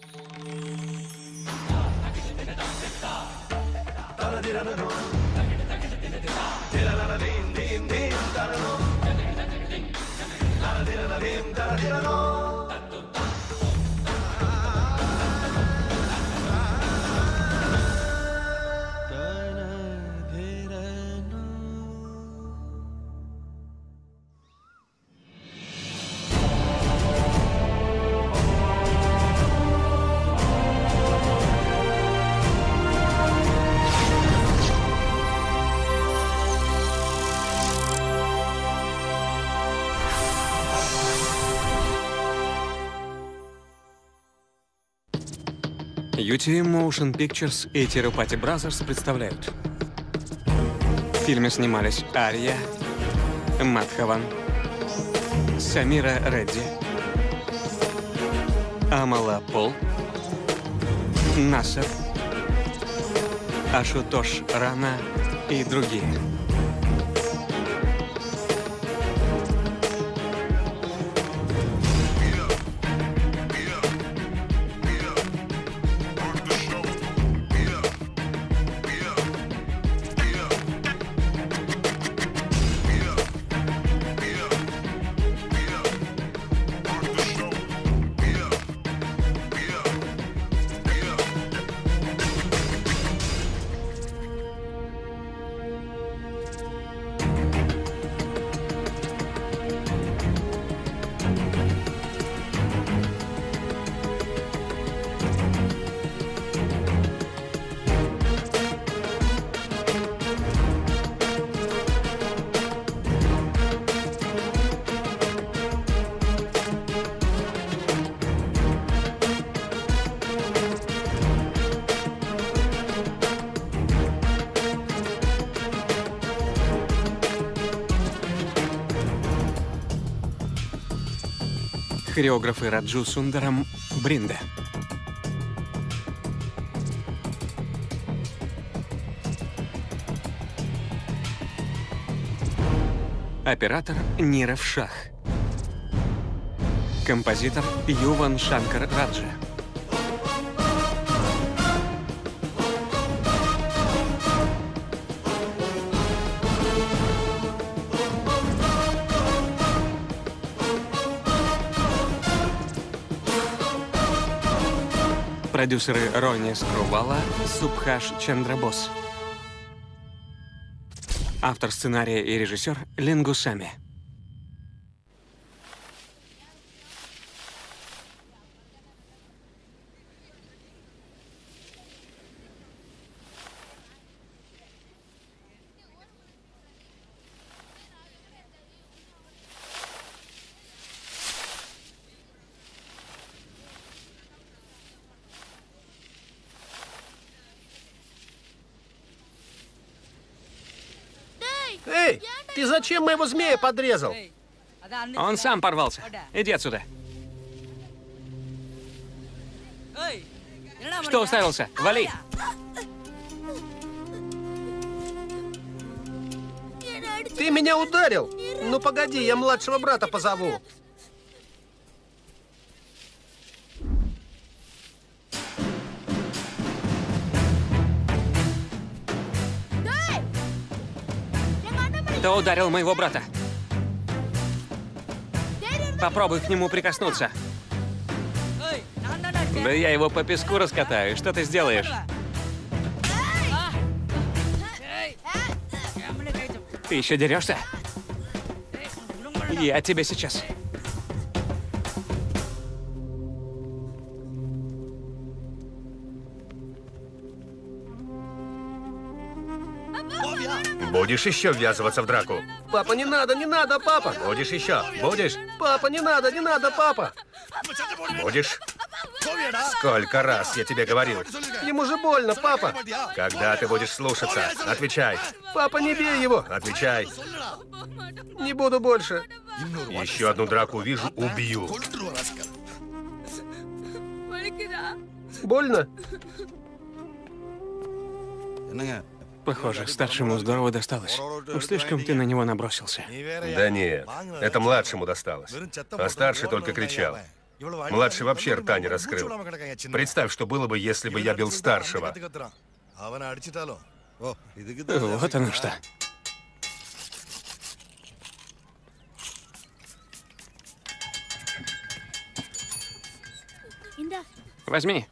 UT Motion Pictures и Tirupati Brothers представляют. В фильме снимались Ария, Мадхаван, Самира Редди, Амала Пол, Насер, Ашутош Рана и другие. Хореографы Раджу Сундарам Бринда. Оператор Нирав Шах. Композитор Юван Шанкар Раджа. Продюсеры Рони Скрувала, Субхаш Чандрабос. Автор сценария и режиссер Лингусами. Эй, ты зачем моего змея подрезал? Он сам порвался. Иди отсюда. Что уставился? Вали! Ты меня ударил? Ну погоди, я младшего брата позову. Кто ударил моего брата? Попробуй к нему прикоснуться. Да я его по песку раскатаю. Что ты сделаешь? Ты еще дерешься? Я тебя сейчас. Будешь еще ввязываться в драку? Папа, не надо, папа. Будешь еще? Будешь? Папа, не надо, папа. Будешь? Сколько раз я тебе говорил? Ему же больно, папа. Когда ты будешь слушаться? Отвечай. Папа, не бей его. Отвечай. Не буду больше. Еще одну драку увижу, убью. Больно? Похоже, старшему здорово досталось. Уж слишком ты на него набросился. Да нет, это младшему досталось. А старший только кричал. Младший вообще рта не раскрыл. Представь, что было бы, если бы я бил старшего. Вот оно что. Возьми.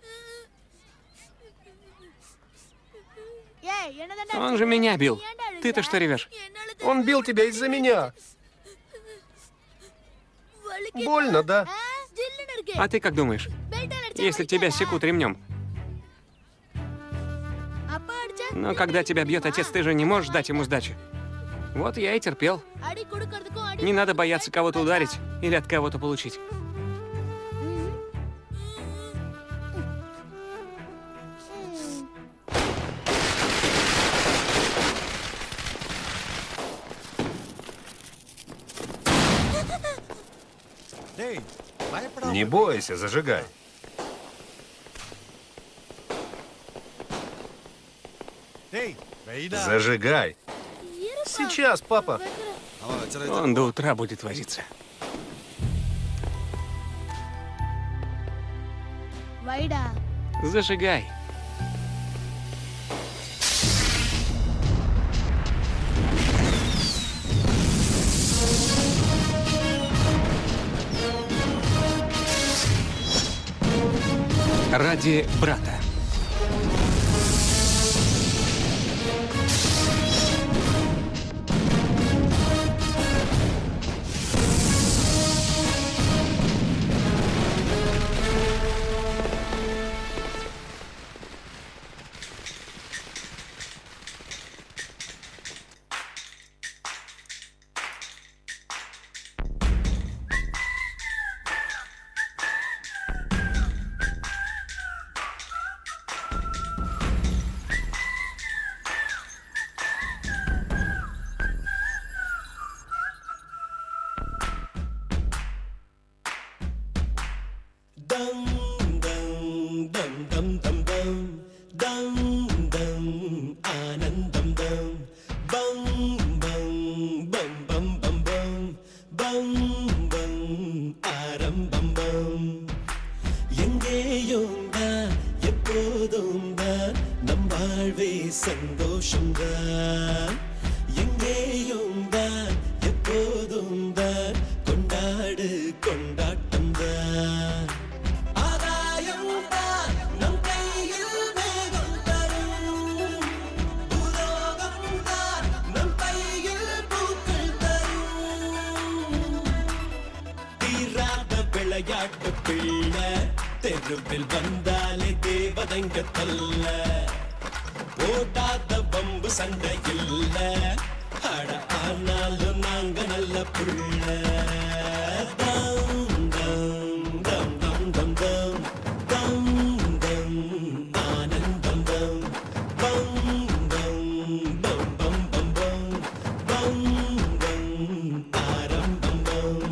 Он же меня бил. Ты-то что ревешь? Он бил тебя из-за меня. Больно, да? А ты как думаешь? Если тебя секут ремнем. Но когда тебя бьет отец, ты же не можешь дать ему сдачи. Вот я и терпел. Не надо бояться кого-то ударить или от кого-то получить. Не бойся, зажигай. Зажигай. Сейчас, папа. Он до утра будет возиться. Зажигай. Ради брата. தெருவில் வந்தாலே தேவதைங்க தொல்ல போடாத பம்பு சண்டை இல்ல அட ஆனாலும் நாங்க நல்ல புள்ள தம் தம் தம் தம் தம் தம் தம் ஆனந்தம் தம் பம் பம் பம் பம் பம் பம் பம் பம் ஆரம்பம் பம்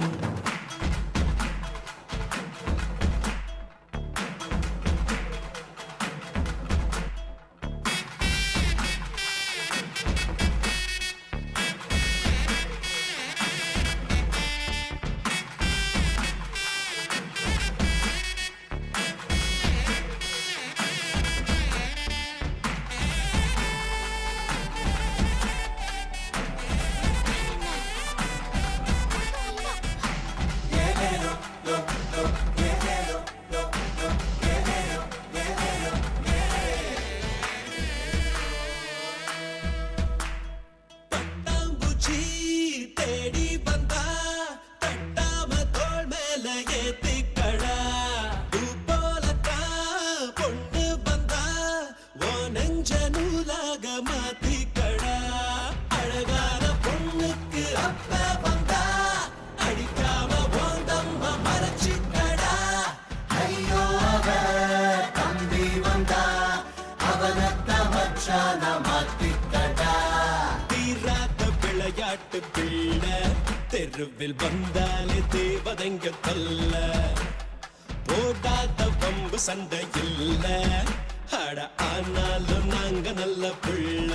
தெருவில் வந்தாலே தேவதைங்க தொல்ல போடாத பம்பு சண்டை இல்ல அட ஆனாலும் நாங்க நல்ல புள்ள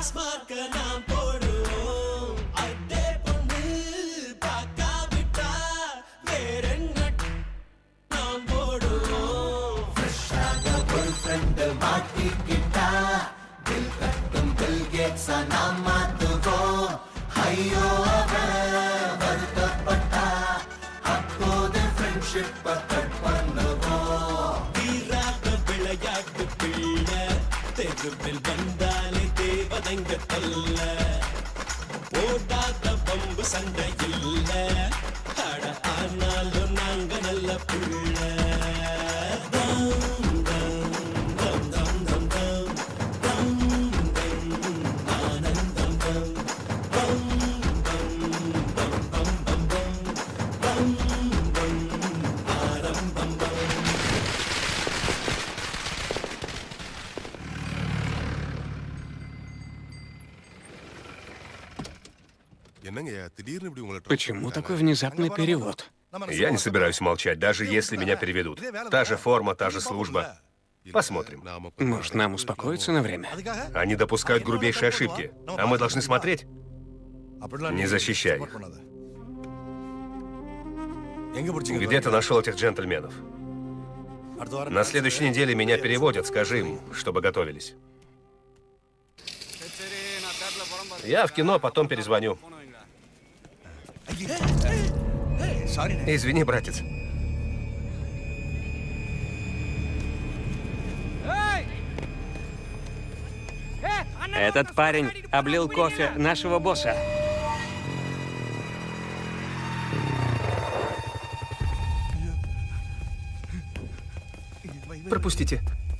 டாஸ்மார்க்க நாம் போடுவோம் அட்டே பொண்ணு பார்க்காவிட்டா வேறென்ன நாம் போடுவோம் ஃப்ரெஷ்ஷாக ஒரு ஃப்ரெண்டு மாட்டிக்கிட்டா தில் கட்டும் பில் கேட்ஸா நாம் மாத்துவோம் ஐயோ அவன் வருத்தப்பட்டா அப்போது ஃப்ரெண்ட்ஷிப்பை கட் பண்ணுவோம் வீராக விளையாட்டு பிள்ளை தெருவில் வந்தாலே தேவதைங்க தல்ல போடாத பம்பு சண்டை இல்ல அட ஆனாலும் நாங்க நல்ல புள்ள தம் தம் தம் தம் தம் தம் தம் தம் ஆனந்தம் தம் தம் தம் பம் பம் பம் பம் பம் பம் ஆரம்பம் பம் Почему такой внезапный перевод? Я не собираюсь молчать, даже если меня переведут. Та же форма, та же служба. Посмотрим. Может, нам успокоиться на время? Они допускают грубейшие ошибки, а мы должны смотреть. Не защищай их. Где ты нашел этих джентльменов? На следующей неделе меня переводят, скажи им, чтобы готовились. Я в кино, потом перезвоню. Извини, братец. Этот парень облил кофе нашего босса. Пропустите.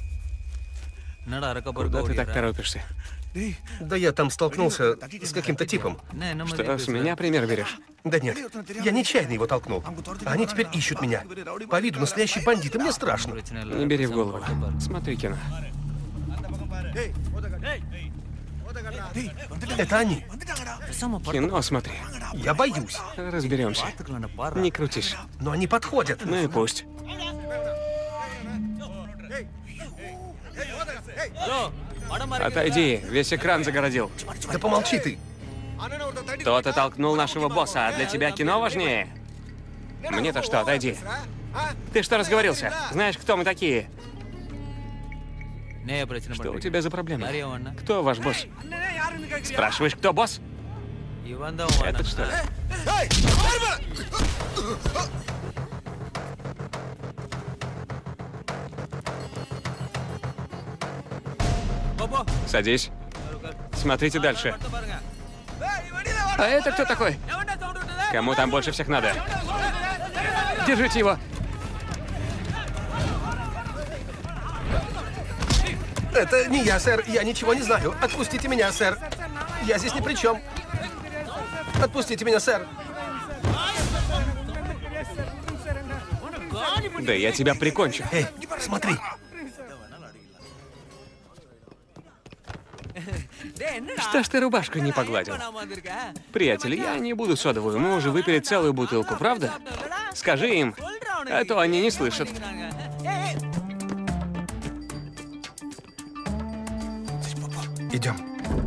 Куда ты так торопишься? Да я там столкнулся с каким-то типом. Что, с меня пример берешь? Да нет, я нечаянно его толкнул. Они теперь ищут меня. По виду настоящий бандит, и мне страшно. Не бери в голову. Смотри кино. Это они. Кино смотри. Я боюсь. Разберемся. Не крутись. Но они подходят. Ну и пусть. Отойди, весь экран загородил. Да помолчи ты. Кто-то толкнул нашего босса, а для тебя кино важнее? Мне-то что, отойди. Ты что разговорился? Знаешь, кто мы такие? Что у тебя за проблема? Кто ваш босс? Спрашиваешь, кто босс? Этот что ли? Садись. Смотрите дальше. А это кто такой? Кому там больше всех надо? Держите его. Это не я, сэр. Я ничего не знаю. Отпустите меня, сэр. Я здесь ни при чем. Отпустите меня, сэр. Да я тебя прикончу. Эй, смотри. Что ж ты рубашку не погладил? Приятель, я не буду содовую. Мы уже выпили целую бутылку, правда? Скажи им, а то они не слышат. Идем.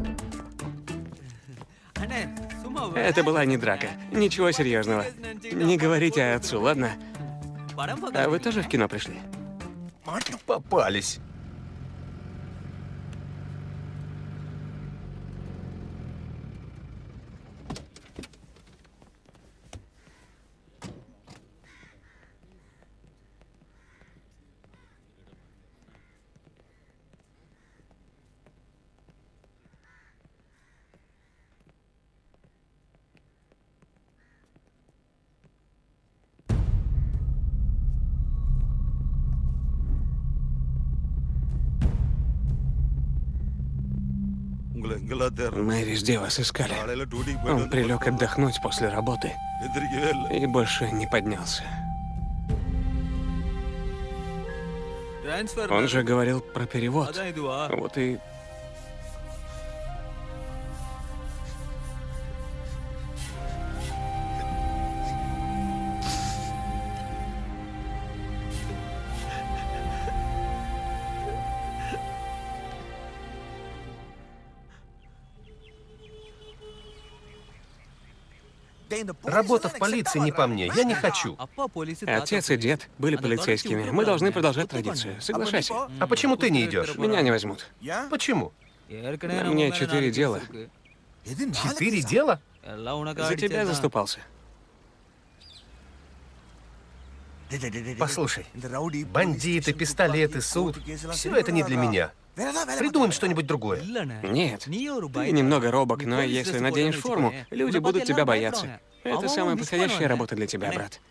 Это была не драка. Ничего серьезного. Не говорите отцу, ладно? А вы тоже в кино пришли? Попались. Мы везде вас искали. Он прилег отдохнуть после работы и больше не поднялся. Он же говорил про перевод. Вот и... Работа в полиции не по мне, я не хочу. Отец и дед были полицейскими. Мы должны продолжать традицию. Соглашайся. А почему ты не идешь? Меня не возьмут. Почему? Мне 4 дела. 4 дела? За тебя заступался. Послушай, бандиты, пистолеты, суд — все это не для меня. Придумаем что-нибудь другое. Нет, ты немного робок, но если наденешь форму, люди будут тебя бояться. Это самая подходящая работа для тебя, брат.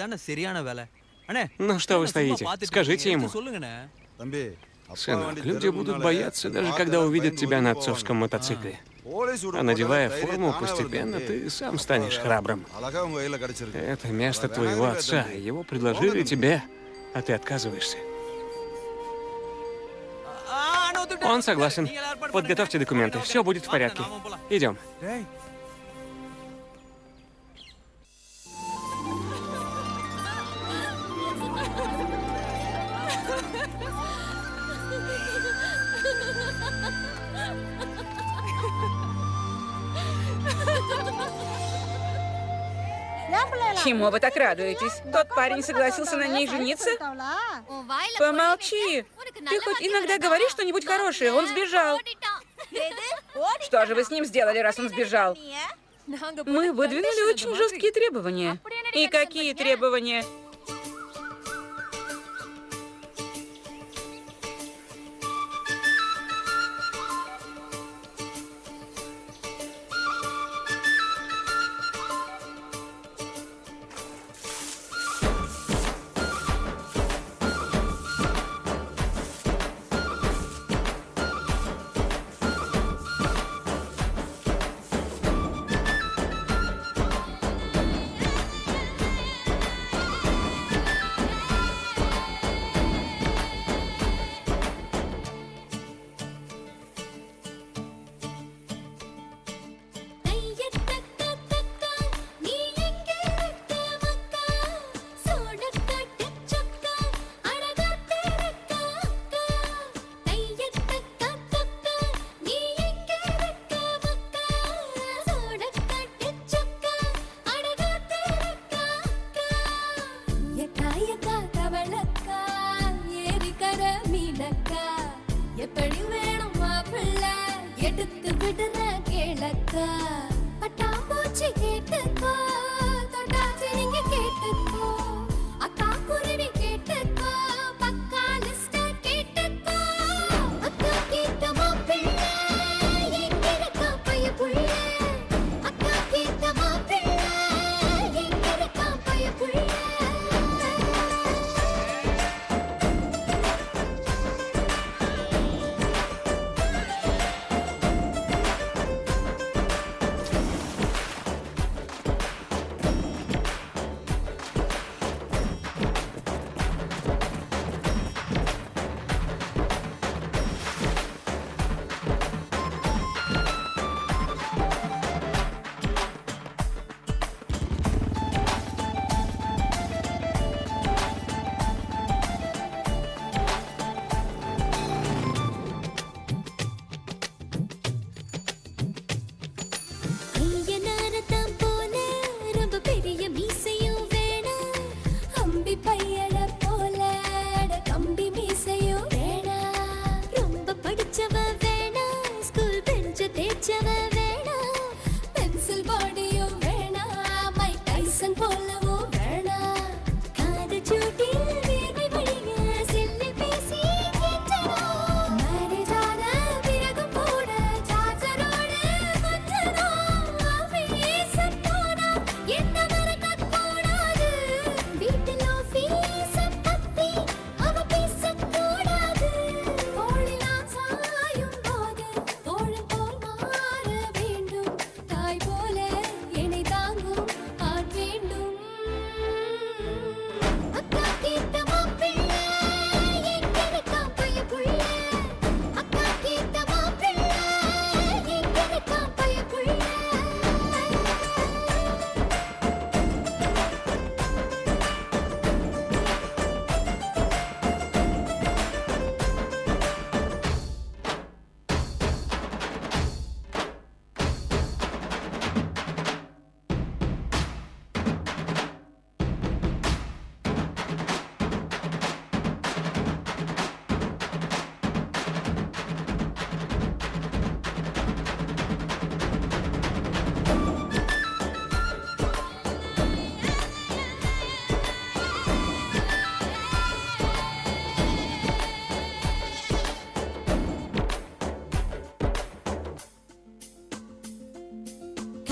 Ну что вы стоите? Скажите ему. Сынок, люди будут бояться, даже когда увидят тебя на отцовском мотоцикле. А надевая форму, постепенно ты сам станешь храбрым. Это место твоего отца. Его предложили тебе, а ты отказываешься. Он согласен. Подготовьте документы. Все будет в порядке. Идем. Чему вы так радуетесь? Тот парень согласился на ней жениться? Помолчи. Ты хоть иногда говори что-нибудь хорошее. Он сбежал. Что же вы с ним сделали, раз он сбежал? Мы выдвинули очень жесткие требования. И какие требования?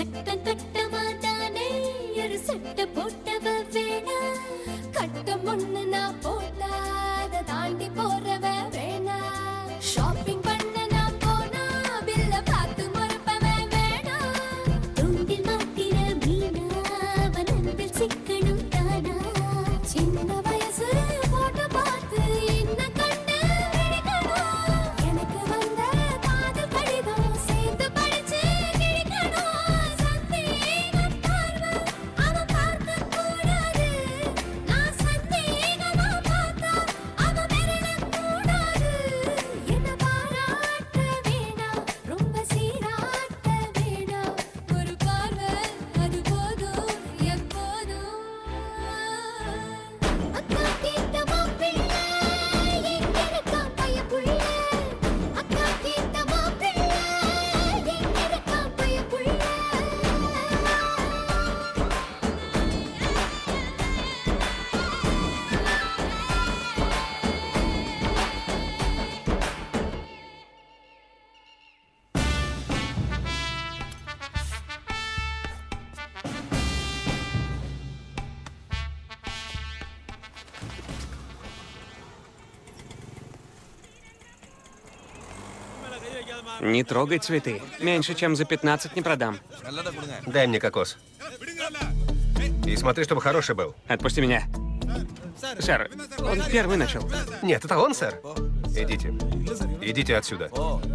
Не трогай цветы. Меньше, чем за 15 не продам. Дай мне кокос. И смотри, чтобы хороший был. Отпусти меня. Сэр, он первый начал. Нет, это он, сэр. Идите. Идите отсюда.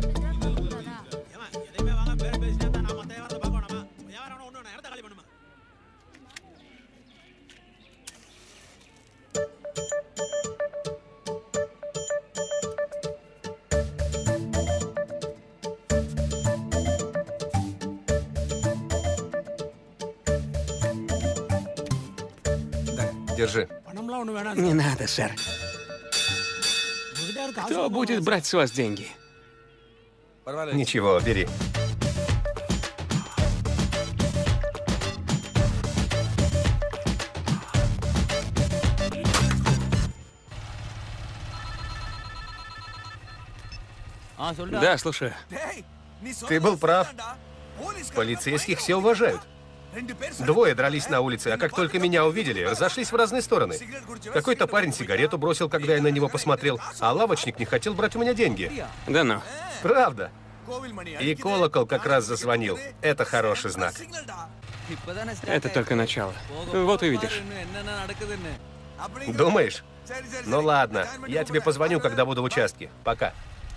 Держи. Не надо, сэр. Кто будет брать с вас деньги? Ничего, бери. Да, слушаю. Ты был прав. Полицейских все уважают. Двое дрались на улице, а как только меня увидели, разошлись в разные стороны. Какой-то парень сигарету бросил, когда я на него посмотрел, а лавочник не хотел брать у меня деньги. Да ну. Правда. И колокол как раз зазвонил. Это хороший знак. Это только начало. Вот увидишь. Думаешь? Ну ладно, я тебе позвоню, когда буду в участке. Пока.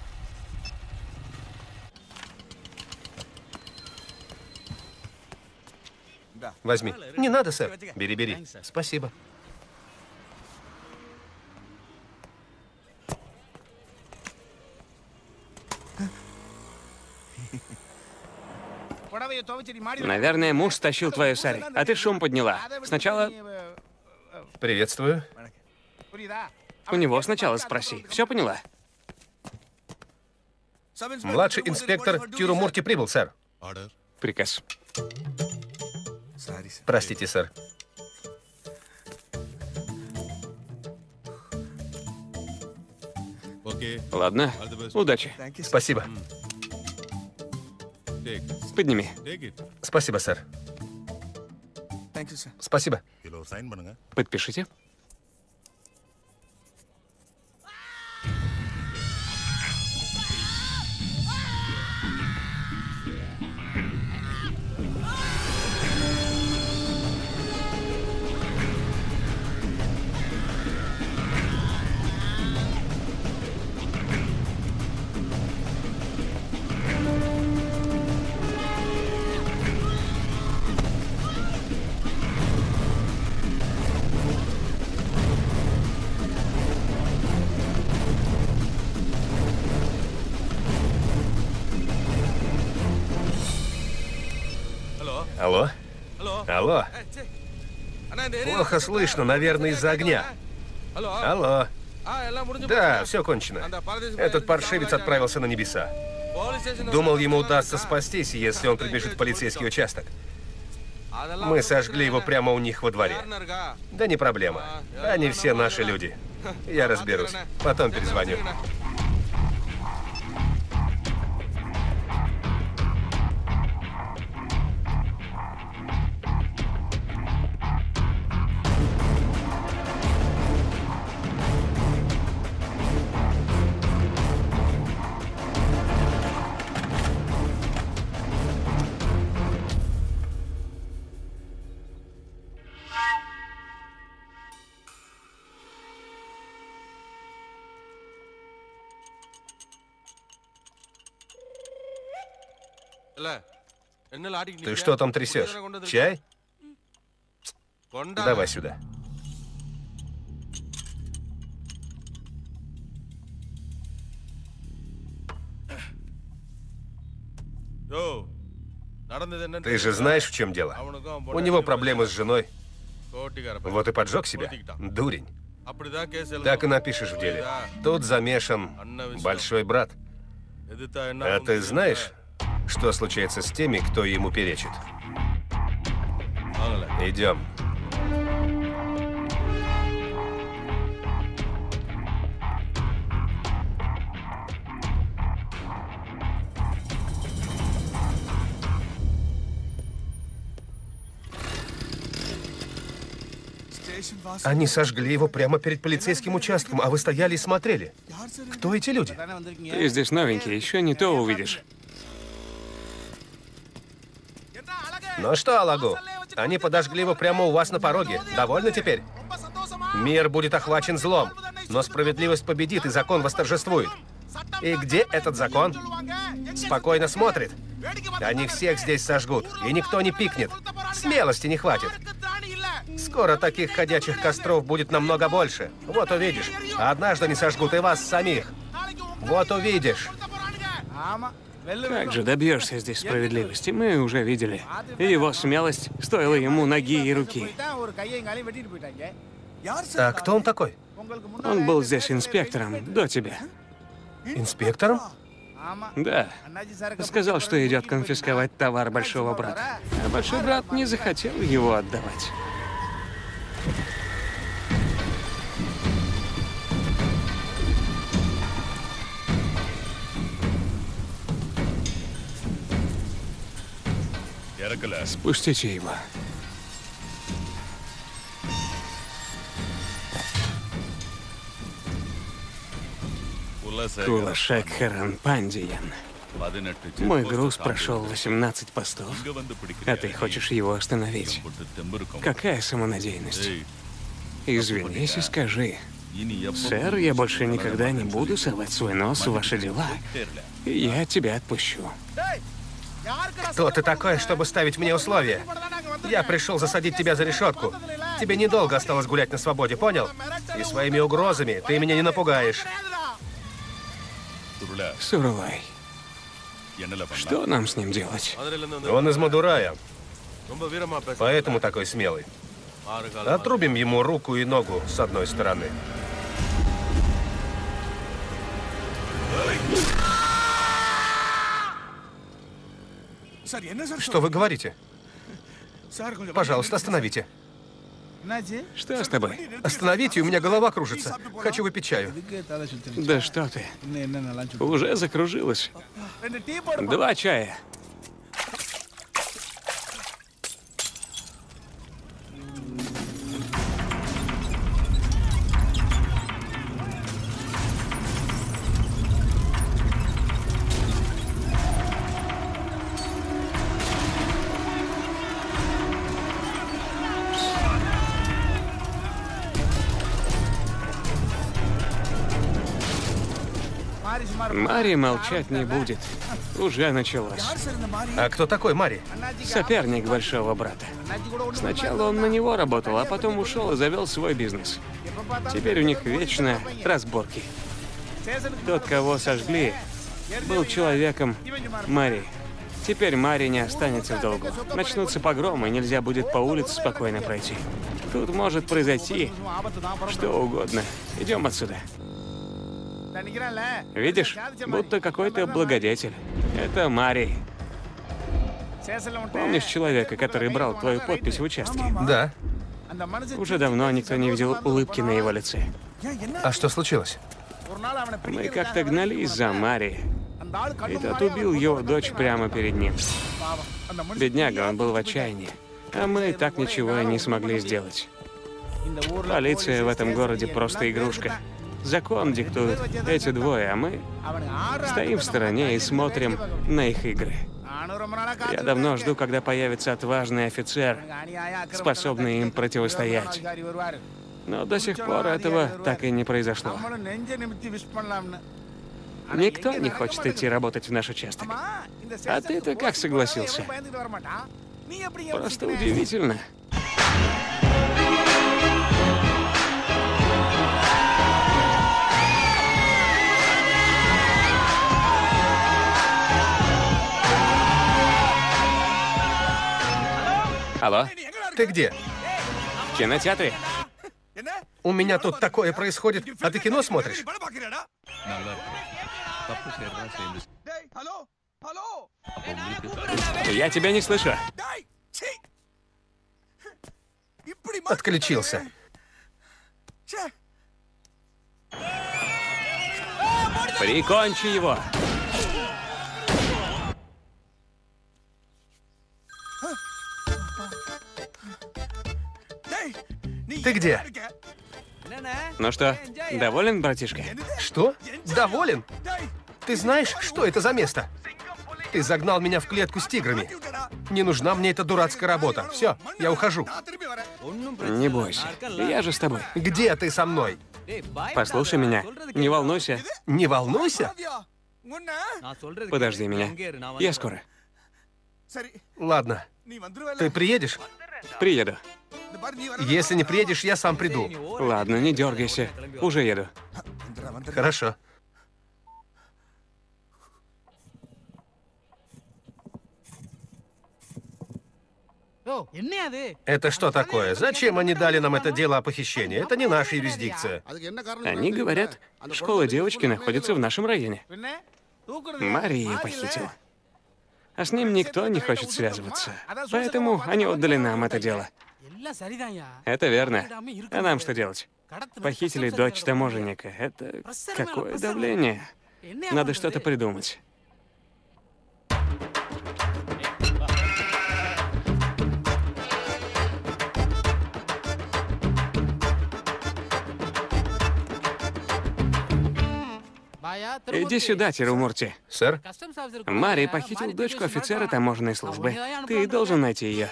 Возьми. Не надо, сэр. Бери, бери. Спасибо. Наверное, муж стащил твою сари, а ты шум подняла. Сначала... Приветствую. У него сначала спроси. Все поняла? Младший инспектор Тирумурти прибыл, сэр. Приказ. Простите, сэр. Ладно. Удачи. Спасибо. Подними. Спасибо, сэр. Спасибо. Подпишите. Алло? Алло? Плохо слышно, наверное, из-за огня. Алло? Да, все кончено. Этот паршивец отправился на небеса. Думал, ему удастся спастись, если он прибежит в полицейский участок. Мы сожгли его прямо у них во дворе. Да не проблема. Они все наши люди. Я разберусь. Потом перезвоню. Ты что там трясешь? Чай? Давай сюда. Ты же знаешь, в чем дело? У него проблемы с женой. Вот и поджег себя. Дурень. Так и напишешь в деле. Тут замешан большой брат. А ты знаешь, что случается с теми, кто ему перечит? Идем. Они сожгли его прямо перед полицейским участком, а вы стояли и смотрели. Кто эти люди? Ты здесь новенький, еще не то увидишь. Ну что, Алагу, они подожгли его прямо у вас на пороге. Довольны теперь? Мир будет охвачен злом, но справедливость победит и закон восторжествует. И где этот закон? Спокойно смотрит. Они всех здесь сожгут, и никто не пикнет. Смелости не хватит. Скоро таких ходячих костров будет намного больше. Вот увидишь. А однажды они сожгут и вас самих. Вот увидишь. Как же добьешься здесь справедливости? Мы уже видели. И его смелость стоила ему ноги и руки. А кто он такой? Он был здесь инспектором до тебя. Инспектором? Да. Сказал, что идет конфисковать товар большого брата. А большой брат не захотел его отдавать. Спустите его. Кулашек Харанпандиян. Мой груз прошел 18 постов, а ты хочешь его остановить. Какая самонадеянность? Извинись и скажи. Сэр, я больше никогда не буду совать свой нос в ваши дела, и я тебя отпущу. Кто ты такой, чтобы ставить мне условия? Я пришел засадить тебя за решетку. Тебе недолго осталось гулять на свободе, понял? И своими угрозами ты меня не напугаешь. Сурулай, что нам с ним делать? Он из Мадурая, поэтому такой смелый. Отрубим ему руку и ногу с одной стороны. Что вы говорите? Пожалуйста, остановите. Что с тобой? Остановите, у меня голова кружится. Хочу выпить чаю. Да что ты? Уже закружилась. 2 чая. Мари молчать не будет. Уже началось. А кто такой Мари? Соперник большого брата. Сначала он на него работал, а потом ушел и завел свой бизнес. Теперь у них вечно разборки. Тот, кого сожгли, был человеком Мари. Теперь Мари не останется в долгу. Начнутся погромы, нельзя будет по улице спокойно пройти. Тут может произойти что угодно. Идем отсюда. Видишь, будто какой-то благодетель. Это Мари. Помнишь человека, который брал твою подпись в участке? Да. Уже давно никто не видел улыбки на его лице. А что случилось? Мы как-то гнались за Мари. И тот убил его дочь прямо перед ним. Бедняга, он был в отчаянии. А мы так ничего и не смогли сделать. Полиция в этом городе просто игрушка. Закон диктует эти двое, а мы стоим в стороне и смотрим на их игры. Я давно жду, когда появится отважный офицер, способный им противостоять. Но до сих пор этого так и не произошло. Никто не хочет идти работать в наш участок. А ты-то как согласился? Просто удивительно. Алло, Ты где? в кинотеатре? У меня тут такое происходит, а ты кино смотришь? Я тебя не слышу. Отключился. Прикончи его. Ты где? Ну что, доволен, братишка? Что? Доволен? Ты знаешь, что это за место? Ты загнал меня в клетку с тиграми. Не нужна мне эта дурацкая работа. Все, я ухожу. Не бойся, я же с тобой. Где ты со мной? Послушай меня, не волнуйся. Не волнуйся. Подожди меня, я скоро. Ладно. Ты приедешь? Приеду. Если не приедешь, я сам приду. Ладно, не дергайся, уже еду. Хорошо. Это что такое? Зачем они дали нам это дело о похищении? Это не наша юрисдикция. Они говорят, школа девочки находится в нашем районе. Мари ее похитил. А с ним никто не хочет связываться. Поэтому они отдали нам это дело. Это верно. А нам что делать? Похитили дочь таможенника. Это какое давление. Надо что-то придумать. Иди сюда, Тирумурти. Сэр? Мари похитил дочку офицера таможенной службы. Ты должен найти ее.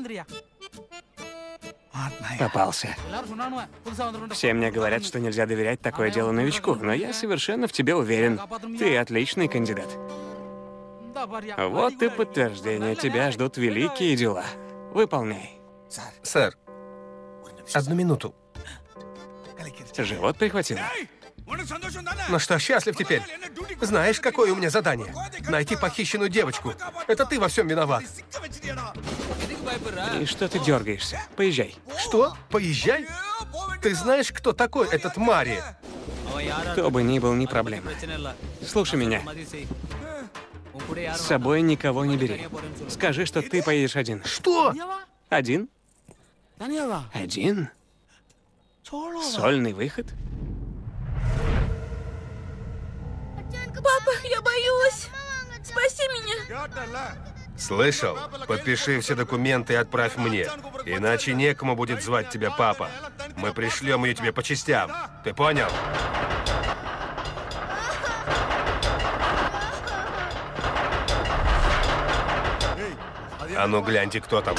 Попался. Все мне говорят, что нельзя доверять такое дело новичку, но я совершенно в тебе уверен. Ты отличный кандидат. Вот и подтверждение. Тебя ждут великие дела. Выполняй. Сэр, 1 минуту. Живот прихватило? Ну что, счастлив теперь? Знаешь, какое у меня задание? Найти похищенную девочку. Это ты во всем виноват. И что ты дергаешься? Поезжай. Что? Поезжай? Ты знаешь, кто такой этот Мари? Кто бы ни был, не проблема. Слушай меня. С собой никого не бери. Скажи, что ты поедешь один. Что? Один? Один? Сольный выход? Папа, я боюсь. Спаси меня. Слышал? Подпиши все документы и отправь мне. Иначе некому будет звать тебя папа. Мы пришлем ее тебе по частям. Ты понял? А ну гляньте, кто там.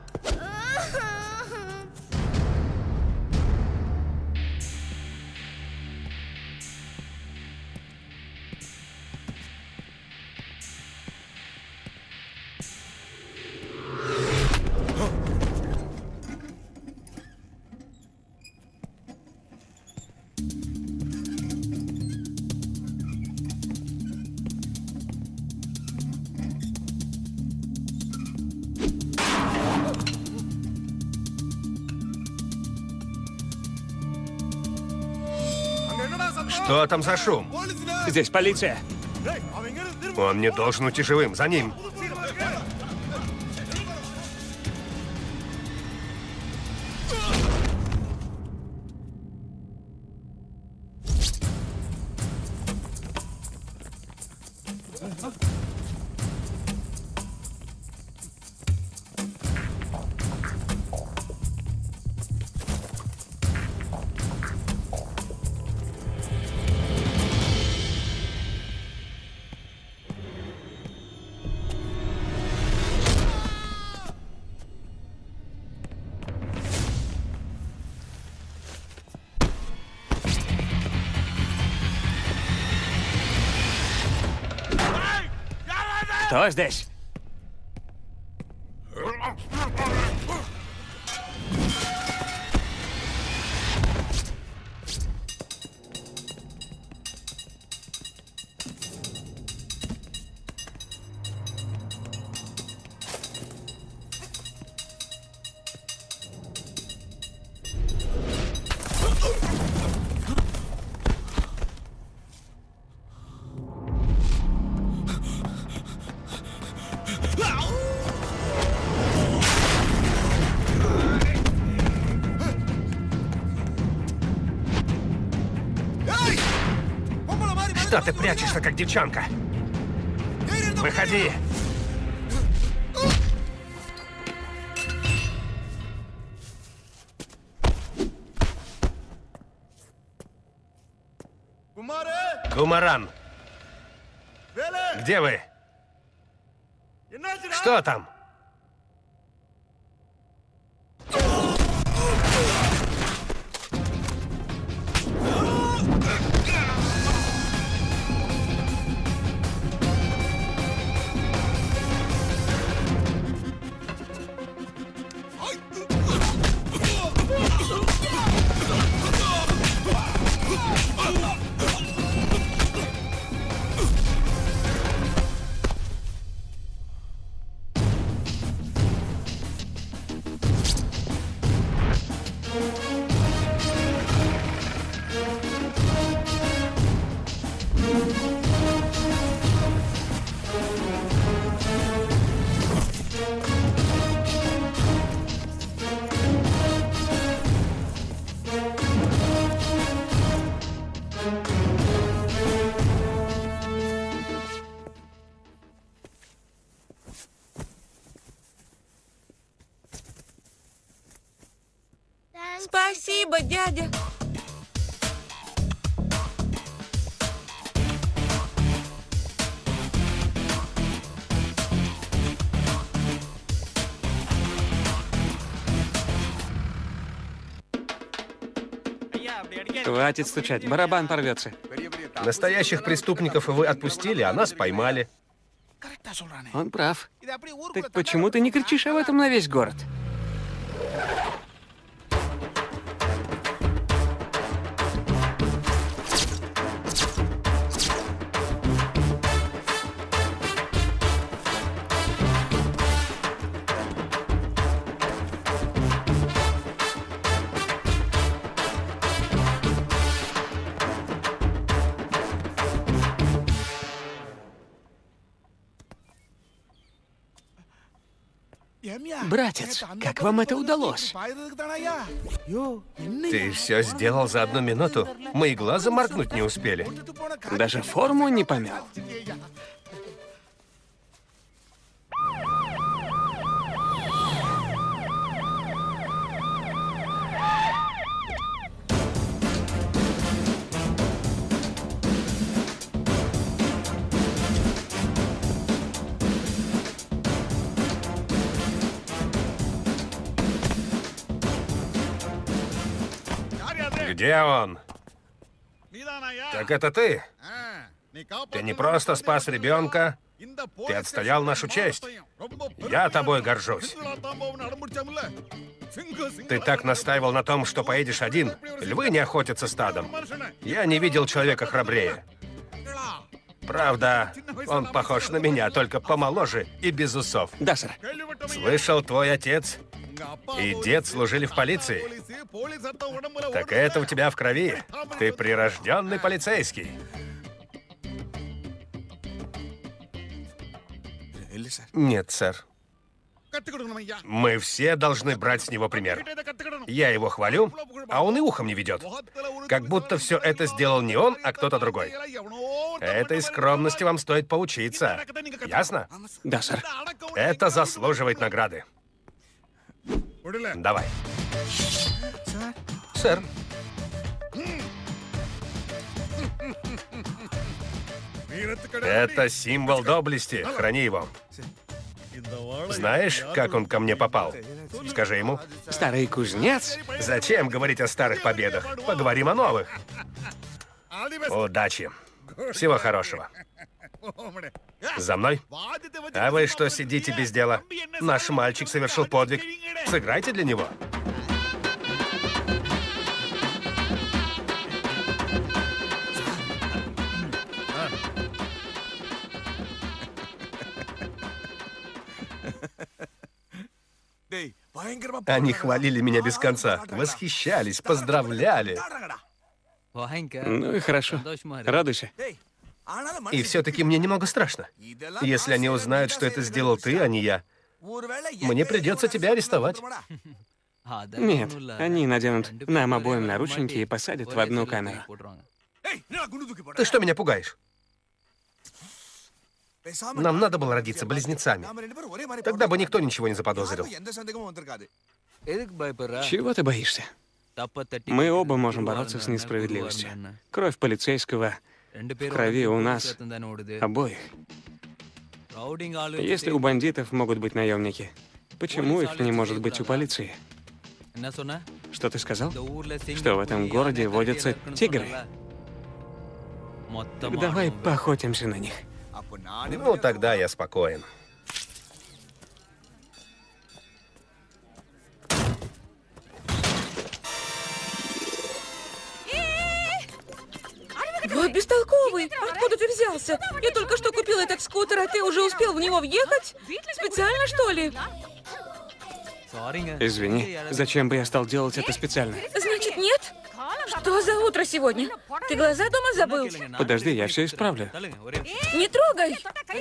Что там за шум? Здесь полиция. Он не должен уйти живым. За ним. Кто здесь? Что ты прячешься, как девчонка? Выходи! Кумаран! Где вы? Что там? Спасибо, дядя. Хватит стучать, барабан порвется. Настоящих преступников вы отпустили, а нас поймали. Он прав. Так почему ты не кричишь об этом на весь город? Братец, как вам это удалось? Ты все сделал за 1 минуту? Мы и глазом моргнуть не успели. Даже форму не помял. Где он? Так это ты? Ты не просто спас ребенка, ты отстоял нашу честь. Я тобой горжусь. Ты так настаивал на том, что поедешь один. Львы не охотятся стадом. Я не видел человека храбрее. Правда, он похож на меня, только помоложе и без усов. Да, сэр. Слышал, твой отец и дед служили в полиции. Так это у тебя в крови. Ты прирожденный полицейский. Нет, сэр. Мы все должны брать с него пример. Я его хвалю, а он и ухом не ведет. Как будто все это сделал не он, а кто-то другой. Этой скромности вам стоит поучиться. Ясно? Да, сэр. Это заслуживает награды. Давай. Сэр. Это символ доблести. Храни его. Знаешь, как он ко мне попал? Скажи ему. Старый кузнец? Зачем говорить о старых победах? Поговорим о новых. Удачи. Всего хорошего. За мной. А вы что сидите без дела? Наш мальчик совершил подвиг. Сыграйте для него. Они хвалили меня без конца, восхищались, поздравляли. Ну и хорошо. Радуйся. И все-таки мне немного страшно. Если они узнают, что это сделал ты, а не я, мне придется тебя арестовать. Нет, они наденут нам обоим наручники и посадят в одну камеру. Ты что меня пугаешь? Нам надо было родиться близнецами. Тогда бы никто ничего не заподозрил. Чего ты боишься? Мы оба можем бороться с несправедливостью. Кровь полицейского в крови у нас обоих. Если у бандитов могут быть наемники, почему их не может быть у полиции? Что ты сказал? Что в этом городе водятся тигры? Так давай поохотимся на них. Ну, тогда я спокоен. Вот бестолковый! Откуда ты взялся? Я только что купил этот скутер, а ты уже успел в него въехать? Специально, что ли? Извини, зачем бы я стал делать это специально? Значит, нет? Что за утро сегодня? Ты глаза дома забыл? Подожди, я все исправлю. Не трогай!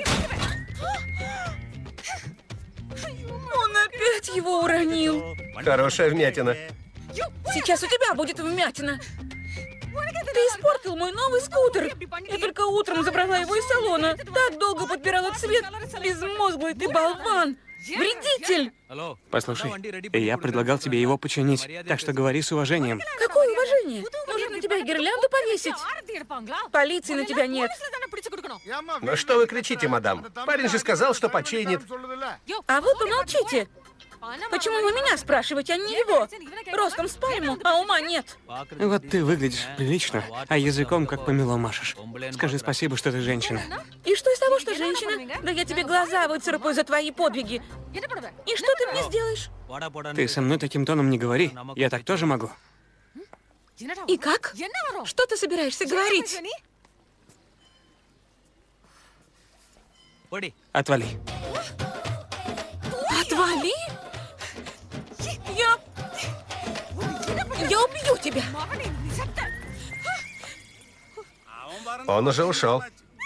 Он опять его уронил. Хорошая вмятина. Сейчас у тебя будет вмятина. Ты испортил мой новый скутер. Я только утром забрала его из салона. Так долго подбирала цвет. Безмозглый ты болван. Вредитель! Послушай, я предлагал тебе его починить, так что говори с уважением. Какое уважение? Может, на тебя гирлянду повесить? Полиции на тебя нет. Ну что вы кричите, мадам? Парень же сказал, что починит. А вы помолчите. Почему вы меня спрашиваете, а не его? Ростом с пальму, а ума нет. Вот ты выглядишь прилично, а языком как помело машешь. Скажи спасибо, что ты женщина. И что из того, что женщина? Да я тебе глаза выцарапаю за твои подвиги. И что ты мне сделаешь? Ты со мной таким тоном не говори. Я так тоже могу. И как? Что ты собираешься говорить? Отвали. Отвали? Я убью тебя. Он уже ушел.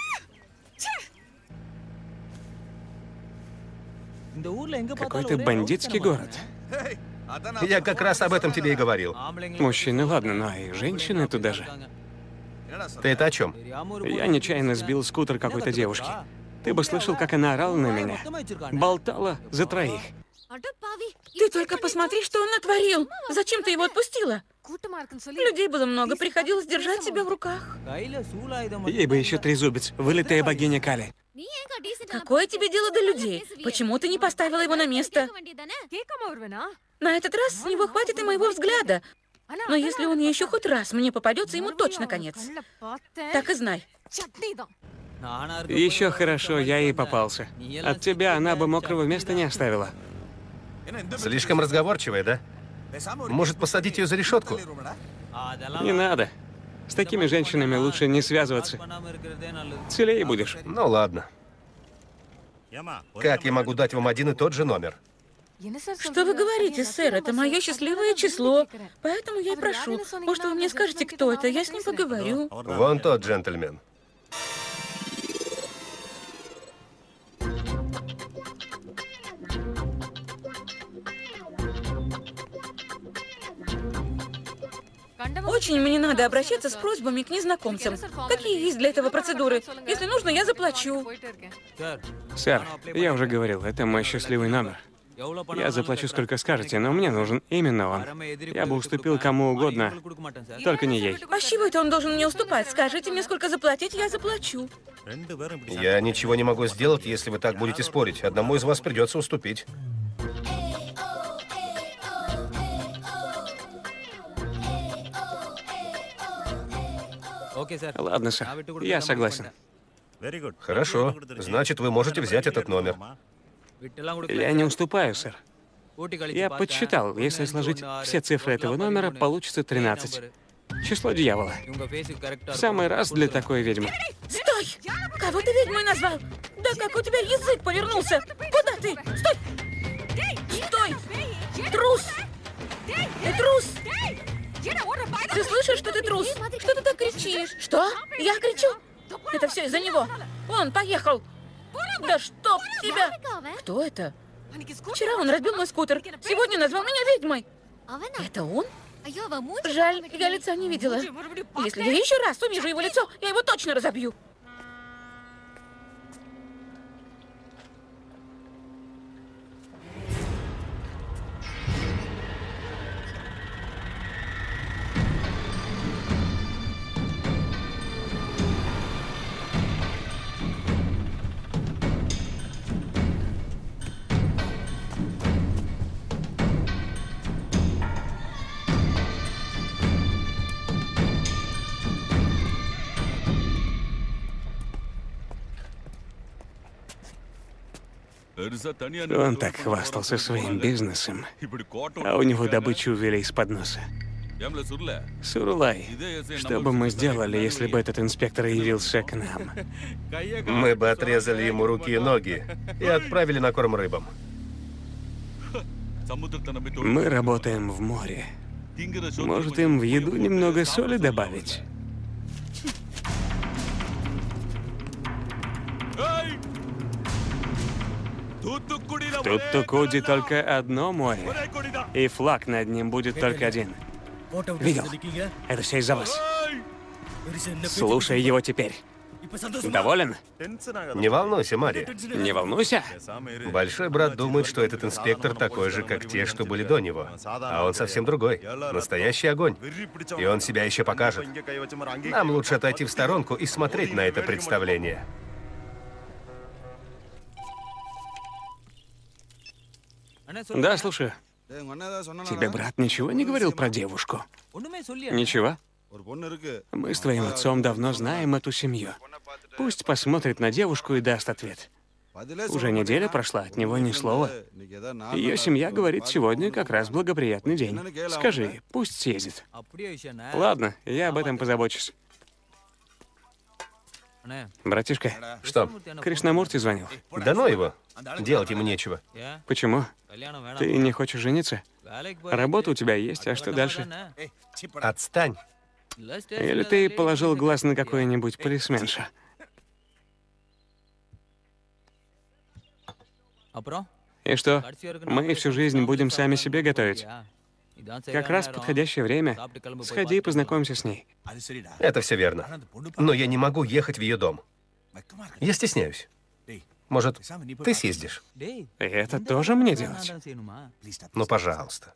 Какой-то бандитский город. Я как раз об этом тебе и говорил. Мужчины, ладно, но и женщины туда же. Ты это о чем? Я нечаянно сбил скутер какой-то девушки. Ты бы слышал, как она орала на меня. Болтала за троих. Ты только посмотри, что он натворил. Зачем ты его отпустила? Людей было много, приходилось держать себя в руках. Ей бы еще трезубец, вылитая богиня Кали. Какое тебе дело до людей? Почему ты не поставила его на место? На этот раз с него хватит и моего взгляда. Но если он еще хоть раз мне попадется, ему точно конец. Так и знай. Еще хорошо, я ей попался. От тебя она бы мокрого места не оставила. Слишком разговорчивая, да? Может, посадить ее за решетку? Не надо. С такими женщинами лучше не связываться. Целее будешь. Ну ладно. Как я могу дать вам один и тот же номер? Что вы говорите, сэр? Это мое счастливое число. Поэтому я и прошу. Может, вы мне скажете, кто это? Я с ним поговорю. Вон тот джентльмен. Очень мне надо обращаться с просьбами к незнакомцам. Какие есть для этого процедуры? Если нужно, я заплачу. Сэр, я уже говорил, это мой счастливый номер. Я заплачу, сколько скажете, но мне нужен именно он. Я бы уступил кому угодно, только не ей. А с чего это он должен мне уступать? Скажите мне, сколько заплатить, я заплачу. Я ничего не могу сделать, если вы так будете спорить. Одному из вас придется уступить. Ладно, сэр, я согласен. Хорошо. Значит, вы можете взять этот номер. Я не уступаю, сэр. Я подсчитал, если сложить все цифры этого номера, получится 13. Число дьявола. В самый раз для такой ведьмы. Стой! Кого ты ведьмой назвал? Да как у тебя язык повернулся? Куда ты? Стой! Стой! Трус! Ты трус! Ты слышишь, что ты трус? Что ты так кричишь? Что? Я кричу? Это все из-за него. Он поехал. Да чтоб тебя! Кто это? Вчера он разбил мой скутер. Сегодня назвал меня ведьмой. Это он? Жаль, я лица не видела. Если я еще раз увижу его лицо, я его точно разобью. Он так хвастался своим бизнесом, а у него добычу увели из-под носа. Сурулай, что бы мы сделали, если бы этот инспектор явился к нам? Мы бы отрезали ему руки и ноги и отправили на корм рыбам. Мы работаем в море. Может, им в еду немного соли добавить? В Туттукуди только одно море, и флаг над ним будет только один. Видел? Это все из-за вас. Слушай его теперь. Доволен? Не волнуйся, Мари. Не волнуйся. Большой брат думает, что этот инспектор такой же, как те, что были до него. А он совсем другой. Настоящий огонь. И он себя еще покажет. Нам лучше отойти в сторонку и смотреть на это представление. Да, слушаю. Тебе брат ничего не говорил про девушку? Ничего? Мы с твоим отцом давно знаем эту семью. Пусть посмотрит на девушку и даст ответ. Уже неделя прошла, от него ни слова. Ее семья говорит, сегодня как раз благоприятный день. Скажи, пусть съездит. Ладно, я об этом позабочусь. Братишка, Что? Кришнамурти звонил. Да ну его. Делать ему нечего. Почему? Ты не хочешь жениться? Работа у тебя есть, а что дальше? Отстань. Или ты положил глаз на какую-нибудь полисменшу? И что, мы всю жизнь будем сами себе готовить? Как раз подходящее время. Сходи и познакомься с ней. Это все верно. Но я не могу ехать в ее дом. Я стесняюсь. Может, ты съездишь? И это тоже мне делать? Ну, пожалуйста.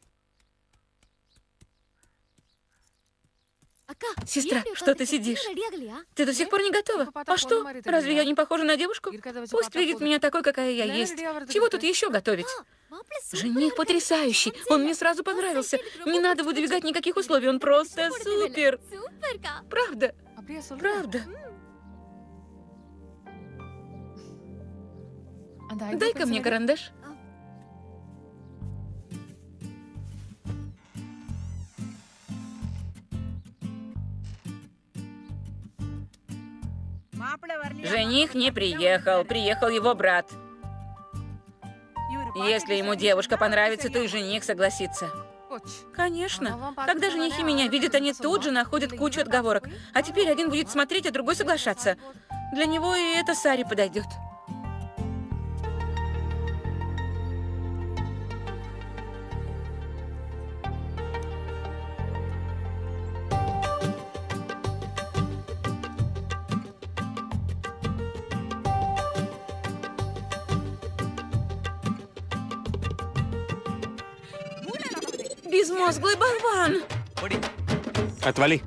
Сестра, что ты сидишь? Ты до сих пор не готова? А что? Разве я не похожа на девушку? Пусть видит меня такой, какая я есть. Чего тут еще готовить? Жених потрясающий. Он мне сразу понравился. Не надо выдвигать никаких условий. Он просто супер. Правда? Правда. Дай-ка мне карандаш. Жених не приехал. Приехал его брат. Если ему девушка понравится, то и жених согласится. Конечно. Когда женихи меня видят, они тут же находят кучу отговорок. А теперь один будет смотреть, а другой соглашаться. Для него и это сари подойдет. Безмозглый болван! Отвали.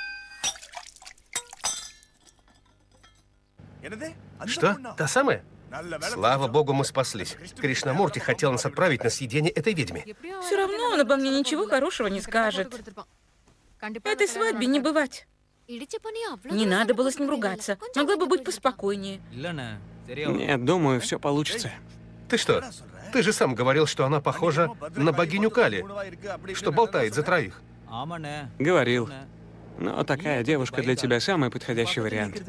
Что? Та самая? Слава богу, мы спаслись. Кришнамурти хотел нас отправить на съедение этой ведьме. Все равно он обо мне ничего хорошего не скажет. Этой свадьбе не бывать. Не надо было с ним ругаться. Могла бы быть поспокойнее. Нет, думаю, все получится. Ты что? Ты же сам говорил, что она похожа на богиню Кали, что болтает за троих. Говорил. Но такая девушка для тебя самый подходящий вариант.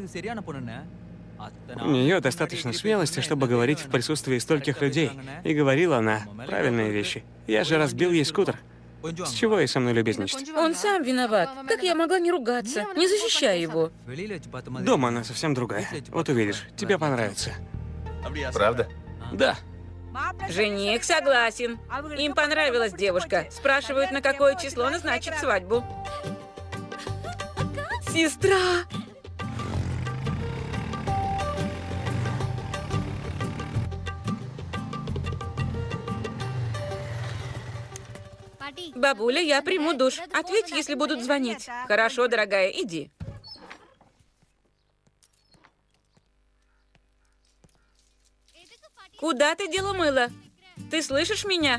У нее достаточно смелости, чтобы говорить в присутствии стольких людей. И говорила она правильные вещи. Я же разбил ей скутер. С чего ей со мной любезничать? Он сам виноват. Как я могла не ругаться? Не защищай его. Дома она совсем другая. Вот увидишь, тебе понравится. Правда? Да. Жених согласен. Им понравилась девушка. Спрашивают, на какое число назначить свадьбу. Сестра! Бабуля, я приму душ. Ответь, если будут звонить. Хорошо, дорогая, иди. Куда ты дела мыло? Ты слышишь меня?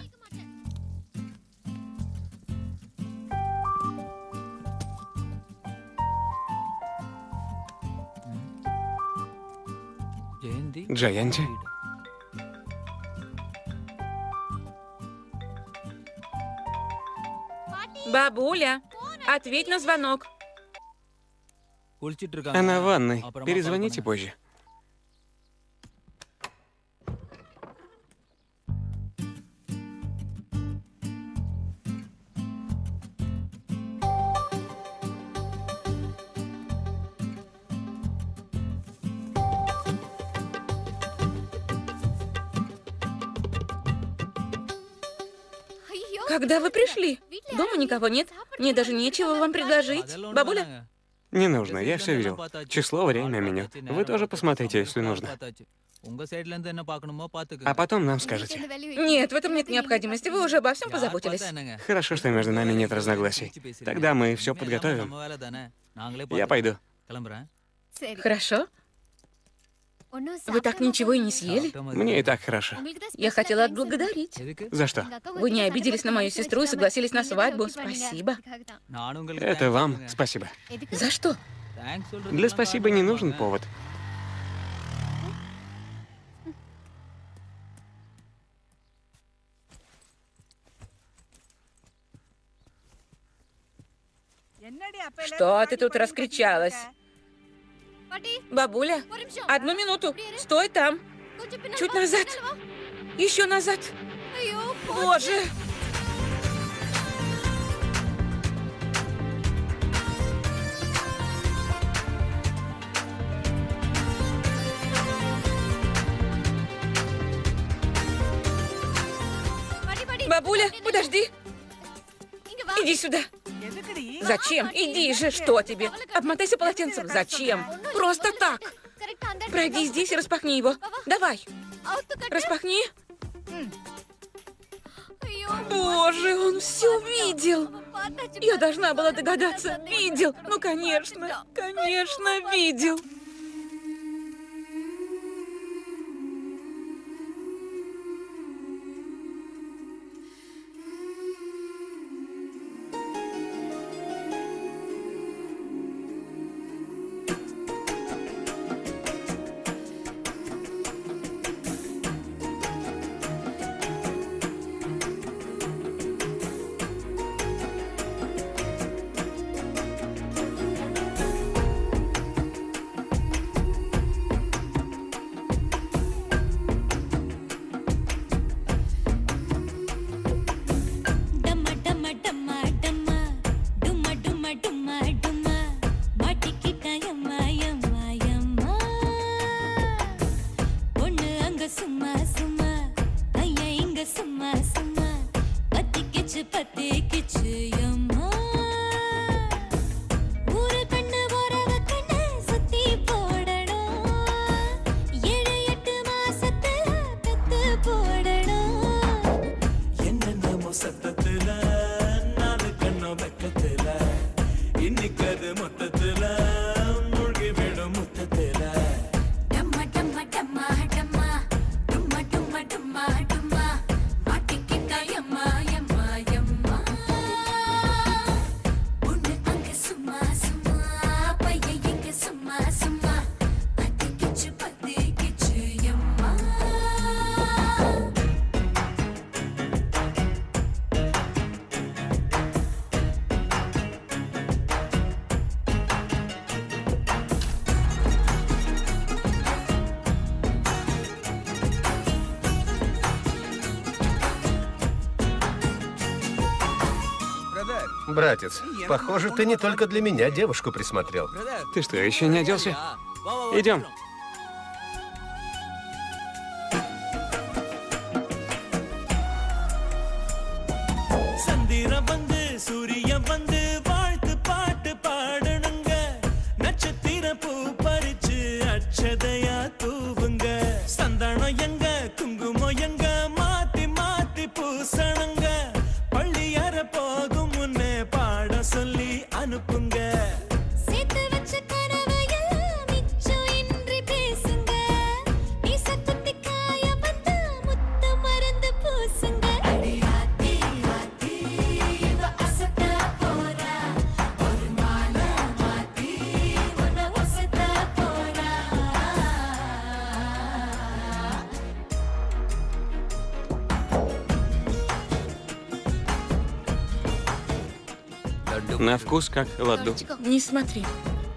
Джаянти? Бабуля, ответь на звонок. Она в ванной. Перезвоните позже. Когда вы пришли? Дома никого нет? Мне даже нечего вам предложить. Бабуля? Не нужно, я все видел. Число, время, меню. Вы тоже посмотрите, если нужно. А потом нам скажете. Нет, в этом нет необходимости. Вы уже обо всем позаботились. Хорошо, что между нами нет разногласий. Тогда мы все подготовим. Я пойду. Хорошо. Вы так ничего и не съели? Мне и так хорошо. Я хотела отблагодарить. За что? Вы не обиделись на мою сестру и согласились на свадьбу. Спасибо. Это вам спасибо. За что? Для спасибо не нужен повод. Что ты тут раскричалась? Бабуля, 1 минуту. Стой там. Чуть назад. Еще назад. Боже! Бабуля, подожди. Иди сюда. Зачем? Иди же, что тебе? Обмотайся полотенцем. Зачем? Просто так. Пройди здесь и распахни его. Давай. Распахни. Боже, он все видел. Я должна была догадаться. Видел. Ну, конечно, конечно, видел. டம்மா டம்மா டம்மா Братец, похоже, ты не только для меня девушку присмотрел. Ты что, еще не оделся? Идем. На вкус как ладду. Не смотри.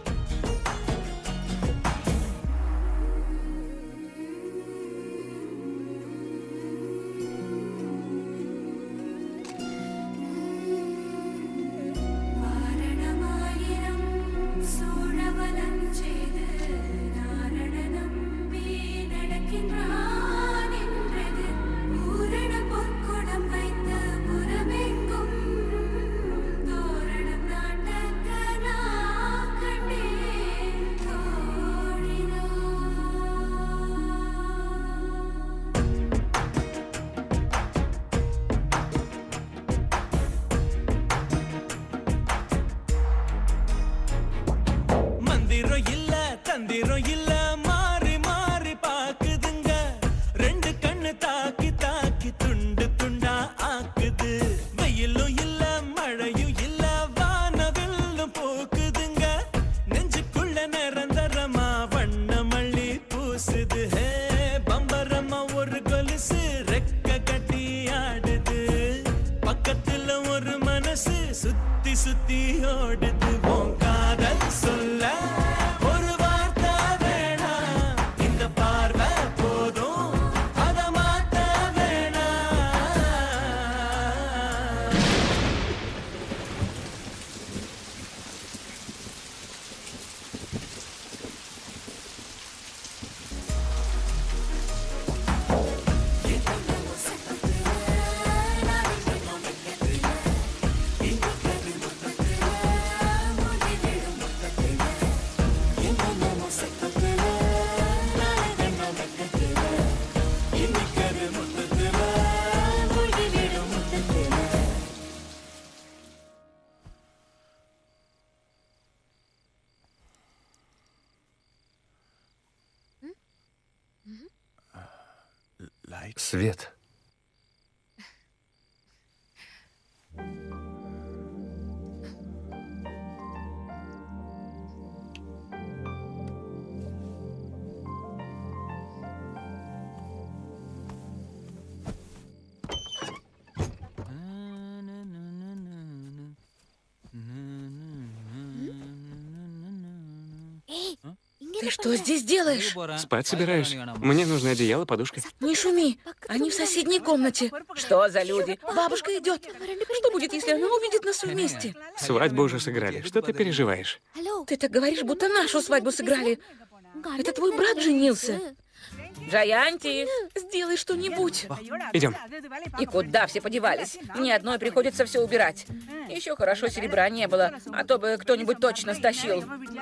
Свет. Ты что здесь делаешь? Спать собираюсь. Мне нужно одеяло, подушка. Не шуми. Они в соседней комнате. Что за люди? Бабушка идет. Что будет, если она увидит нас вместе? Свадьбу уже сыграли. Что ты переживаешь? Ты так говоришь, будто нашу свадьбу сыграли. Это твой брат женился. Джаянти, сделай что-нибудь. Идем. И куда все подевались? Ни одной приходится все убирать. Еще хорошо серебра не было, а то бы кто-нибудь точно стащил.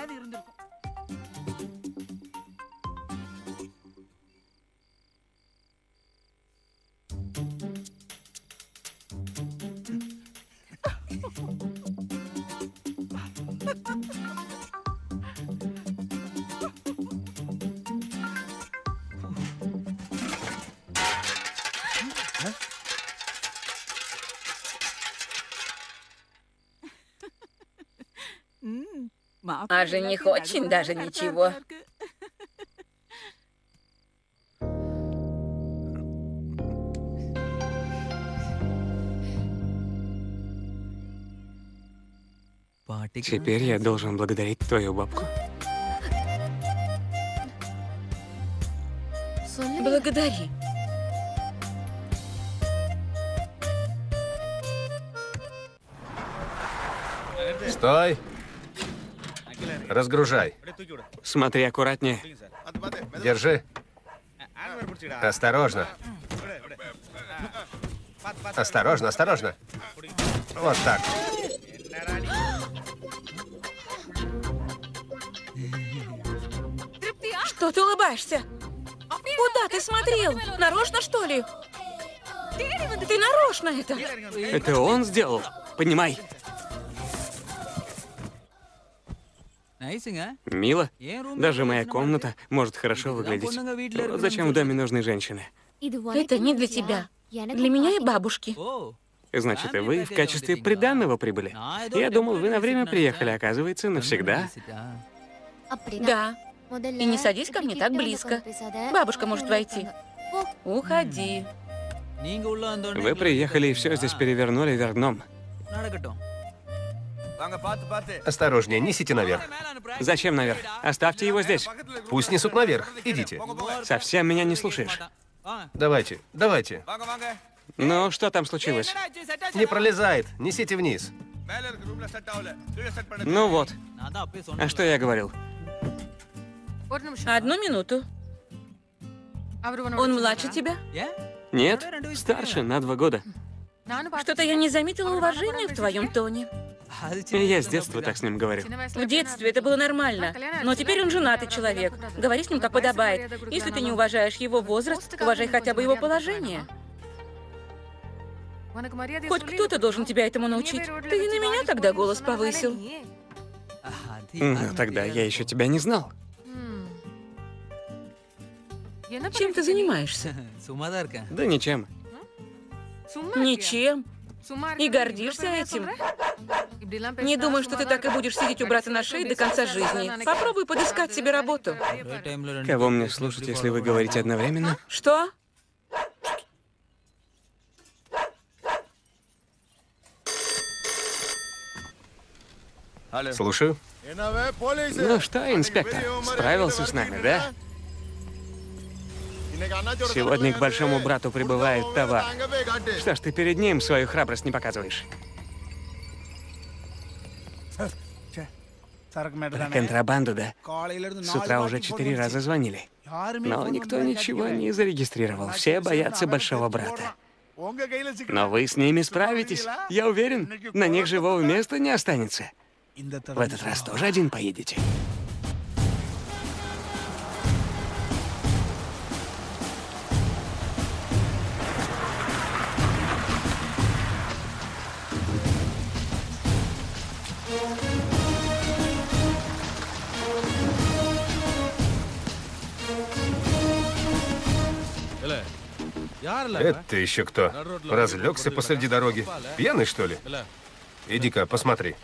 А жених очень даже ничего. Теперь я должен благодарить твою бабку. Благодари. Стой. Разгружай. Смотри аккуратнее. Держи. Осторожно. Осторожно, осторожно. Вот так. Что ты улыбаешься? Куда ты смотрел? Нарочно, что ли? Ты нарочно это. Это он сделал? Поднимай. Мило. Даже моя комната может хорошо выглядеть. Вот зачем в доме нужны женщины? Это не для тебя. Для меня и бабушки. Значит, и вы в качестве приданого прибыли. Я думал, вы на время приехали, оказывается, навсегда. Да. И не садись ко мне так близко. Бабушка может войти. Уходи. Вы приехали и все здесь перевернули вверх дном. Осторожнее, несите наверх. Зачем наверх? Оставьте его здесь. Пусть несут наверх. Идите. Совсем меня не слушаешь. Давайте, давайте. Ну, что там случилось? Не пролезает. Несите вниз. Ну вот. А что я говорил? Одну минуту. Он младше тебя? Нет, старше на 2 года. Что-то я не заметила уважения в твоем тоне. Я с детства так с ним говорю. В детстве это было нормально. Но теперь он женатый человек. Говори с ним как подобает. Если ты не уважаешь его возраст, уважай хотя бы его положение. Хоть кто-то должен тебя этому научить. Ты и на меня тогда голос повысил. Ну, тогда я еще тебя не знал. Чем ты занимаешься? Да ничем. Ничем. И гордишься этим? Не думай, что ты так и будешь сидеть у брата на шее до конца жизни. Попробуй подыскать себе работу. Кого мне слушать, если вы говорите одновременно? Что? Слушаю. Ну что, инспектор, справился с нами, да? Сегодня к большому брату прибывает товар. Что ж ты перед ним свою храбрость не показываешь? Про контрабанду, да? С утра уже 4 раза звонили. Но никто ничего не зарегистрировал. Все боятся большого брата. Но вы с ними справитесь. Я уверен, на них живого места не останется. В этот раз тоже один поедете? Это еще кто? Разлегся посреди дороги. Пьяный, что ли? Иди-ка, посмотри.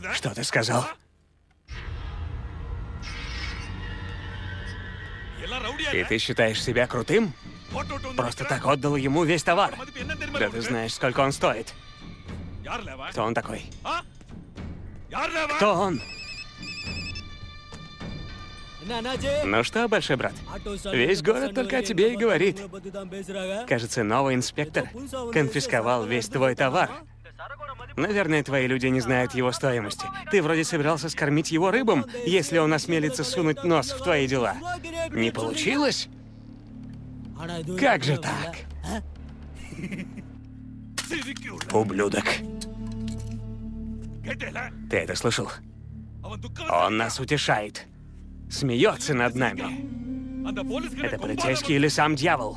Что ты сказал? И ты считаешь себя крутым? Просто так отдал ему весь товар. Да ты знаешь, сколько он стоит. Кто он такой? Кто он? Ну что, большой брат, весь город только о тебе и говорит. Кажется, новый инспектор конфисковал весь твой товар. Наверное, твои люди не знают его стоимости. Ты вроде собирался скормить его рыбам, если он осмелится сунуть нос в твои дела. Не получилось? Как же так? Ублюдок. Ты это слышал? Он нас утешает. Смеется над нами. Это полицейский или сам дьявол?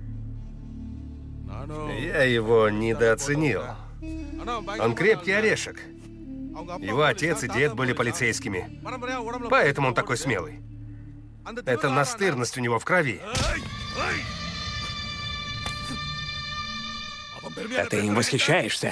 Я его недооценил. Он крепкий орешек. Его отец и дед были полицейскими. Поэтому он такой смелый. Эта настырность у него в крови. А ты им восхищаешься?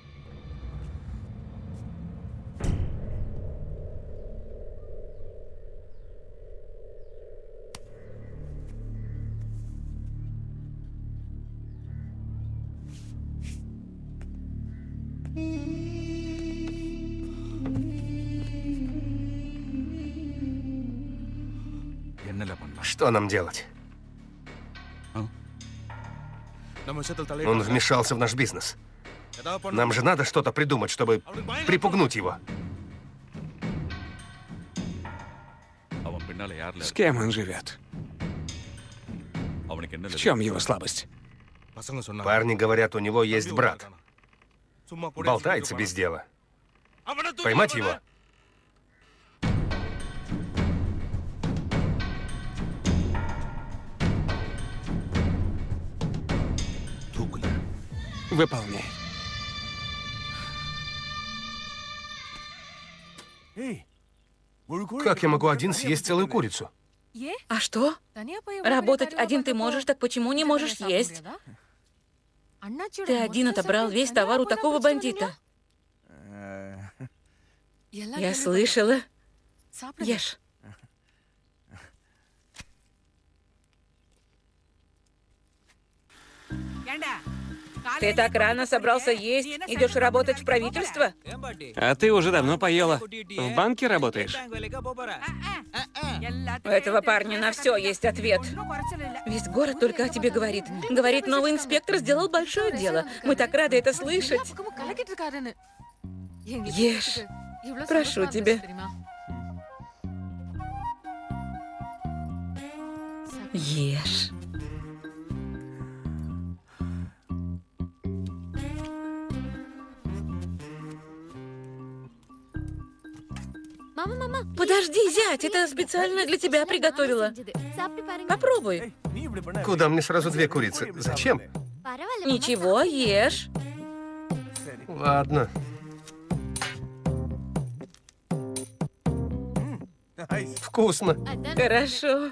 Что нам делать? Он вмешался в наш бизнес. Нам же надо что-то придумать, чтобы припугнуть его. С кем он живет? В чем его слабость? Парни говорят, у него есть брат. Болтается без дела. Поймать его? Выполняй. Как я могу один съесть целую курицу? А что? Работать один ты можешь, так почему не можешь есть? Ты один отобрал весь товар у такого бандита. Я слышала. Ешь. Ты так рано собрался есть? Идешь работать в правительство? А ты уже давно поела. В банке работаешь? У этого парня на все есть ответ. Весь город только о тебе говорит. Говорит, новый инспектор сделал большое дело. Мы так рады это слышать. Ешь. Прошу тебя. Ешь. Подожди, зять, это специально для тебя приготовила. Попробуй. Куда мне сразу две курицы? Зачем? Ничего, ешь. Ладно. Вкусно. Хорошо.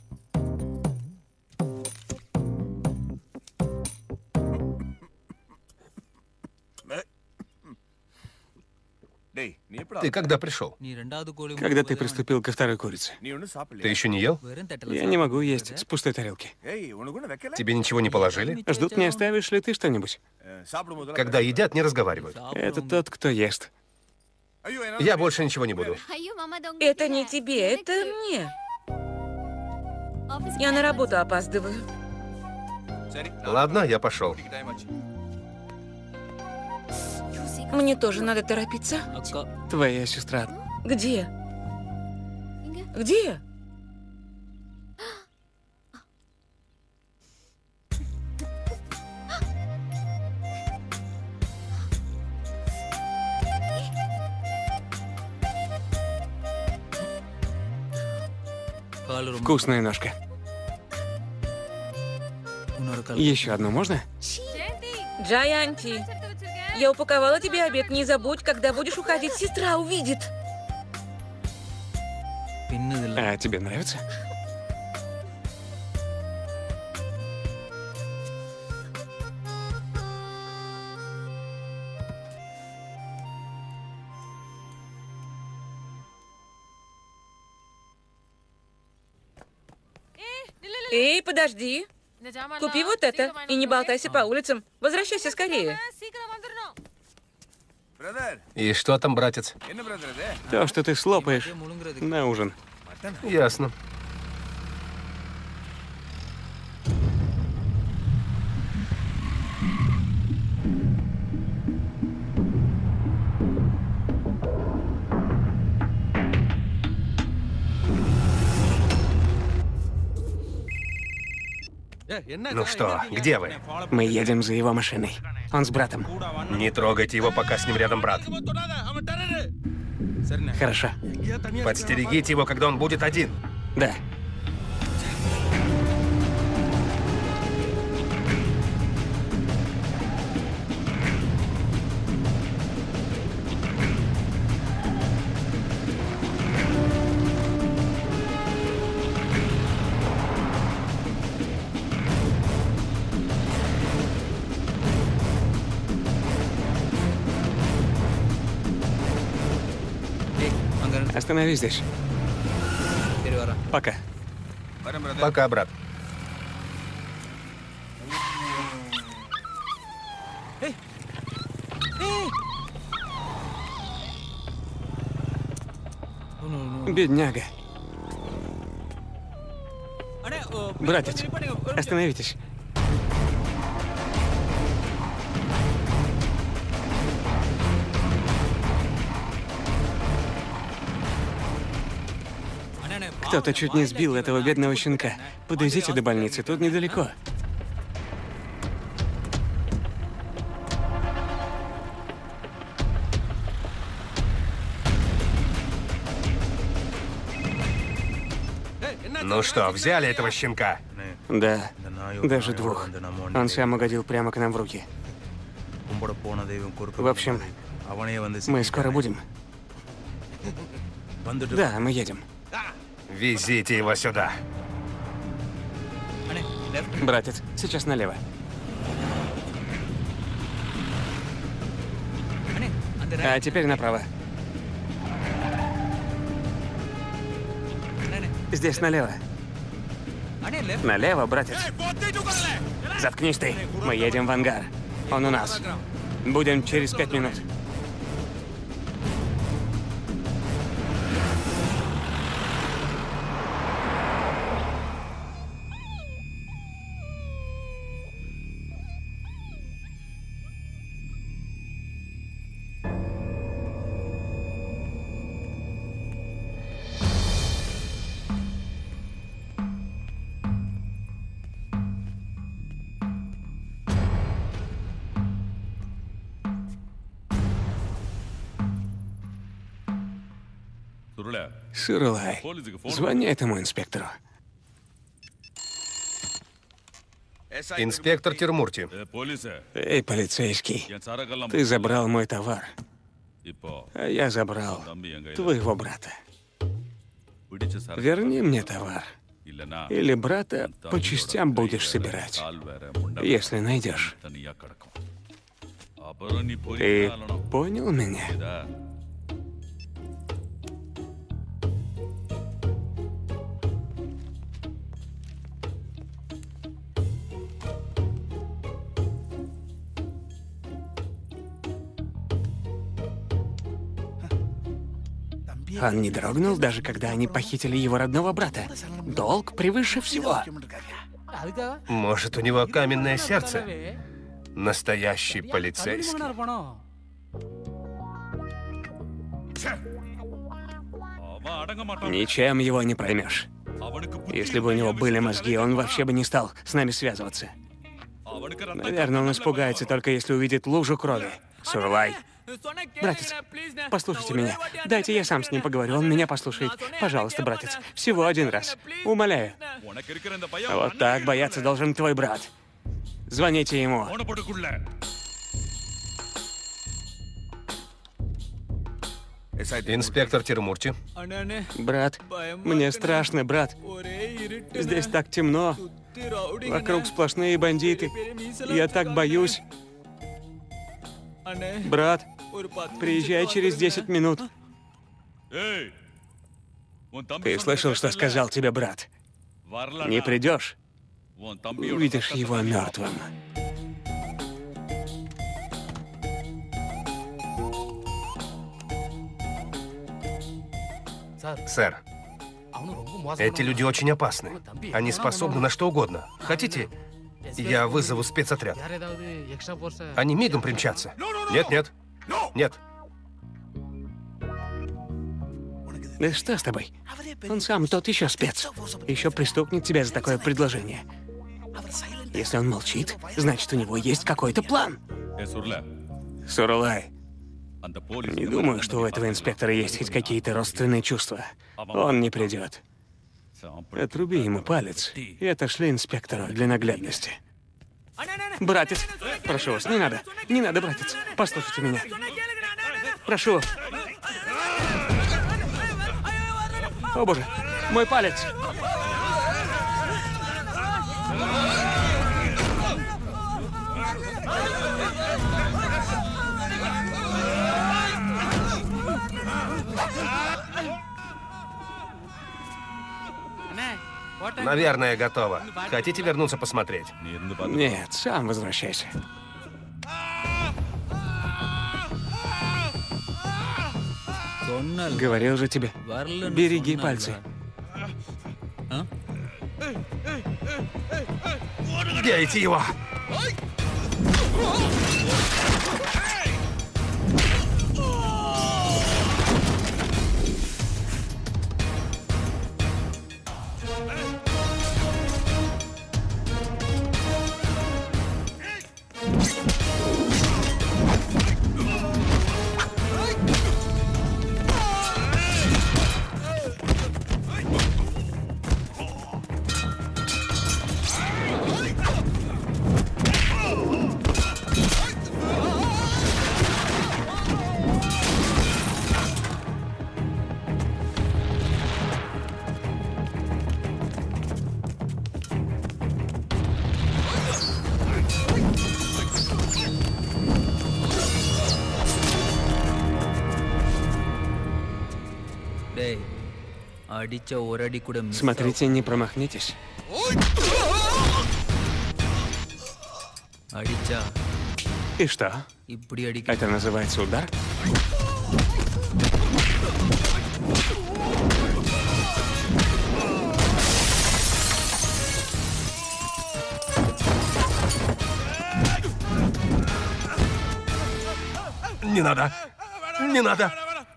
Ты когда пришел? Когда ты приступил ко второй курице? Ты еще не ел? Я не могу есть с пустой тарелки. Тебе ничего не положили? Ждут, не оставишь ли ты что-нибудь? Когда едят, не разговаривают. Это тот, кто ест. Я больше ничего не буду. Это не тебе, это мне. Я на работу опаздываю. Ладно, я пошел. Мне тоже надо торопиться. Твоя сестра. Где? Где? Вкусная ножка. Еще одну можно? Джаянти, я упаковала тебе обед. Не забудь, когда будешь уходить, сестра увидит. А тебе нравится? Эй, подожди. Купи вот это и не болтайся по улицам. Возвращайся скорее. И что там, братец? То, что ты слопаешь на ужин. Ясно. Ну что, где вы? Мы едем за его машиной. Он с братом. Не трогайте его, пока с ним рядом брат. Хорошо. Подстерегите его, когда он будет один. Да. Остановись здесь. Пока. Пока, брат. Бедняга. Братец, остановитесь. Кто-то чуть не сбил этого бедного щенка. Подвезите до больницы, тут недалеко. Ну что, взяли этого щенка? Да, даже двух. Он сам угодил прямо к нам в руки. В общем, мы скоро будем. Да, мы едем. Везите его сюда. Братец, сейчас налево. А теперь направо. Здесь налево. Налево, братец. Заткнись ты. Мы едем в ангар. Он у нас. Будем через 5 минут. Сырлай, звони этому инспектору. Инспектор Тирмурти. Эй, полицейский, ты забрал мой товар, а я забрал твоего брата. Верни мне товар, или брата по частям будешь собирать, если найдешь. Ты понял меня? Он не дрогнул, даже когда они похитили его родного брата. Долг превыше всего. Может, у него каменное сердце? Настоящий полицейский. Ничем его не проймешь. Если бы у него были мозги, он вообще бы не стал с нами связываться. Наверное, он испугается только если увидит лужу крови. Сурлай. Братец, послушайте меня. Дайте я сам с ним поговорю, он меня послушает. Пожалуйста, братец, всего один раз. Умоляю. Вот так бояться должен твой брат. Звоните ему. Инспектор Тирмурти. Брат, мне страшно, брат. Здесь так темно. Вокруг сплошные бандиты. Я так боюсь. Брат, приезжай через 10 минут. Ты слышал, что сказал тебе брат? Не придешь, увидишь его мертвым. Сэр, эти люди очень опасны. Они способны на что угодно. Хотите, я вызову спецотряд? Они мигом примчатся. Нет, нет. Нет. Да что с тобой? Он сам тот еще спец. Еще пристукнет тебя за такое предложение. Если он молчит, значит, у него есть какой-то план. Сурулай, не думаю, что у этого инспектора есть хоть какие-то родственные чувства. Он не придет. Отруби ему палец и отошли инспектору для наглядности. Братец, прошу вас, не надо. Не надо, братец. Послушайте меня. Прошу. О боже, мой палец. Наверное, готово. Хотите вернуться посмотреть? Нет, сам возвращайся. Говорил же тебе, береги пальцы. Бейте его! Смотрите, не промахнитесь. И что? Это называется удар? Не надо! Не надо!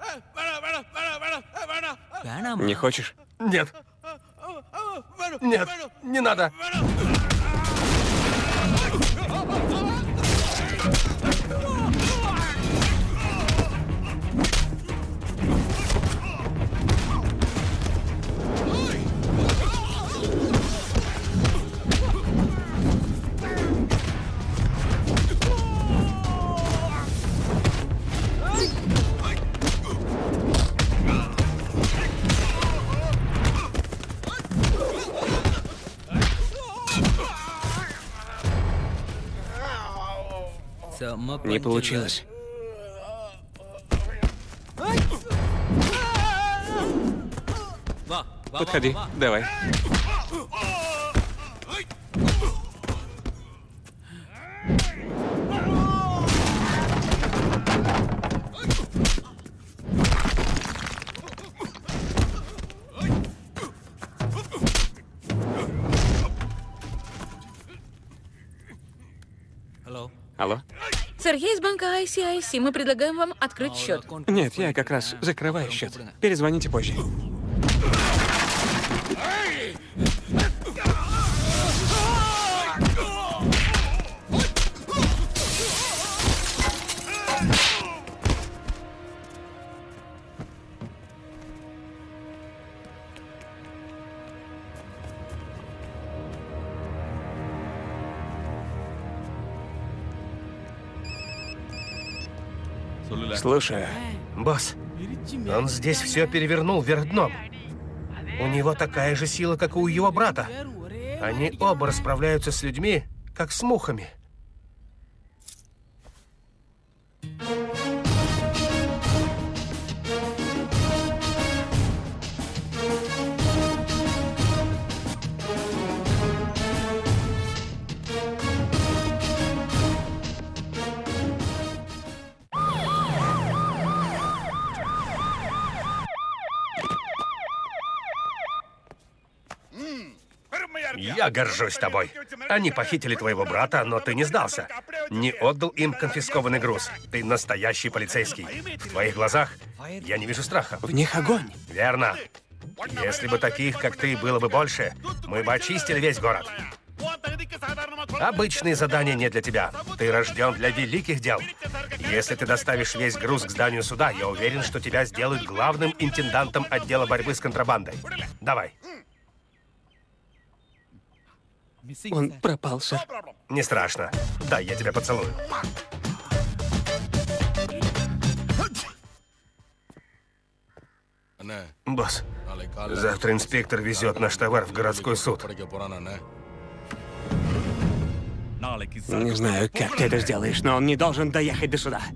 Не хочешь? Нет! Нет! Не надо! Не получилось. Подходи, давай. Алло? Сергей из банка ICIC. Мы предлагаем вам открыть счет. Нет, я как раз закрываю счет. Перезвоните позже. Слушаю. Босс, он здесь все перевернул вверх дном. У него такая же сила, как и у его брата. Они оба расправляются с людьми, как с мухами. Я горжусь тобой. Они похитили твоего брата, но ты не сдался. Не отдал им конфискованный груз. Ты настоящий полицейский. В твоих глазах я не вижу страха. В них огонь. Верно. Если бы таких, как ты, было бы больше, мы бы очистили весь город. Обычные задания не для тебя. Ты рожден для великих дел. Если ты доставишь весь груз к зданию суда, я уверен, что тебя сделают главным интендантом отдела борьбы с контрабандой. Давай. Он пропал, сэр. Не страшно. Дай, я тебя поцелую. Босс, завтра инспектор везет наш товар в городской суд. Не знаю, как ты это сделаешь, но он не должен доехать до суда.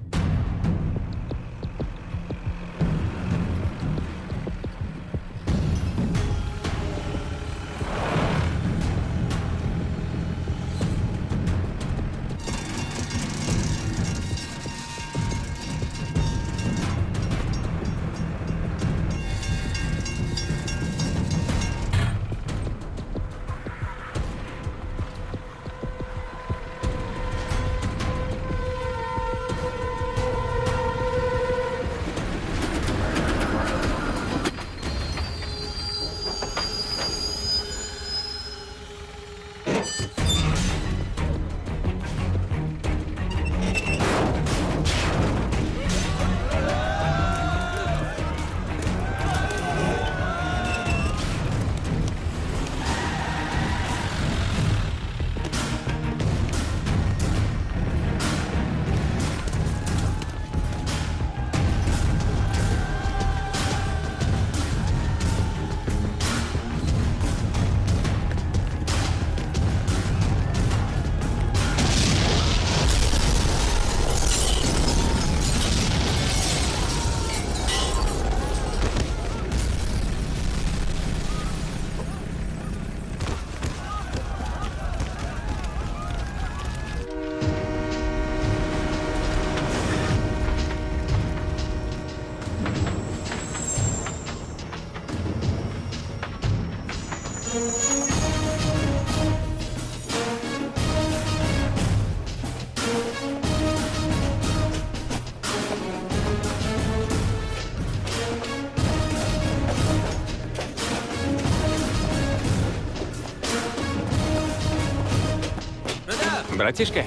Братишка.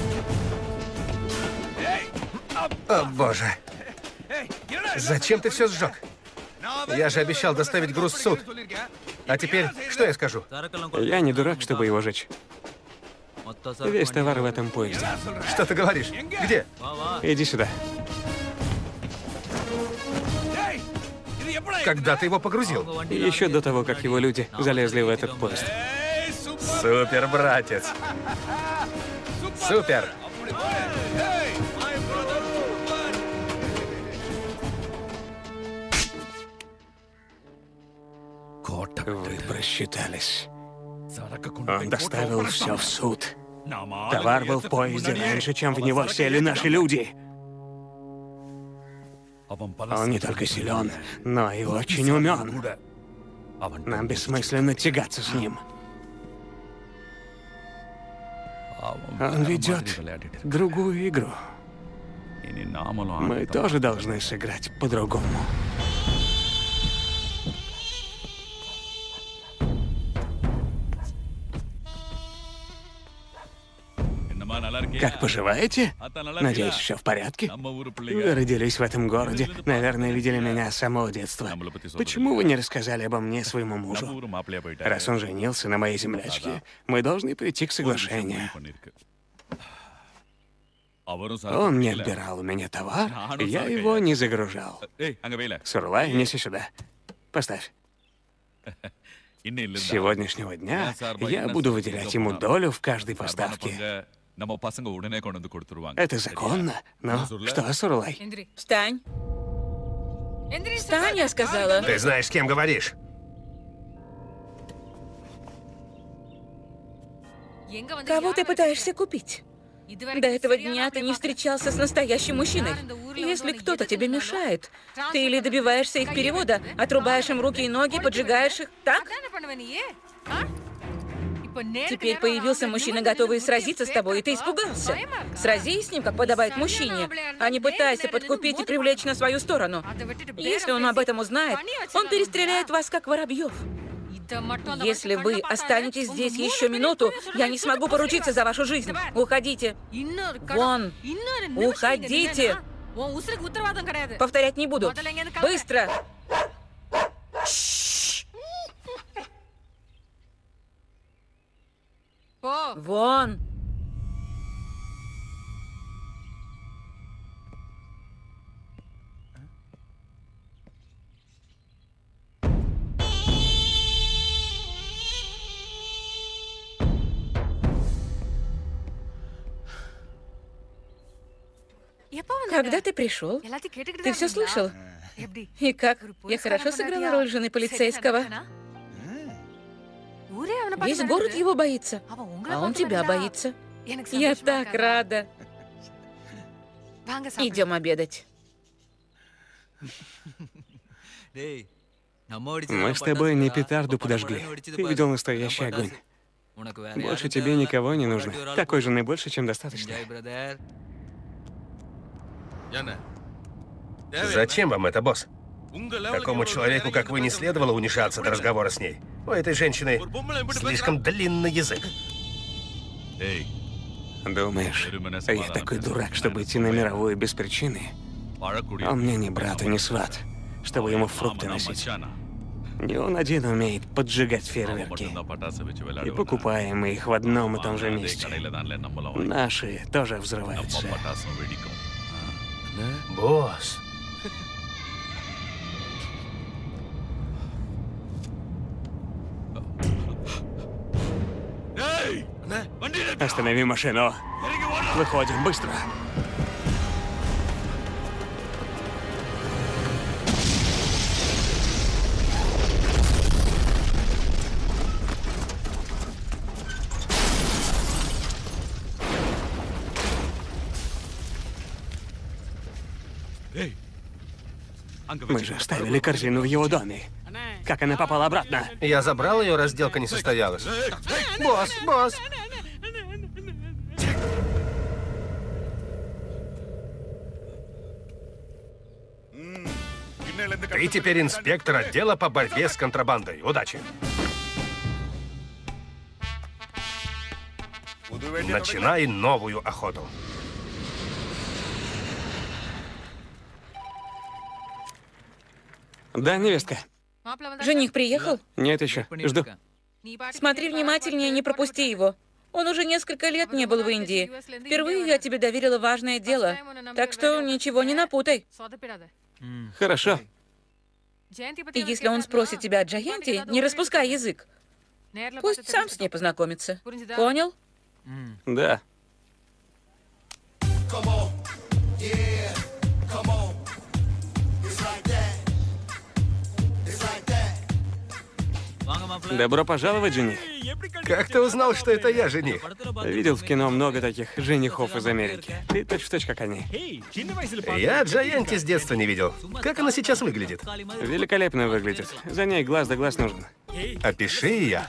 О, боже. Зачем ты все сжег? Я же обещал доставить груз в суд. А теперь, что я скажу? Я не дурак, чтобы его жечь. Весь товар в этом поезде. Что ты говоришь? Где? Иди сюда. Когда ты его погрузил? Еще до того, как его люди залезли в этот поезд. Супер, братец. Супер. Вы просчитались. Он доставил все в суд. Товар был в поезде раньше, чем в него сели наши люди. Он не только силен, но и очень умен. Нам бессмысленно тягаться с ним. Он ведет другую игру. Мы тоже должны сыграть по-другому. Как поживаете? Надеюсь, все в порядке? Вы родились в этом городе. Наверное, видели меня с самого детства. Почему вы не рассказали обо мне своему мужу? Раз он женился на моей землячке, мы должны прийти к соглашению. Он не отбирал у меня товар, и я его не загружал. Сурлай, неси сюда. Поставь. С сегодняшнего дня я буду выделять ему долю в каждой поставке. Это законно. Ну, что, Сурлай? Встань. Встань, я сказала. Ты знаешь, с кем говоришь? Кого ты пытаешься купить? До этого дня ты не встречался с настоящим мужчиной. Если кто-то тебе мешает, ты или добиваешься их перевода, отрубаешь им руки и ноги, поджигаешь их, так? Теперь появился мужчина, готовый сразиться с тобой, и ты испугался. Сразись с ним, как подобает мужчине, а не пытайся подкупить и привлечь на свою сторону. Если он об этом узнает, он перестреляет вас, как воробьев. Если вы останетесь здесь еще минуту, я не смогу поручиться за вашу жизнь. Уходите. Вон. Уходите. Повторять не буду. Быстро. Вон. Когда ты пришел? Ты все слышал? И как? Я хорошо сыграла роль жены полицейского. Весь город его боится, а он тебя боится. Я так рада. Идем обедать. Мы с тобой не петарду подожгли. Ты видел настоящий огонь. Больше тебе никого не нужно. Такой жены больше, чем достаточно. Зачем вам это, босс? Такому человеку, как вы, не следовало унижаться до разговора с ней. У этой женщины слишком длинный язык. Думаешь, я такой дурак, чтобы идти на мировую без причины? А мне ни брат и ни сват, чтобы ему фрукты носить. Не он один умеет поджигать фейерверки. И покупаем мы их в одном и том же месте. Наши тоже взрываются. Босс. Останови машину. Выходим, быстро. Мы же оставили корзину в его доме. Как она попала обратно? Я забрал ее, раз сделка не состоялась. Босс, босс. Ты теперь инспектор отдела по борьбе с контрабандой. Удачи. Начинай новую охоту. Да, невестка. Жених приехал? Нет еще. Жду. Смотри внимательнее, не пропусти его. Он уже несколько лет не был в Индии. Впервые я тебе доверила важное дело. Так что ничего не напутай. Хорошо. И если он спросит тебя о Джаянти, не распускай язык. Пусть сам с ней познакомится. Понял? Да. Добро пожаловать, жених. Как ты узнал, что это я жених? Видел в кино много таких женихов из Америки. Ты точь-в-точь как они. Я Джаянти с детства не видел. Как она сейчас выглядит? Великолепно выглядит. За ней глаз да глаз нужен. Опиши ее.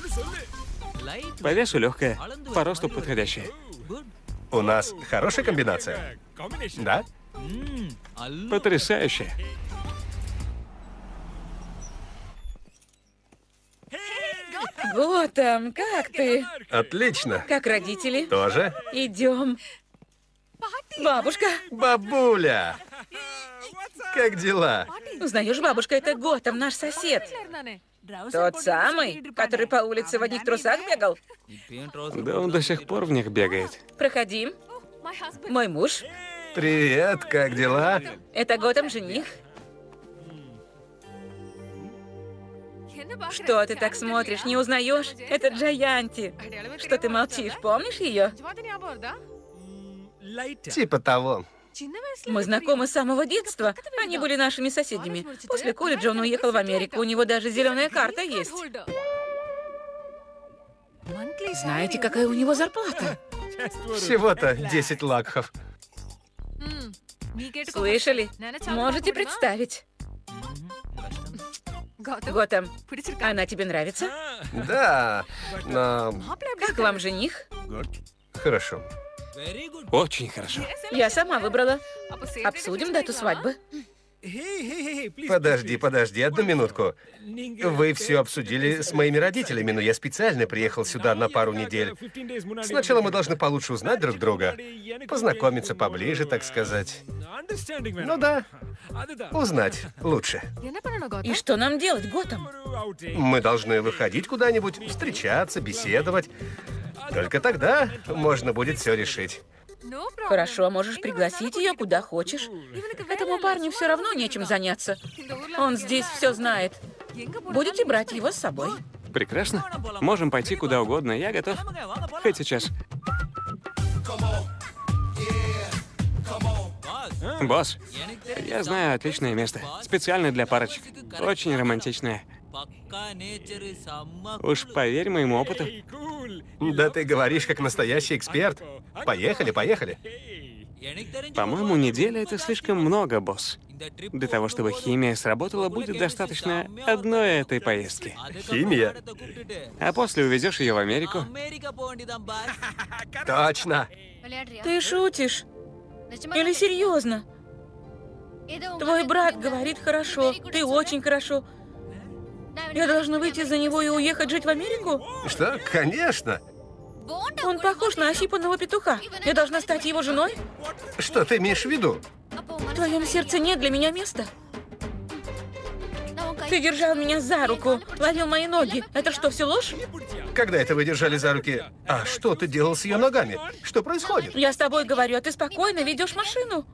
По весу легкая, по росту подходящая. У нас хорошая комбинация. Да? Потрясающе. Вот там, как ты? Отлично. Как родители? Тоже? Идем. Бабушка. Бабуля! Как дела? Узнаешь, бабушка, это Готам, наш сосед. Тот самый, который по улице в одних трусах бегал? Да он до сих пор в них бегает. Проходи. Мой муж. Привет, как дела? Это Готам жених. Что ты так смотришь, не узнаешь? Это Джаянти. Что ты молчишь, помнишь ее? Типа того. Мы знакомы с самого детства. Они были нашими соседями. После колледжа он уехал в Америку. У него даже зеленая карта есть. Знаете, какая у него зарплата? Всего-то 10 лакхов. Слышали? Можете представить? Готэм, она тебе нравится? Да, но... Как вам жених? Хорошо. Очень хорошо. Я сама выбрала. Обсудим дату свадьбы. Подожди, одну минутку. Вы все обсудили с моими родителями, но я специально приехал сюда на пару недель. Сначала мы должны получше узнать друг друга, познакомиться поближе, так сказать. Ну да, узнать лучше. И что нам делать, Готэм? Мы должны выходить куда-нибудь, встречаться, беседовать. Только тогда можно будет все решить. Хорошо, можешь пригласить ее куда хочешь. Этому парню все равно нечем заняться. Он здесь все знает. Будете брать его с собой. Прекрасно. Можем пойти куда угодно. Я готов. Хоть сейчас. Босс, я знаю отличное место. Специально для парочек. Очень романтичное. Уж поверь моему опыту. Да ты говоришь, как настоящий эксперт. Поехали, поехали. По-моему, неделя — это слишком много, босс. Для того, чтобы химия сработала, будет достаточно одной этой поездки. Химия? А после увезешь ее в Америку. Точно. Ты шутишь? Или серьезно? Твой брат говорит хорошо, ты очень хорошо. Я должна выйти за него и уехать жить в Америку? Что? Конечно. Он похож на ощипанного петуха. Я должна стать его женой? Что ты имеешь в виду? В твоем сердце нет для меня места. Ты держал меня за руку, ловил мои ноги. Это что, все ложь? Когда это вы держали за руки? А что ты делал с ее ногами? Что происходит? Я с тобой говорю, а ты спокойно ведешь машину.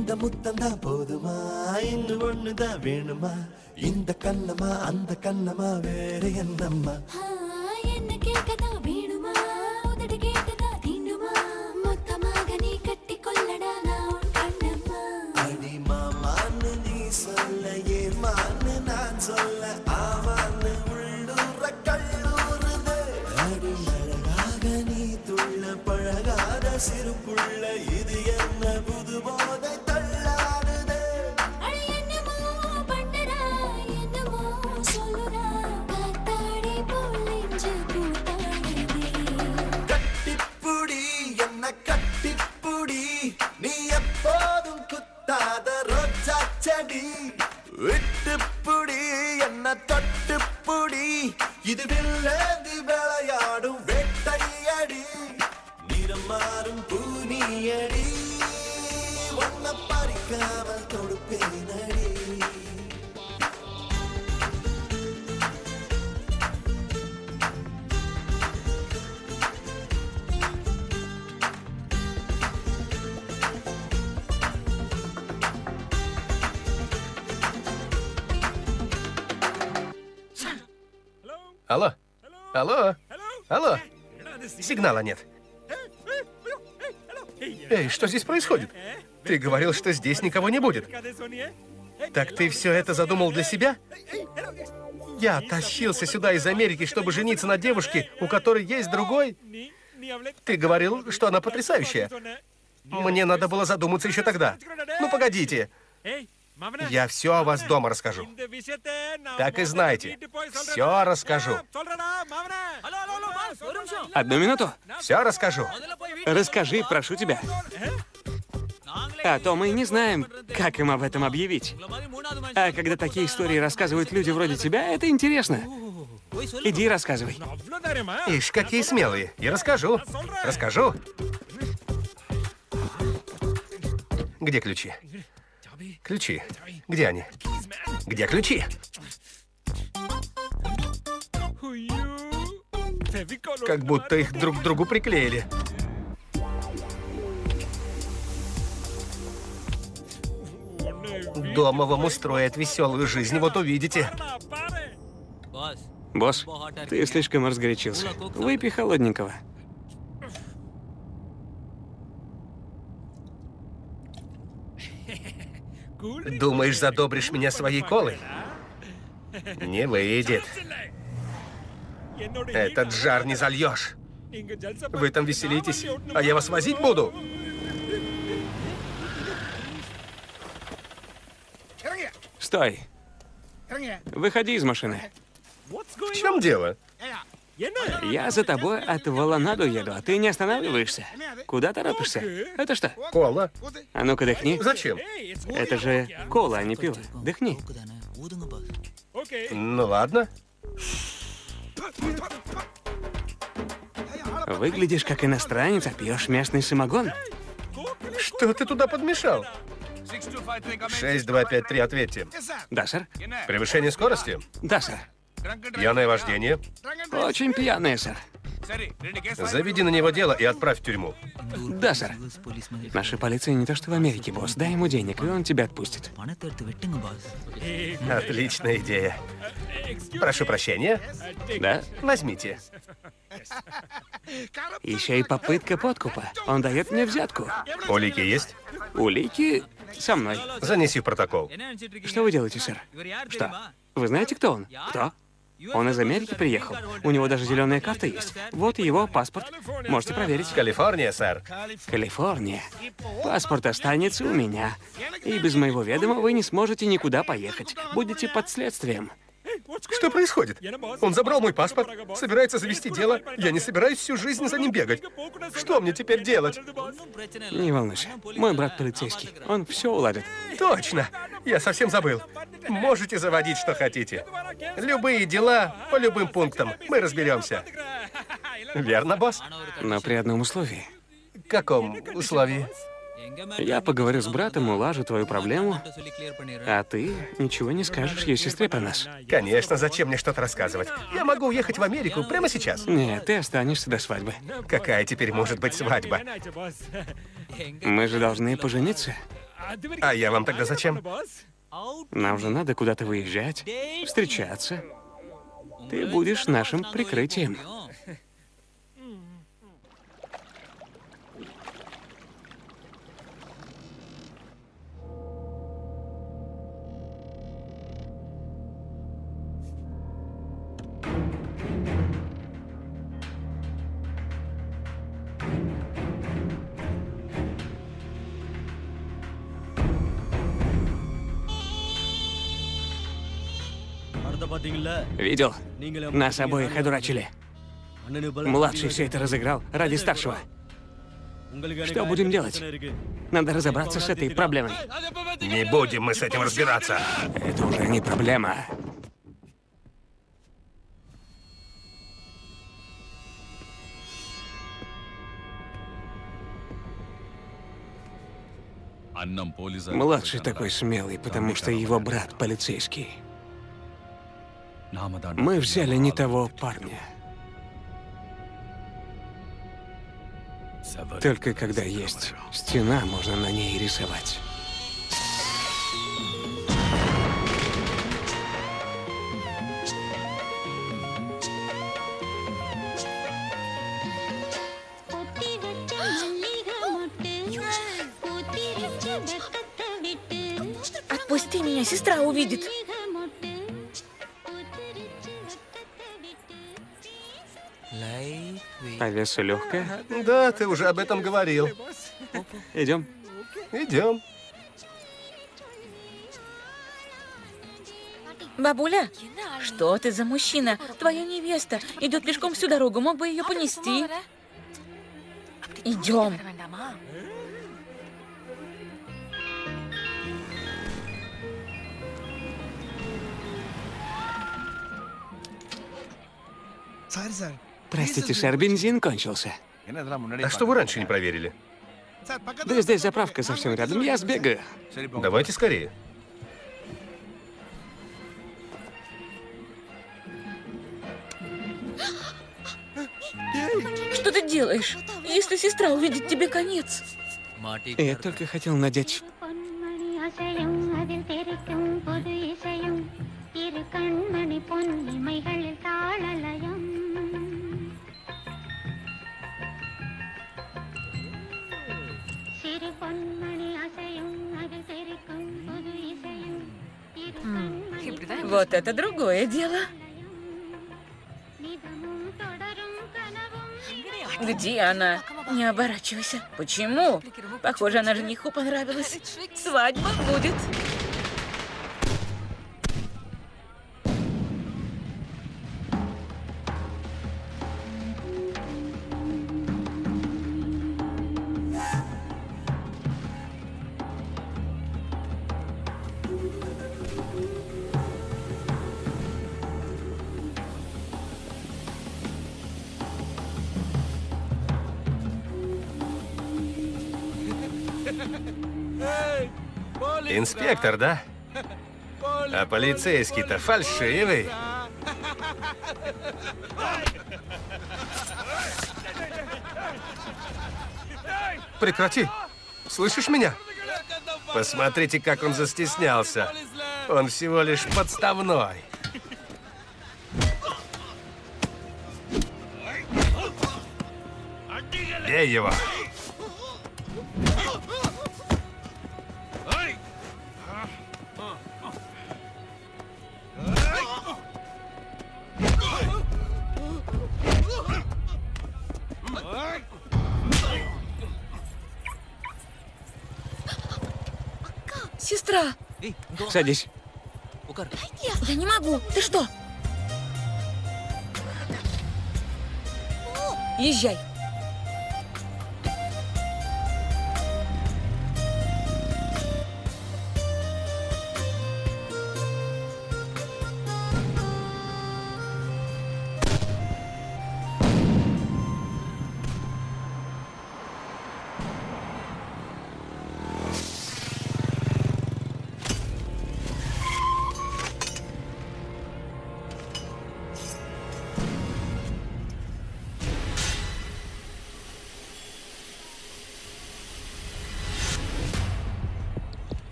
இந்த முத்தந்தா போதுமா இன்னும் ஒண்ணுதான் வேணுமா இந்த கண்ணமா அந்த கண்ணமா வேற என்னம்மா என்ன கேட்கதா வேணுமா உதடு கேட்டதா தீண்டுமா மொத்தமாக நீ கட்டி கொள்ளடா நான் உன் கண்ணம்மா அடி மாமான்னு நீ சொல்ல ஏமான்னு நான் சொல்ல ஆவான்னு உள்ளூர கல்லூருது அடி அழகாக நீ துள்ள பழகாத சிறு புள்ள இது என்ன புது போதை தள்ளாடுது அடி என்னமோ பண்ணடா என்னமோ சொல்லுடா காத்தாடி போல் நெஞ்சு கூத்தாடுதே கட்டிப்புடி என்ன கட்டிப்புடி நீ எப்போதும் குத்தாத ரோஜா செடி விட்டுப்புடி என்ன தொட்டுப்புடி இது வில்லேந்தி விளையாடும் வேட்டையடி நிறம் மாறும் பூனியடி ஒன்ன பறிக்காமல் தொடுப்பேனடி Алло? Алло? Алло? Сигнала нет. Эй, что здесь происходит? Ты говорил, что здесь никого не будет. Так ты все это задумал для себя? Я тащился сюда из Америки, чтобы жениться на девушке, у которой есть другой. Ты говорил, что она потрясающая. Мне надо было задуматься еще тогда. Ну, погодите. Я все о вас дома расскажу. Так и знайте. Все расскажу. Одну минуту. Все расскажу. Расскажи, прошу тебя. А то мы не знаем, как им об этом объявить. А когда такие истории рассказывают люди вроде тебя, это интересно. Иди рассказывай. Ишь, какие смелые. И расскажу. Расскажу. Где ключи? Ключи. Где они? Где ключи? Как будто их друг к другу приклеили. Дома вам устроят веселую жизнь, вот увидите. Босс, ты слишком разгорячился. Выпей холодненького. Думаешь, задобришь меня своей колой? Не выйдет. Этот жар не зальешь. Вы там веселитесь, а я вас возить буду. Стой. Выходи из машины. В чем дело? Я за тобой от Валанаду еду, а ты не останавливаешься. Куда торопишься? Это что? Кола. А ну-ка дыхни. Зачем? Это же кола, а не пиво. Дыхни. Ну ладно. Выглядишь как иностранец, а пьешь местный самогон. Что ты туда подмешал? 6253, ответьте. Да, сэр. Превышение скорости? Да, сэр. Пьяное вождение? Очень пьяные, сэр. Заведи на него дело и отправь в тюрьму. Да, сэр. Наша полиция не то что в Америке, босс. Дай ему денег, и он тебя отпустит. Отличная идея. Прошу прощения. Да? Возьмите. Еще и попытка подкупа. Он дает мне взятку. Улики есть? Улики со мной. Занеси в протокол. Что вы делаете, сэр? Что? Вы знаете, кто он? Кто? Он из Америки приехал. У него даже зеленая карта есть. Вот его паспорт. Можете проверить. Калифорния, сэр. Калифорния. Паспорт останется у меня. И без моего ведома вы не сможете никуда поехать. Будете под следствием. Что происходит? Он забрал мой паспорт, собирается завести дело. Я не собираюсь всю жизнь за ним бегать. Что мне теперь делать? Не волнуйся. Мой брат полицейский. Он все уладит. Точно. Я совсем забыл. Можете заводить, что хотите. Любые дела по любым пунктам. Мы разберемся. Верно, босс? Но при одном условии. Каком условии? Я поговорю с братом, улажу твою проблему, а ты ничего не скажешь ее сестре про нас. Конечно, зачем мне что-то рассказывать? Я могу уехать в Америку прямо сейчас. Нет, ты останешься до свадьбы. Какая теперь может быть свадьба? Мы же должны пожениться. А я вам тогда зачем? Нам же надо куда-то выезжать, встречаться. Ты будешь нашим прикрытием. Видел? Нас обоих одурачили. Младший все это разыграл ради старшего. Что будем делать? Надо разобраться с этой проблемой. Не будем мы с этим разбираться. Это уже не проблема. Младший такой смелый, потому что его брат полицейский. Мы взяли не того парня. Только когда есть стена, можно на ней рисовать. Отпусти меня, сестра увидит. По весу легкая. Да, ты уже об этом говорил. Идем. Идем. Бабуля, что ты за мужчина? Твоя невеста идет пешком всю дорогу, мог бы ее понести. Идем. Простите, сэр, бензин кончился. А что вы раньше не проверили? Да здесь заправка совсем рядом, я сбегаю. Давайте скорее. Что ты делаешь? Если сестра увидит, тебе конец. Я только хотел надеть... Вот это другое дело. Где она? Не оборачивайся. Почему? Похоже, она жениху понравилась. Свадьба будет. Инспектор, да? А полицейский-то фальшивый. Прекрати. Слышишь меня? Посмотрите, как он застеснялся. Он всего лишь подставной. Бей его. Сестра! Садись. Я не могу. Ты что? Езжай.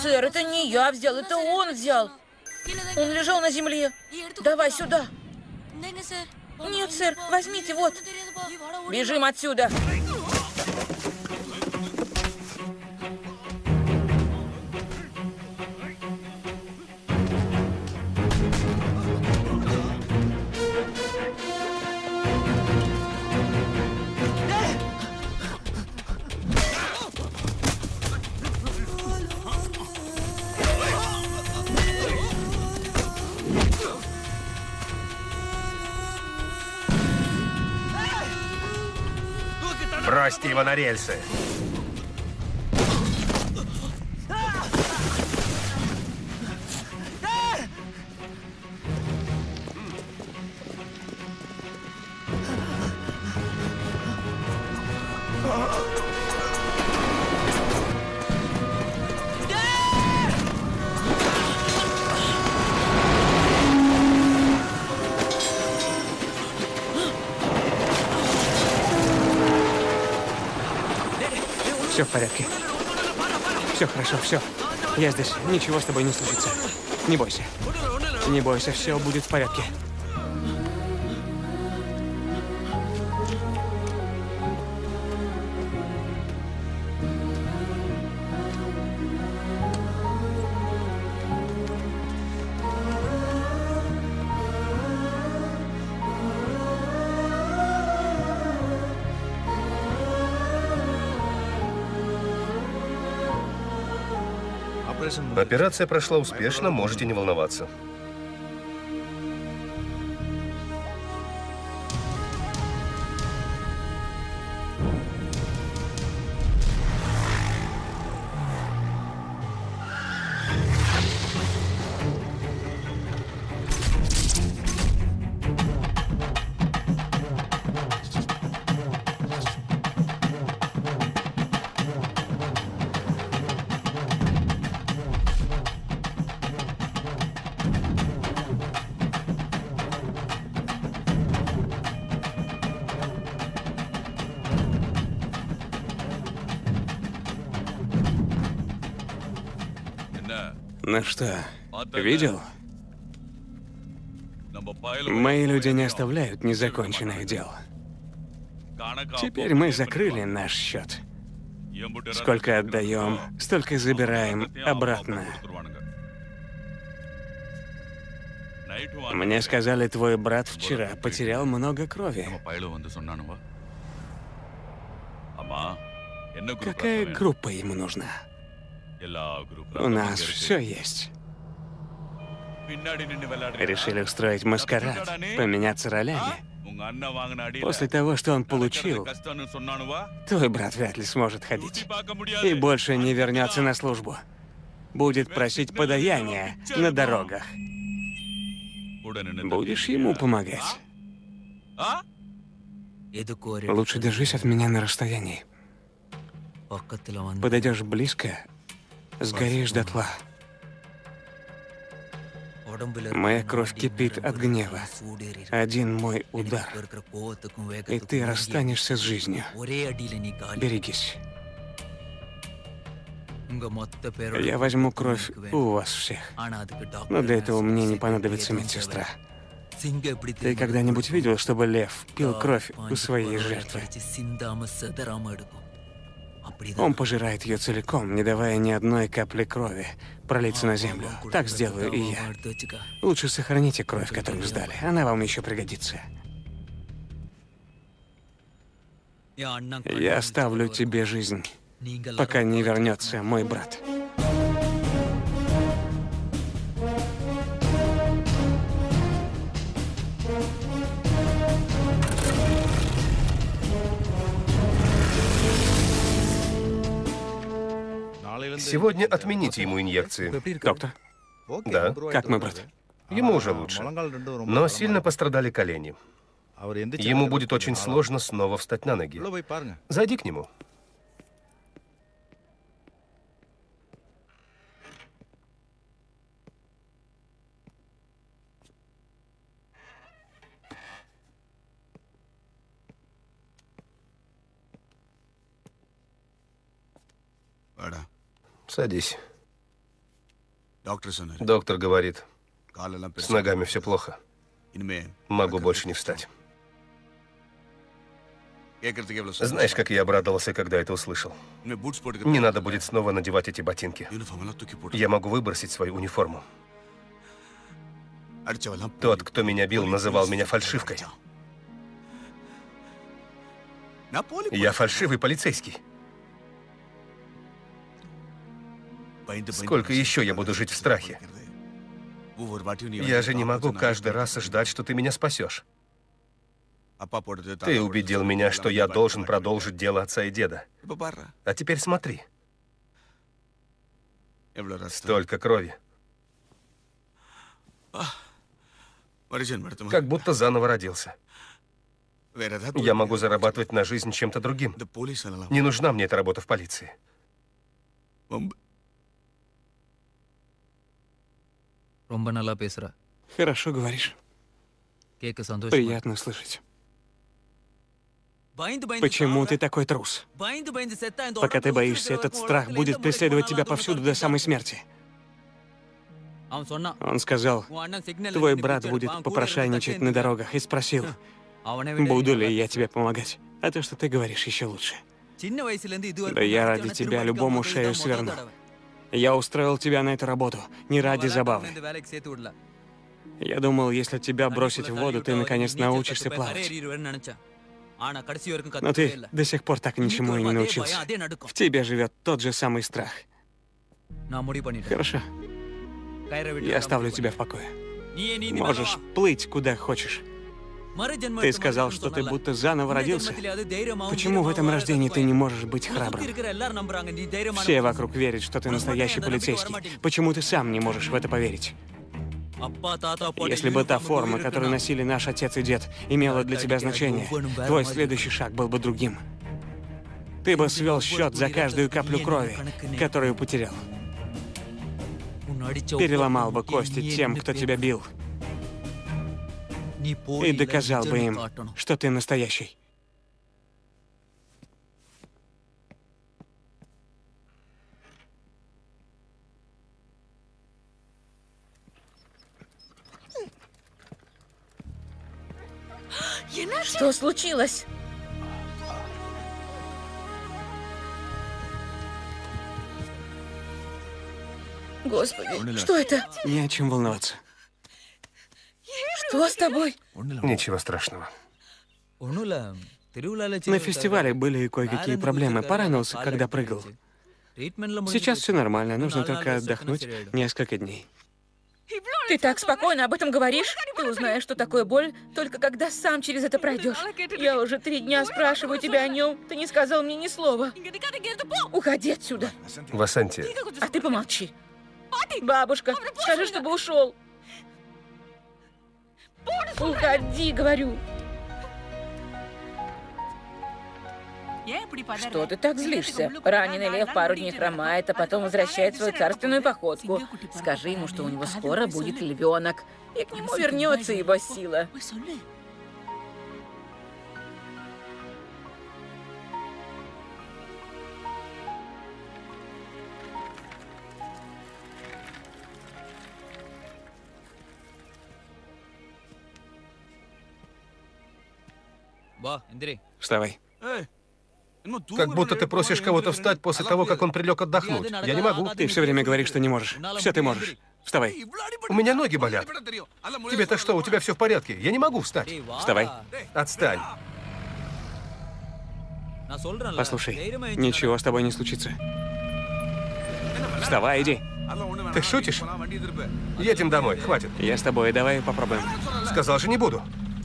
Сэр, это не я взял, это он взял. Он лежал на земле. Давай сюда. Нет, сэр, возьмите, вот. Бежим отсюда. Бросьте его на рельсы. Все в порядке. Все хорошо, все. Я здесь. Ничего с тобой не случится. Не бойся. Не бойся, все будет в порядке. Операция прошла успешно, можете не волноваться. Ну что, видел? Мои люди не оставляют незаконченных дел. Теперь мы закрыли наш счет. Сколько отдаем, столько забираем обратно. Мне сказали, твой брат вчера потерял много крови. Какая группа ему нужна? У нас все есть. Решили устроить маскарад, поменяться ролями. После того, что он получил, твой брат вряд ли сможет ходить. И больше не вернется на службу. Будет просить подаяния на дорогах. Будешь ему помогать? Лучше держись от меня на расстоянии. Подойдешь близко, сгоришь дотла. Моя кровь кипит от гнева. Один мой удар, и ты расстанешься с жизнью. Берегись. Я возьму кровь у вас всех. Но для этого мне не понадобится медсестра. Ты когда-нибудь видел, чтобы лев пил кровь у своей жертвы? Он пожирает ее целиком, не давая ни одной капли крови пролиться на землю. Так сделаю и я. Лучше сохраните кровь, которую сдали. Она вам еще пригодится. Я оставлю тебе жизнь, пока не вернется мой брат. Сегодня отмените ему инъекции. Доктор, Да, как мой брат? ему уже лучше. Но сильно пострадали колени. Ему будет очень сложно снова встать на ноги. Зайди к нему. Садись. Доктор говорит, с ногами все плохо. Могу больше не встать. Знаешь, как я обрадовался, когда это услышал? Не надо будет снова надевать эти ботинки. Я могу выбросить свою униформу. Тот, кто меня бил, называл меня фальшивкой. Я фальшивый полицейский. Сколько еще я буду жить в страхе? Я же не могу каждый раз ждать, что ты меня спасешь. Ты убедил меня, что я должен продолжить дело отца и деда. А теперь смотри. Столько крови. Как будто заново родился. Я могу зарабатывать на жизнь чем-то другим. Не нужна мне эта работа в полиции. Хорошо говоришь. Приятно слышать. Почему ты такой трус? Пока ты боишься, этот страх будет преследовать тебя повсюду до самой смерти. Он сказал, твой брат будет попрошайничать на дорогах, и спросил, буду ли я тебе помогать. А то, что ты говоришь, еще лучше. Да я ради тебя любому шею сверну. Я устроил тебя на эту работу, не ради забавы. Я думал, если тебя бросить в воду, ты наконец научишься плавать. Но ты до сих пор так ничему и не научился. В тебе живет тот же самый страх. Хорошо. Я оставлю тебя в покое. Можешь плыть куда хочешь. Ты сказал, что ты будто заново родился. Почему в этом рождении ты не можешь быть храбрым? Все вокруг верят, что ты настоящий полицейский. Почему ты сам не можешь в это поверить? Если бы та форма, которую носили наш отец и дед, имела для тебя значение, твой следующий шаг был бы другим. Ты бы свел счет за каждую каплю крови, которую потерял. Переломал бы кости тем, кто тебя бил. И доказал бы им, что ты настоящий. Что случилось? Господи, что это? Не о чем волноваться. Что с тобой? Ничего страшного. На фестивале были кое-какие проблемы. Поранился, когда прыгал. Сейчас все нормально, нужно только отдохнуть несколько дней. Ты так спокойно об этом говоришь? Ты узнаешь, что такое боль, только когда сам через это пройдешь. Я уже 3 дня спрашиваю тебя о нем. Ты не сказал мне ни слова. Уходи отсюда. Васанти, А ты помолчи. Бабушка, скажи, чтобы ушел. Уходи, говорю. Что ты так злишься? Раненый лев пару дней хромает, а потом возвращает свою царственную походку. Скажи ему, что у него скоро будет львенок, и к нему вернется его сила. Вставай. как будто ты просишь кого-то встать после того, как он прилег отдохнуть. Я не могу. Ты все время говоришь, что не можешь. Все ты можешь. Вставай. У меня ноги болят. Тебе-то что, у тебя все в порядке? Я не могу встать. Вставай. Отстань. Послушай, ничего с тобой не случится. Вставай, иди. Ты шутишь? Едем домой, хватит. Я с тобой, давай попробуем. Сказал же, не буду.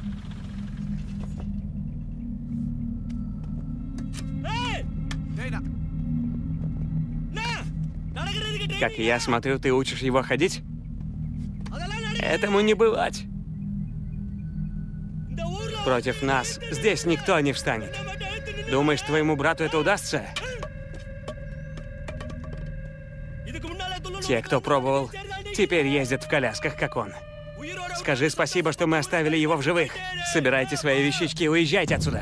Как я смотрю, ты учишь его ходить? Этому не бывать. Против нас здесь никто не встанет. Думаешь, твоему брату это удастся? Те, кто пробовал, теперь ездят в колясках, как он. Скажи спасибо, что мы оставили его в живых. Собирайте свои вещички и уезжайте отсюда.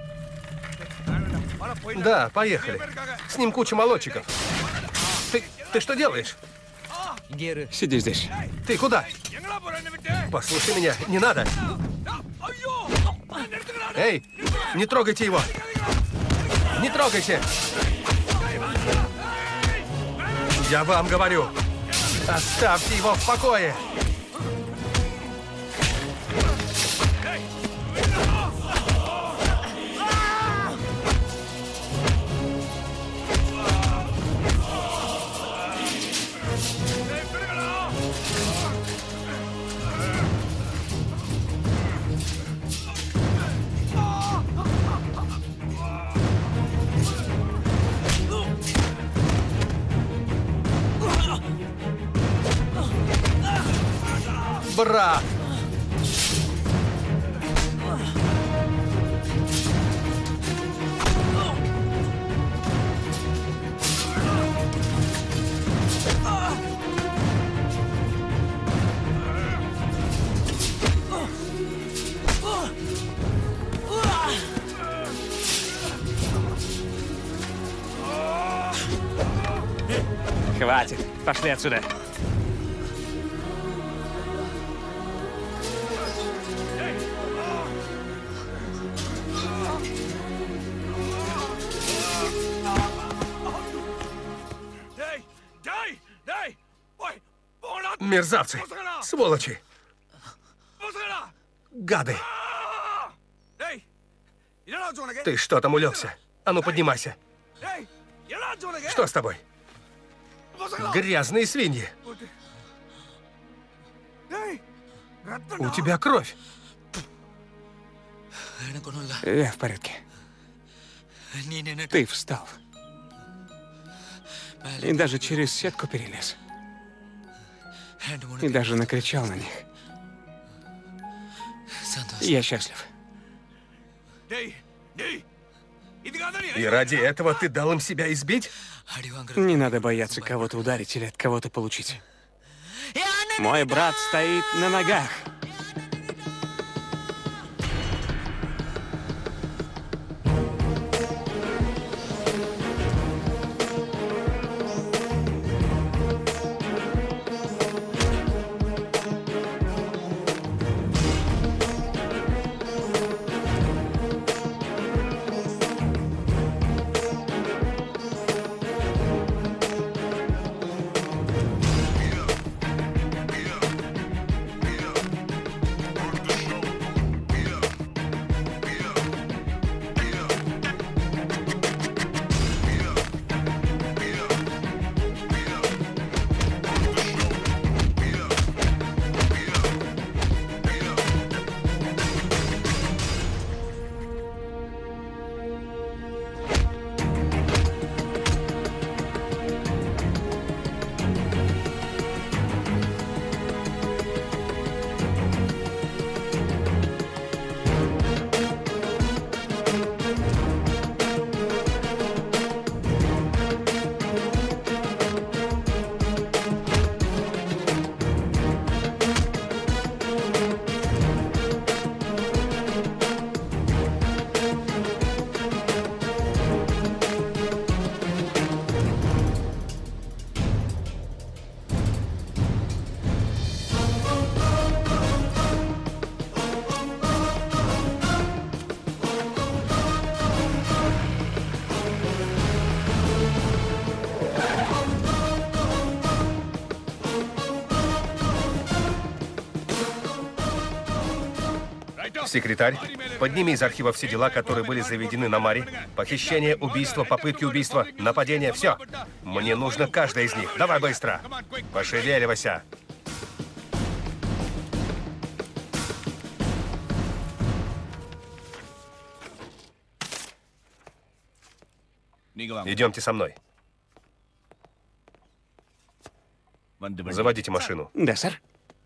Да, поехали. С ним куча молодчиков. Ты... Ты что делаешь? Сиди здесь. Ты куда? Послушай меня, не надо. Эй, не трогайте его. Не трогайте. Я вам говорю. Оставьте его в покое. Брат! Хватит. Пошли отсюда. Мерзавцы! Сволочи! Гады! Ты что там улегся? А ну поднимайся! Что с тобой? Грязные свиньи! У тебя кровь! Я в порядке. Ты встал. И даже через сетку перелез. И даже накричал на них. Я счастлив. И ради этого ты дал им себя избить? Не надо бояться кого-то ударить или от кого-то получить. Мой брат стоит на ногах. Секретарь, подними из архива все дела, которые были заведены на Мари. Похищение, убийство, попытки убийства, нападение, все. Мне нужно каждое из них. Давай быстро. Пошевеливайся. Идемте со мной. Заводите машину. Да, сэр.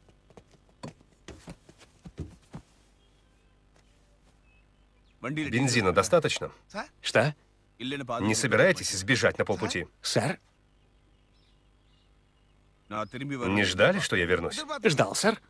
Бензина достаточно? Что? Не собираетесь сбежать на полпути? Сэр? Не ждали, что я вернусь? Ждал, сэр.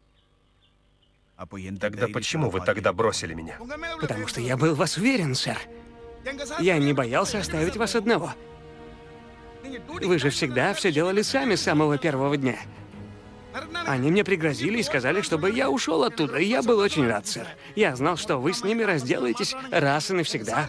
Тогда почему вы тогда бросили меня? Потому что я был в вас уверен, сэр. Я не боялся оставить вас одного. Вы же всегда все делали сами с самого первого дня. Они мне пригрозили и сказали, чтобы я ушел оттуда, и я был очень рад, сэр. Я знал, что вы с ними разделаетесь раз и навсегда.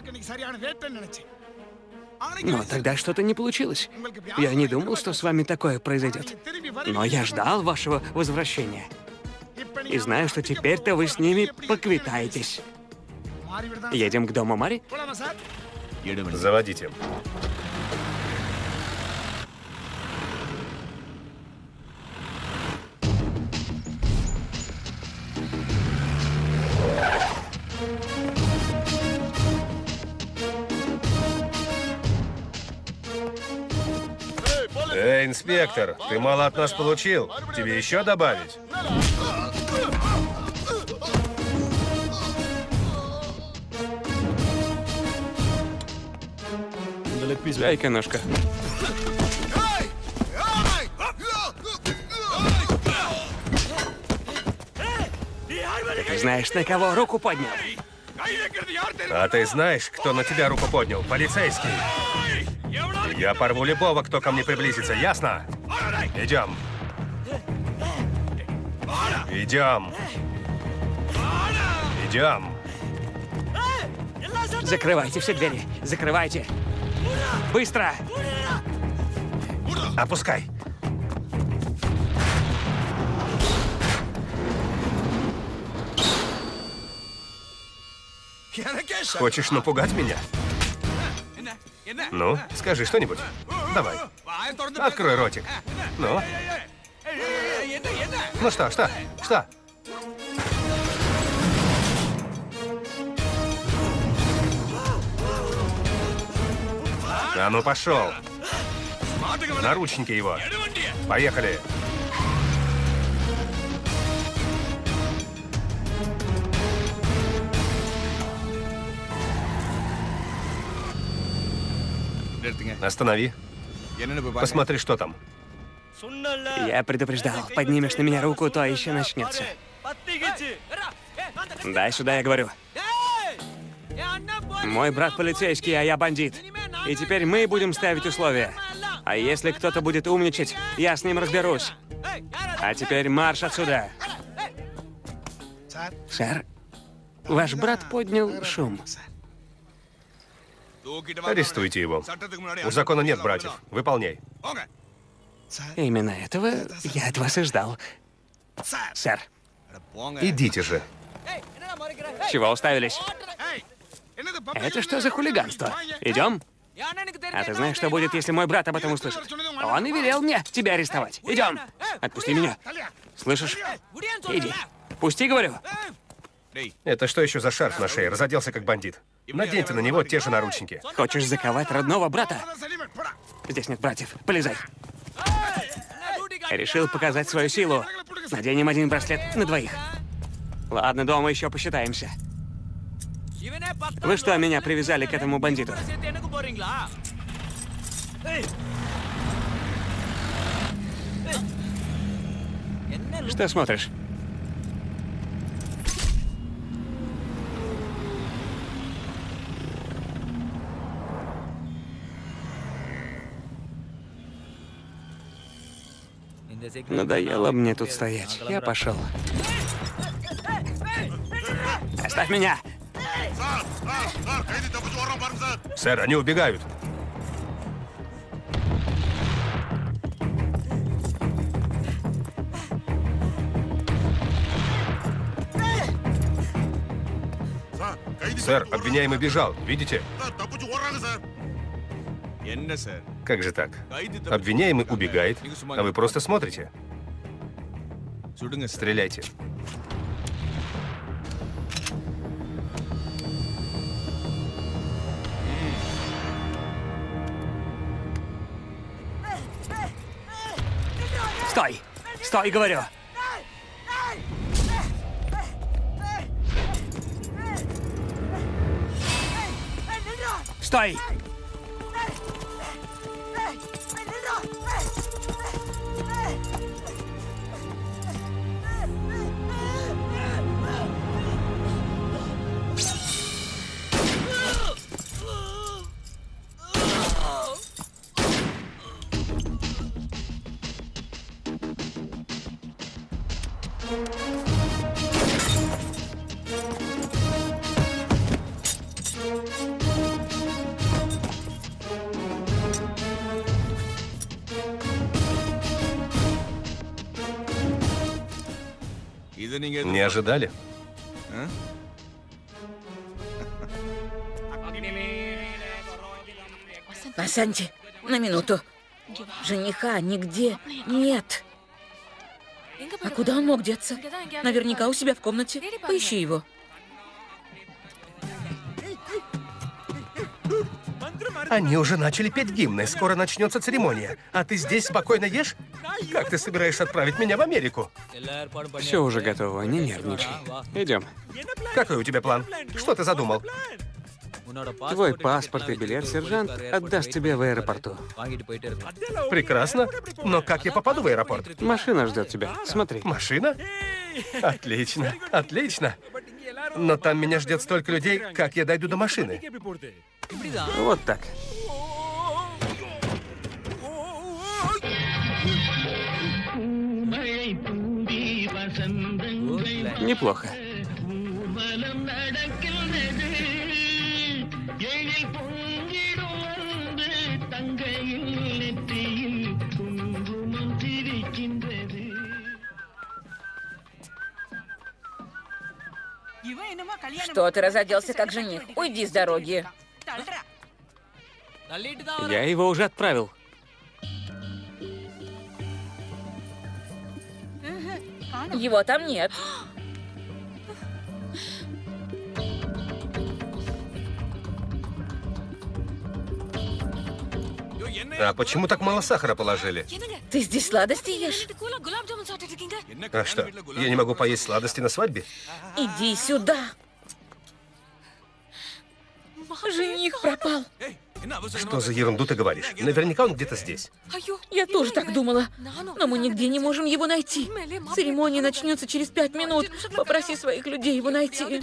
Но тогда что-то не получилось. Я не думал, что с вами такое произойдет. Но я ждал вашего возвращения. И знаю, что теперь-то вы с ними поквитаетесь. Едем к дому Мари? Заводите. Эй, инспектор, ты мало от нас получил. Тебе еще добавить? Дай-ка ножка. Ты знаешь, на кого руку поднял? А ты знаешь, кто на тебя руку поднял? Полицейский. Я порву любого, кто ко мне приблизится, ясно? Идем. Идем. Идем. Закрывайте все двери. Закрывайте. Быстро! Опускай. Хочешь напугать меня? Ну, скажи что-нибудь. Давай. Открой ротик. Ну? Ну что? Что? А ну пошел. Наручники его. Поехали. Останови. Посмотри, что там. Я предупреждал. Поднимешь на меня руку, то еще начнется. Дай сюда, я говорю. Мой брат полицейский, а я бандит. И теперь мы будем ставить условия. А если кто-то будет умничать, я с ним разберусь. А теперь марш отсюда. Сэр, ваш брат поднял шум. Арестуйте его. У закона нет братьев. Выполняй. Именно этого я от вас и ждал. Сэр. Идите же. Чего уставились? Это что за хулиганство? Идем? А ты знаешь, что будет, если мой брат об этом услышит? Он и велел мне тебя арестовать. Идем. Отпусти меня. Слышишь? Иди. Пусти, говорю. Это что еще за шарф на шее? Разоделся как бандит. Наденьте на него те же наручники. Хочешь заковать родного брата? Здесь нет братьев. Полезай. Решил показать свою силу. Наденем один браслет на двоих. Ладно, дома еще посчитаемся. Вы что, меня привязали к этому бандиту? Что смотришь? Надоело мне тут стоять. Я пошел. Оставь меня! Сэр, они убегают. Сэр, обвиняемый бежал. Видите? Как же так? Обвиняемый убегает, а вы просто смотрите. Стреляйте. Стой! Стой, говорю! Стой! Не ожидали? Асанти, на минуту. Жениха нигде нет. А куда он мог деться? Наверняка у себя в комнате. Поищи его. Они уже начали петь гимны. Скоро начнется церемония. А ты здесь спокойно ешь? Как ты собираешься отправить меня в Америку? Все уже готово, не нервничай. Идем. Какой у тебя план? Что ты задумал? Твой паспорт и билет сержант отдаст тебе в аэропорту. Прекрасно. Но как я попаду в аэропорт? Машина ждет тебя. Смотри. Машина? Отлично, отлично. Но там меня ждет столько людей, как я дойду до машины? Вот так. Неплохо. Что ты разоделся как жених? Уйди с дороги. Я его уже отправил. Его там нет. А почему так мало сахара положили? Ты здесь сладости ешь? А что, я не могу поесть сладости на свадьбе? Иди сюда. Жених пропал. Что за ерунду ты говоришь? Наверняка он где-то здесь. Я тоже так думала. Но мы нигде не можем его найти. Церемония начнется через 5 минут. Попроси своих людей его найти.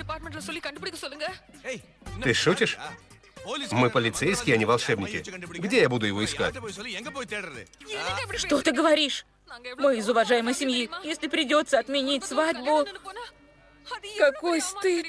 Ты шутишь? Мы полицейские, а не волшебники. Где я буду его искать? Что ты говоришь? Мы из уважаемой семьи. Если придется отменить свадьбу... Какой стыд.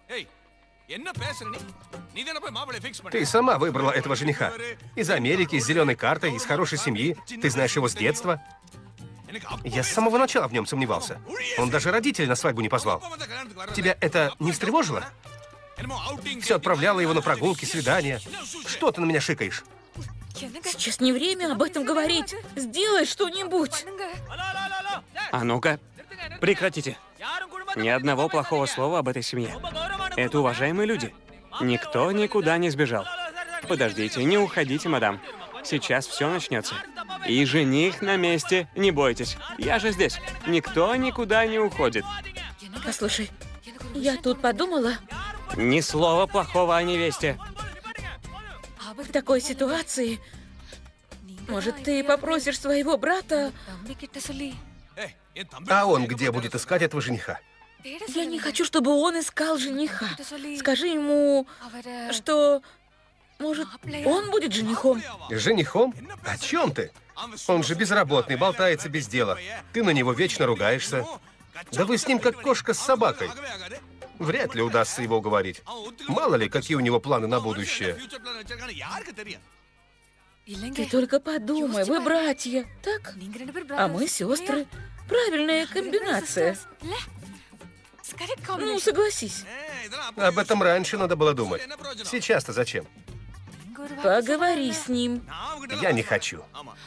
Ты сама выбрала этого жениха. Из Америки, с зеленой картой, из хорошей семьи. Ты знаешь его с детства. Я с самого начала в нем сомневался. Он даже родителей на свадьбу не позвал. Тебя это не встревожило? Все отправляла его на прогулки, свидания. Что ты на меня шикаешь? Сейчас не время об этом говорить. Сделай что-нибудь. А ну-ка, прекратите. Ни одного плохого слова об этой семье. Это уважаемые люди. Никто никуда не сбежал. Подождите, не уходите, мадам. Сейчас все начнется. И жених на месте, не бойтесь. Я же здесь. Никто никуда не уходит. Послушай, я тут подумала, Ни слова плохого о невесте. в такой ситуации, может, ты попросишь своего брата... А он где будет искать этого жениха? Я не хочу, чтобы он искал жениха. Скажи ему, что... Может, он будет женихом? Женихом? О чем ты? Он же безработный, болтается без дела. Ты на него вечно ругаешься. Да вы с ним как кошка с собакой. Вряд ли удастся его уговорить. Мало ли, какие у него планы на будущее. Ты только подумай, вы братья, так? А мы сестры. Правильная комбинация. Ну, согласись. Об этом раньше надо было думать. Сейчас-то зачем? Поговори с ним. Я не хочу.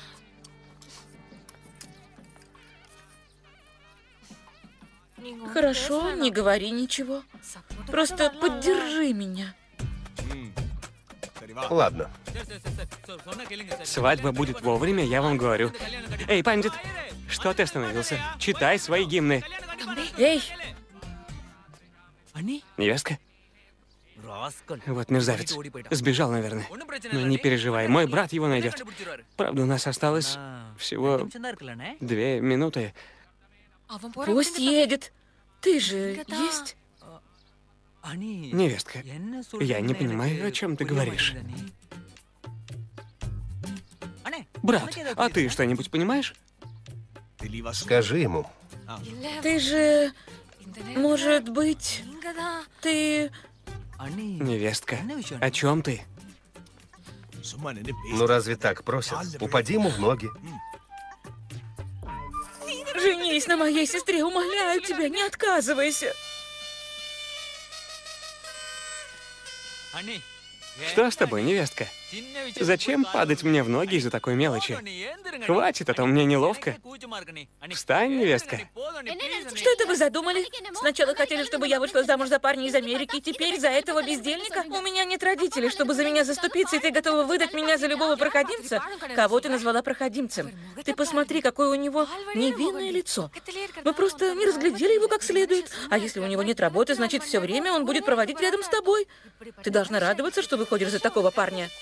Хорошо, не говори ничего. Просто поддержи меня. Ладно. Свадьба будет вовремя, я вам говорю. Эй, пандит, что ты остановился? Читай свои гимны. Эй, Невестка? Вот мерзавец. Сбежал, наверное. Но не переживай, мой брат его найдет. Правда, у нас осталось всего 2 минуты. пусть едет. Ты же есть? Невестка, я не понимаю, о чем ты говоришь. Брат, а ты что-нибудь понимаешь? Скажи ему. Ты же... Может быть, ты Невестка, о чем ты? Ну разве так просят? Упади ему в ноги. Женись на моей сестре, умоляю тебя, не отказывайся. Что с тобой, невестка? Зачем падать мне в ноги из-за такой мелочи? Хватит, а то мне неловко. Встань, невестка. Что это вы задумали? Сначала хотели, чтобы я вышла замуж за парня из Америки, теперь за этого бездельника? У меня нет родителей, чтобы за меня заступиться, и ты готова выдать меня за любого проходимца? Кого ты назвала проходимцем? Ты посмотри, какое у него невинное лицо. Мы просто не разглядели его как следует. А если у него нет работы, значит, все время он будет проводить рядом с тобой. Ты должна радоваться, что выходишь за такого парня.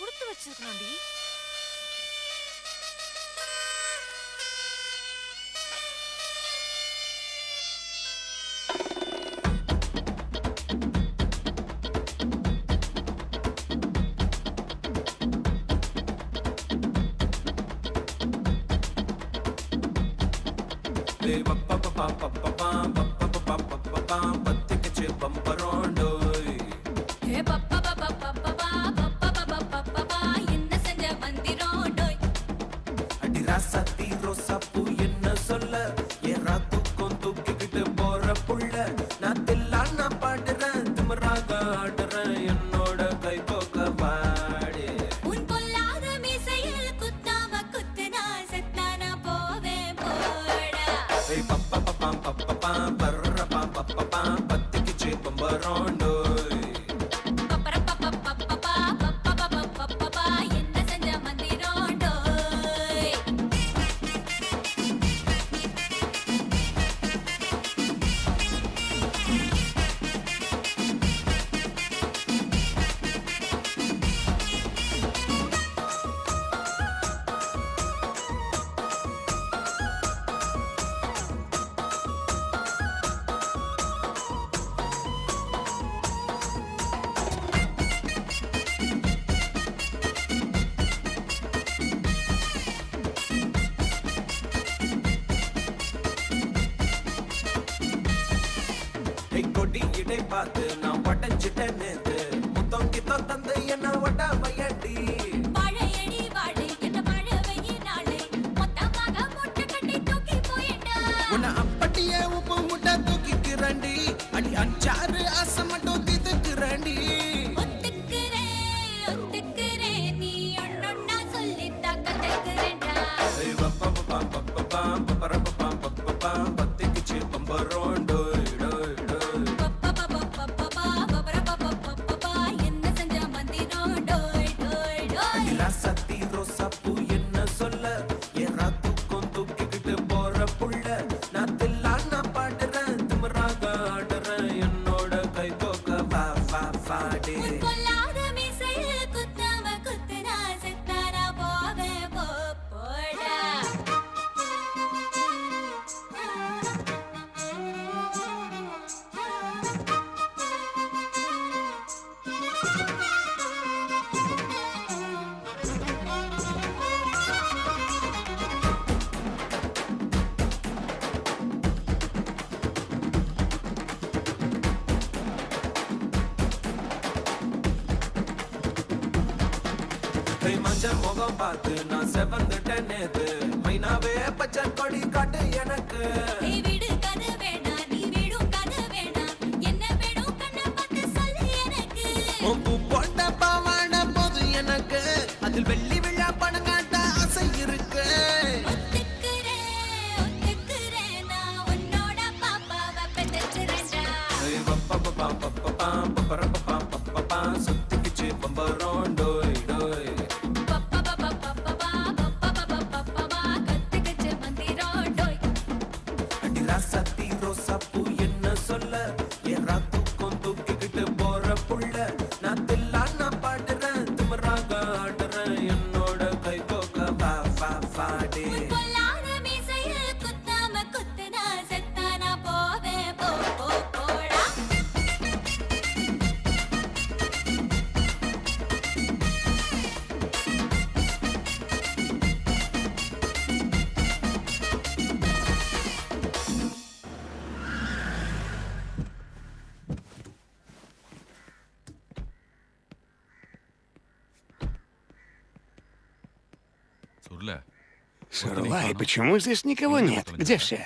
Сурулай, почему здесь никого нет? Где все?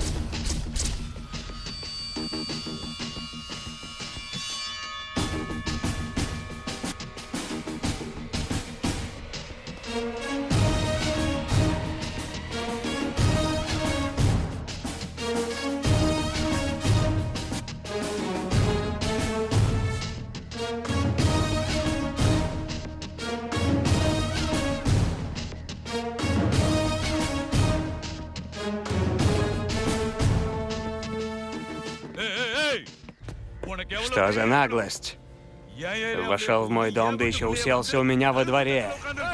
Что за наглость? Вошел в мой дом, да еще уселся у меня во дворе.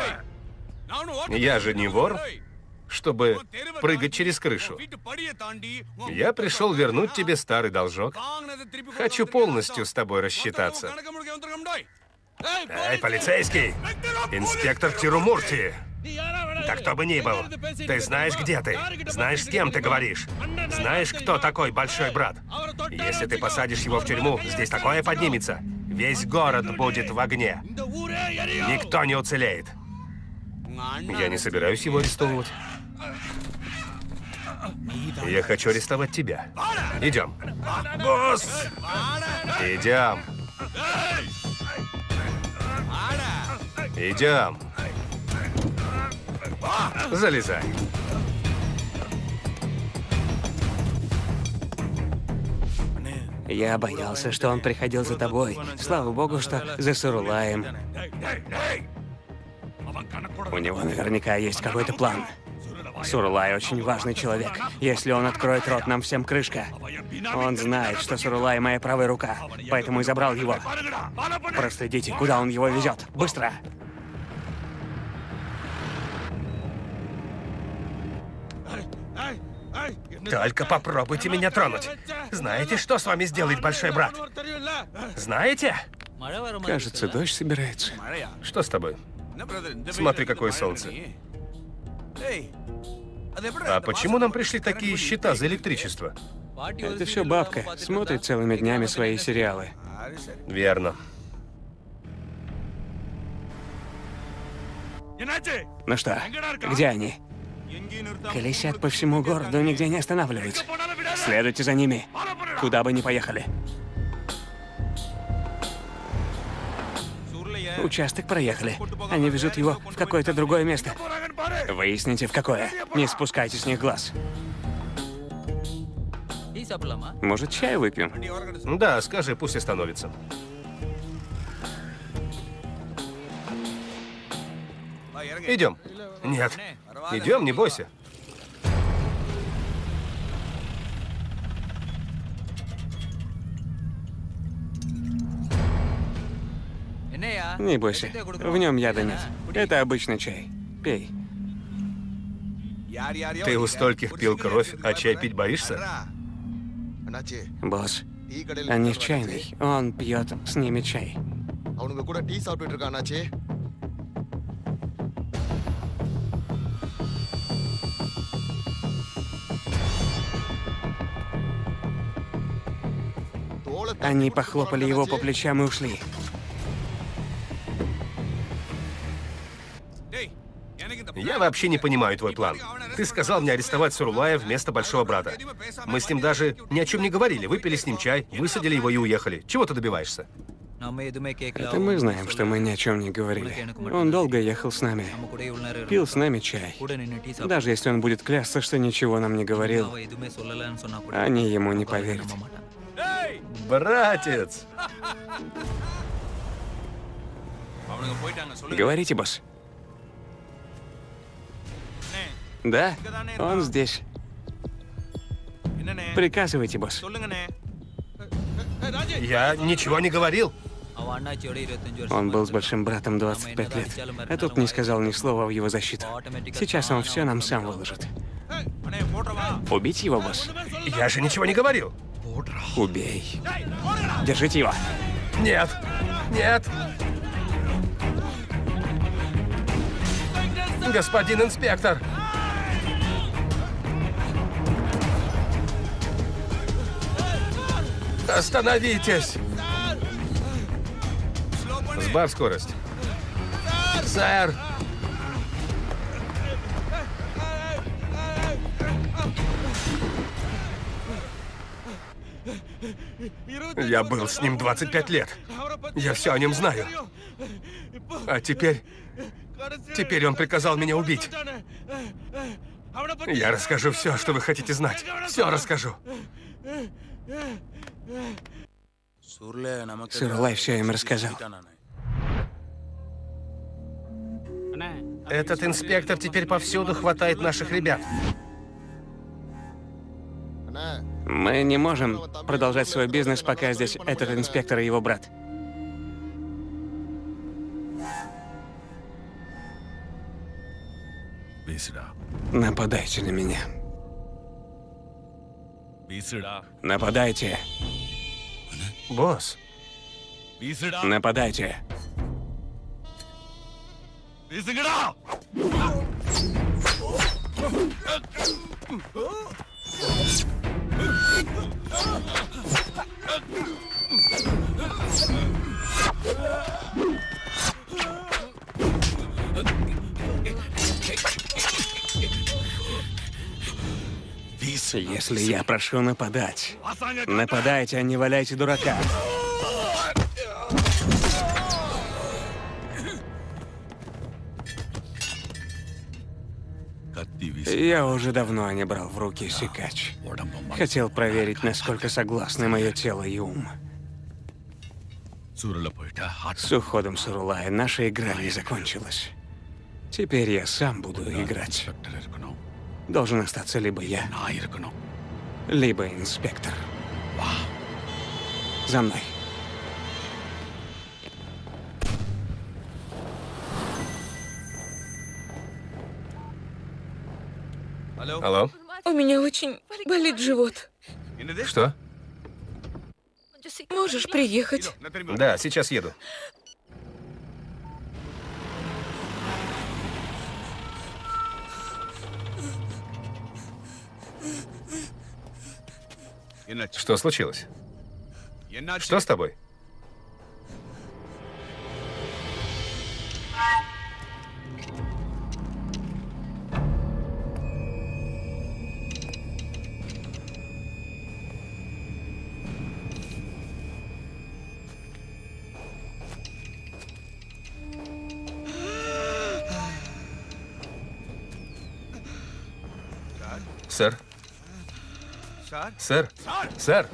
Я же не вор, чтобы прыгать через крышу. Я пришел вернуть тебе старый должок. Хочу полностью с тобой рассчитаться. Эй, полицейский! Инспектор Тирумурти! Да кто бы ни был, ты знаешь, где ты? Знаешь, с кем ты говоришь? Знаешь, кто такой большой брат? Если ты посадишь его в тюрьму, здесь такое поднимется. Весь город будет в огне. Никто не уцелеет. Я не собираюсь его арестовывать. Я хочу арестовать тебя. Идем. Босс! Идем. Идем. Залезай. Я боялся, что он приходил за тобой. Слава богу, что за Сурулаем. У него наверняка есть какой-то план. Сурулай очень важный человек. Если он откроет рот, нам всем крышка. Он знает, что Сурулай моя правая рука, поэтому и забрал его. Проследите, куда он его везет. Быстро! Только попробуйте меня тронуть. Знаете, что с вами сделает большой брат? Знаете? Кажется, дождь собирается. Что с тобой? Смотри, какое солнце. А почему нам пришли такие счета за электричество? Это все бабка. Смотрит целыми днями свои сериалы. Верно. Ну что, где они? Колесят по всему городу, нигде не останавливаются. Следуйте за ними, куда бы ни поехали. Участок проехали. Они везут его в какое-то другое место. Выясните, в какое. Не спускайте с них глаз. Может, чай выпьем? Да, скажи, пусть остановится. Идем. Нет. Идем, не бойся. Не бойся, в нем яда нет. Это обычный чай. Пей. Ты у стольких пил кровь, а чай пить боишься? Босс, они в чайной. Он пьет с ними чай. அவனுங்க கூட டீ சாப்பிட்டுட்டு இருக்கானாச்சே. Они похлопали его по плечам и ушли. Я вообще не понимаю твой план. Ты сказал мне арестовать Сурулая вместо большого брата. Мы с ним даже ни о чем не говорили. Выпили с ним чай, высадили его и уехали. Чего ты добиваешься? Это мы знаем, что мы ни о чем не говорили. Он долго ехал с нами. Пил с нами чай. Даже если он будет клясться, что ничего нам не говорил, они ему не поверят. Братец! Говорите, босс. Да, он здесь. Приказывайте, босс. Я ничего не говорил. Он был с большим братом 25 лет, а тут не сказал ни слова в его защиту. Сейчас он все нам сам выложит. Убить его, босс? Я же ничего не говорил. Убей. Держите его. Нет, нет. Господин инспектор. Остановитесь. Сбавь скорость. Сэр! Я был с ним 25 лет. Я все о нем знаю. А теперь он приказал меня убить. Я расскажу все, что вы хотите знать. Все расскажу. Сурулай все им рассказал. Этот инспектор теперь повсюду хватает наших ребят. Мы не можем продолжать свой бизнес, пока здесь этот инспектор и его брат. Нападайте на меня. Нападайте. Босс, Нападайте. Если я прошу нападать, нападайте, а не валяйте дурака. Я уже давно не брал в руки секач. Хотел проверить, насколько согласны мое тело и ум. С уходом Сурулая наша игра не закончилась. Теперь я сам буду играть. Должен остаться либо я, либо инспектор. За мной. Алло? У меня очень болит живот. Что? Можешь приехать? Да, сейчас еду. Что случилось? Что с тобой? Сэр? Сэр? Сэр?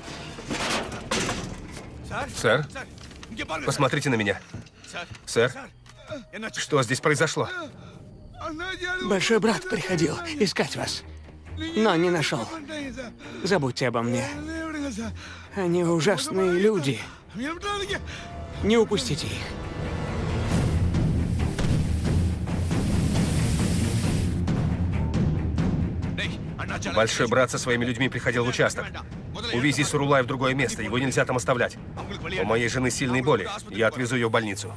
Сэр? Посмотрите на меня. Сэр? Что здесь произошло? Большой брат приходил искать вас, но не нашел. Забудьте обо мне. Они ужасные люди. Не упустите их. Большой брат со своими людьми приходил в участок. Увези Сурулая в другое место, его нельзя там оставлять. У моей жены сильные боли, я отвезу ее в больницу.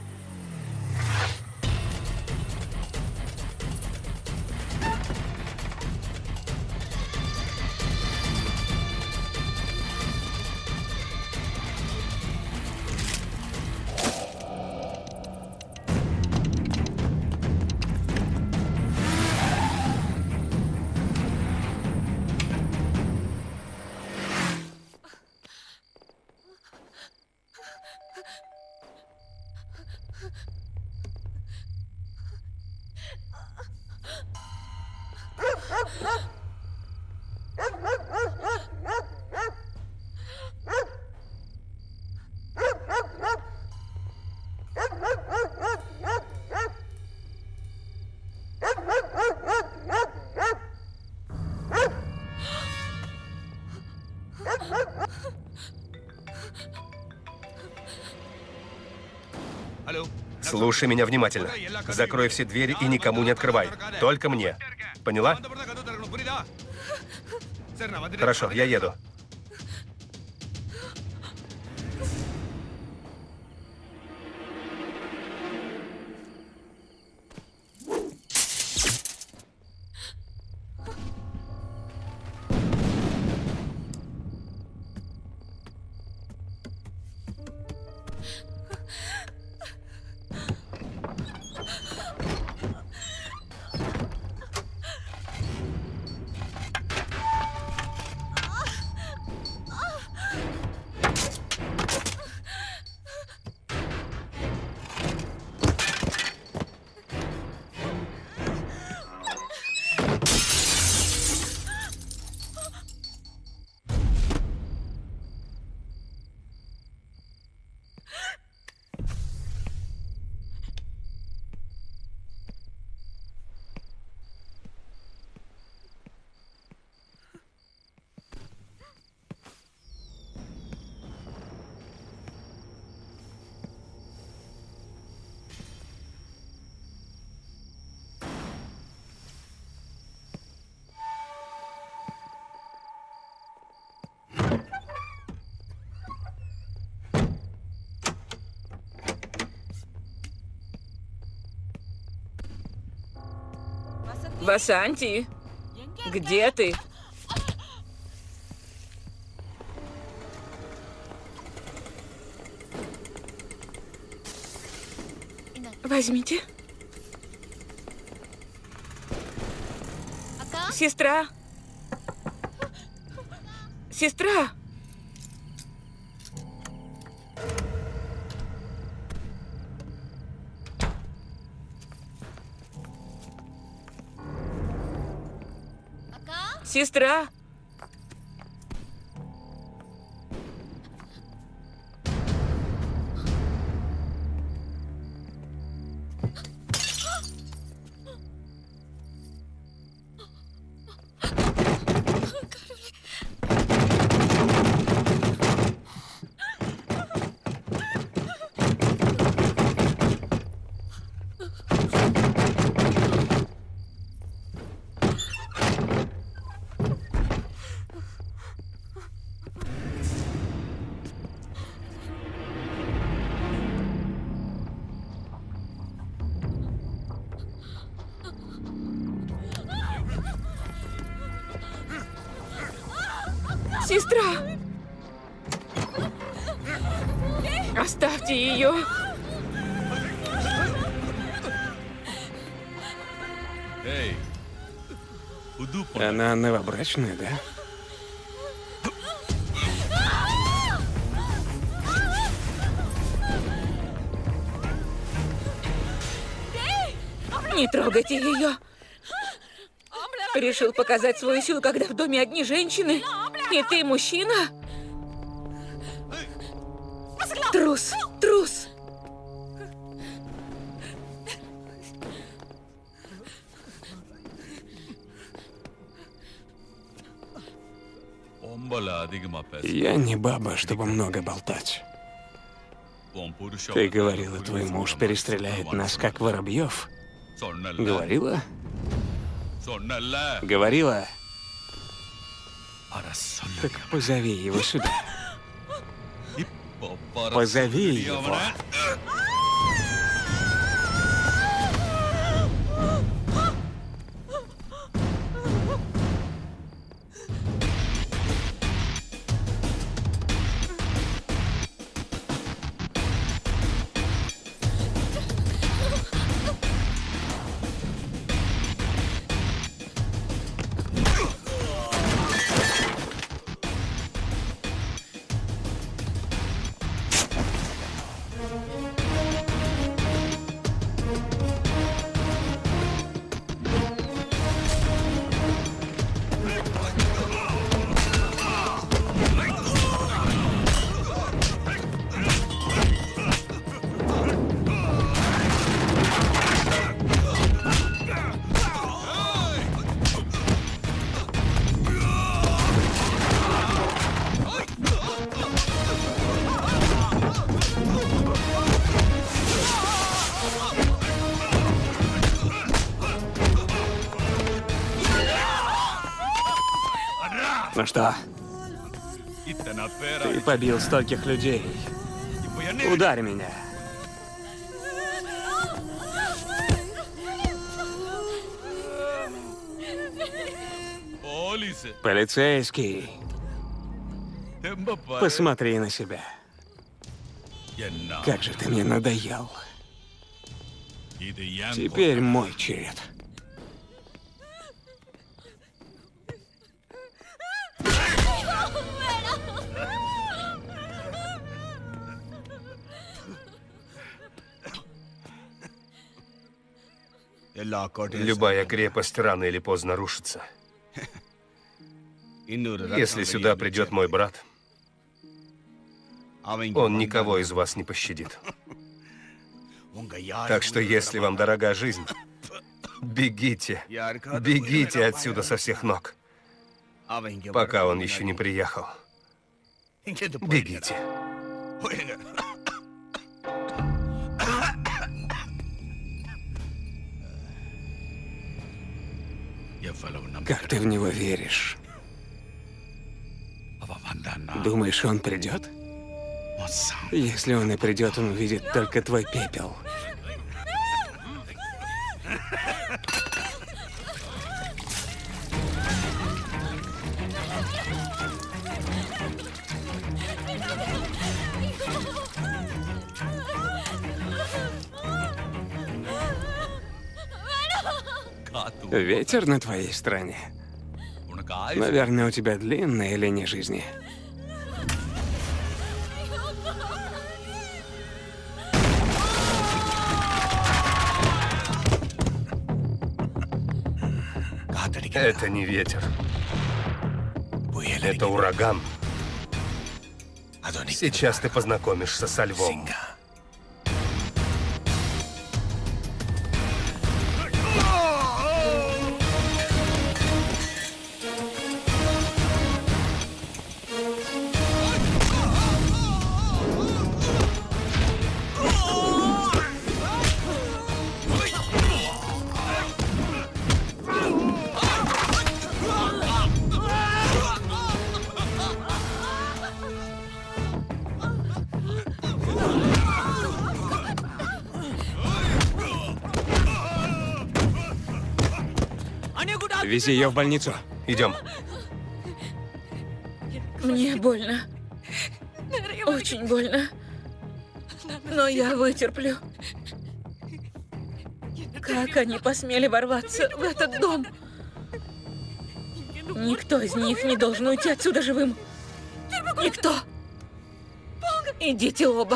Слушай меня внимательно. Закрой все двери и никому не открывай. Только мне. Поняла? Хорошо, я еду. Васанти, где ты? Возьмите. Сестра. Сестра. Сестра. Сестра! Оставьте ее! Она новобрачная, да? Не трогайте ее! Решил показать свою силу, когда в доме одни женщины? И ты мужчина? Трус! Трус! Я не баба, чтобы много болтать. Ты говорила, твой муж перестреляет нас, как воробьев. Говорила? Говорила? Так позови его сюда. Позови его. Ну что? Ты побил стольких людей. Ударь меня. Полицейский. Посмотри на себя. Как же ты мне надоел. Теперь мой черед. Любая крепость рано или поздно рушится. Если сюда придет мой брат, он никого из вас не пощадит. Так что, если вам дорога жизнь, бегите, бегите отсюда со всех ног, пока он еще не приехал. Бегите. Как ты в него веришь? Думаешь, он придет? Если он и придет, он увидит только твой пепел. Ветер на твоей стороне. Наверное, у тебя длинная линия жизни. Это не ветер. Это ураган. Сейчас ты познакомишься со львом. Вези ее в больницу. Идем. Мне больно. Очень больно. Но я вытерплю. Как они посмели ворваться в этот дом? Никто из них не должен уйти отсюда живым. Никто. Идите оба.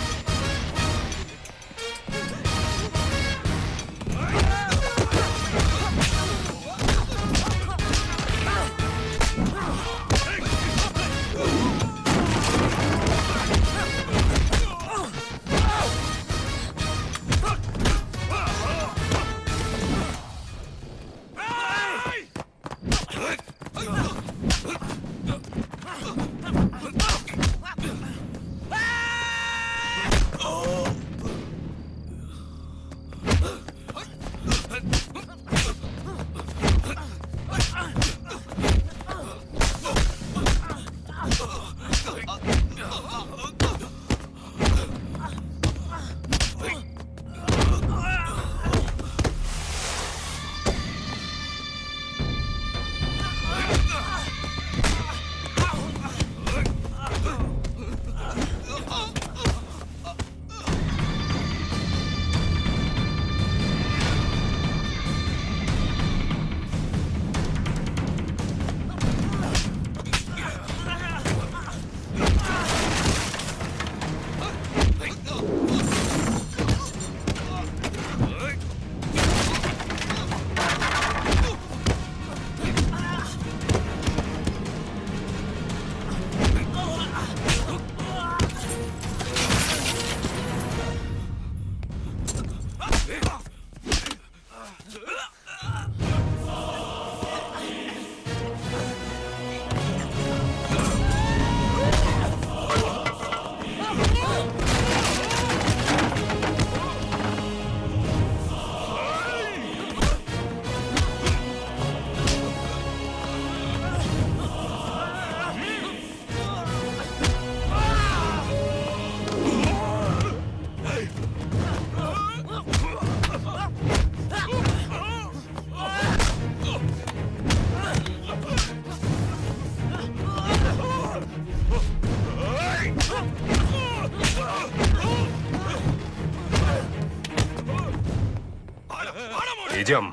Идем.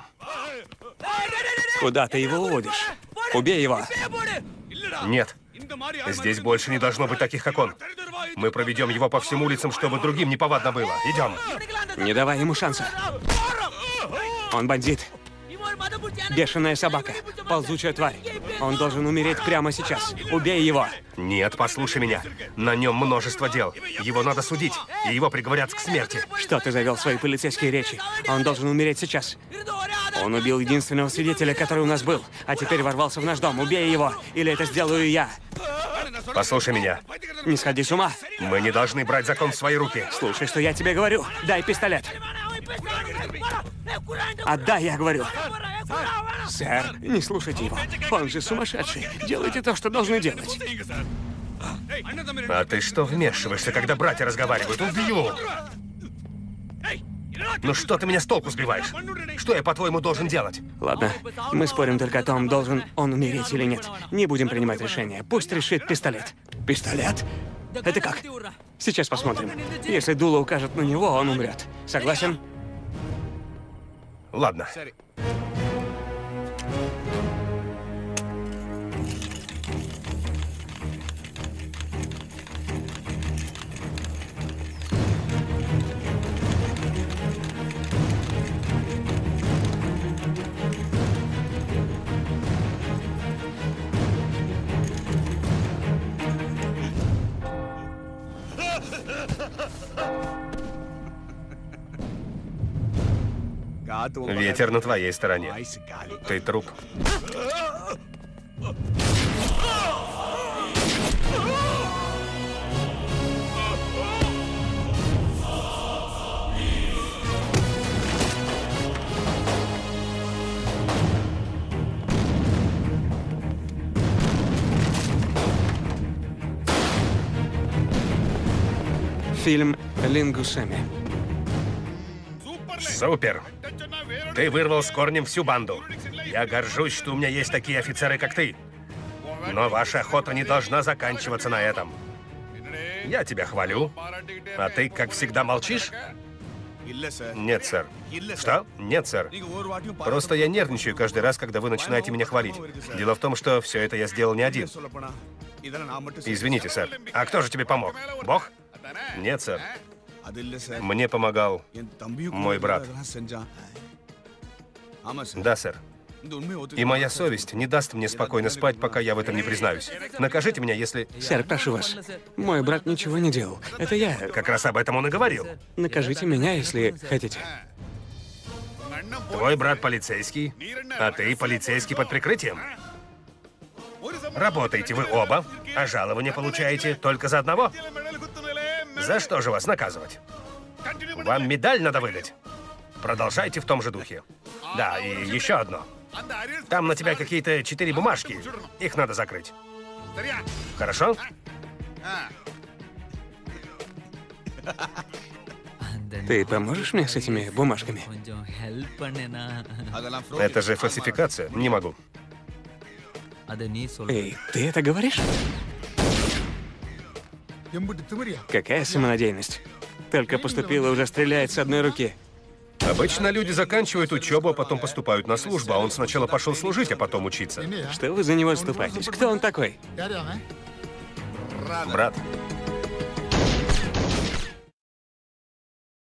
Куда ты его уводишь? Убей его. Нет. Здесь больше не должно быть таких, как он. Мы проведем его по всем улицам, чтобы другим неповадно было. Идем. Не давай ему шанса. Он бандит. Бешеная собака. Ползучая тварь. Он должен умереть прямо сейчас. Убей его. Нет, послушай меня. На нем множество дел. Его надо судить, и его приговорят к смерти. Что ты завел свои полицейские речи? Он должен умереть сейчас. Он убил единственного свидетеля, который у нас был, а теперь ворвался в наш дом. Убей его, или это сделаю я. Послушай меня. Не сходи с ума. Мы не должны брать закон в свои руки. Слушай, что я тебе говорю. Дай пистолет. Отдай, я говорю. Сэр, не слушайте его. Он же сумасшедший. Делайте то, что должны делать. А ты что вмешиваешься, когда братья разговаривают? Убью! Ну что ты меня с толку сбиваешь? Что я, по-твоему, должен делать? Ладно, мы спорим только о том, должен он умереть или нет. Не будем принимать решение. Пусть решит пистолет. Пистолет? Это как? Сейчас посмотрим. Если дуло укажет на него, он умрет. Согласен? Ладно. Ветер на твоей стороне. Ты труп. Фильм «Лингусами». Супер! Ты вырвал с корнем всю банду. Я горжусь, что у меня есть такие офицеры, как ты. Но ваша охота не должна заканчиваться на этом. Я тебя хвалю, а ты, как всегда, молчишь? Нет, сэр. Что? Нет, сэр. Просто я нервничаю каждый раз, когда вы начинаете меня хвалить. Дело в том, что все это я сделал не один. Извините, сэр. А кто же тебе помог? Бог? Нет, сэр. Мне помогал мой брат. Да, сэр. И моя совесть не даст мне спокойно спать, пока я в этом не признаюсь. Накажите меня, если... Сэр, прошу вас. Мой брат ничего не делал. Это я. Как раз об этом он и говорил. Накажите меня, если хотите. Твой брат полицейский, а ты полицейский под прикрытием. Работаете вы оба, а жалование получаете только за одного. За что же вас наказывать? Вам медаль надо выдать. Продолжайте в том же духе. Да, и еще одно. Там на тебя какие-то 4 бумажки. Их надо закрыть. Хорошо? Ты поможешь мне с этими бумажками? Это же фальсификация. Не могу. Эй, ты это говоришь? Какая самонадеянность. Только поступила, уже стреляет с одной руки. Обычно люди заканчивают учебу, а потом поступают на службу, а он сначала пошел служить, а потом учиться. Что вы за него заступаетесь? Кто он такой? Брат.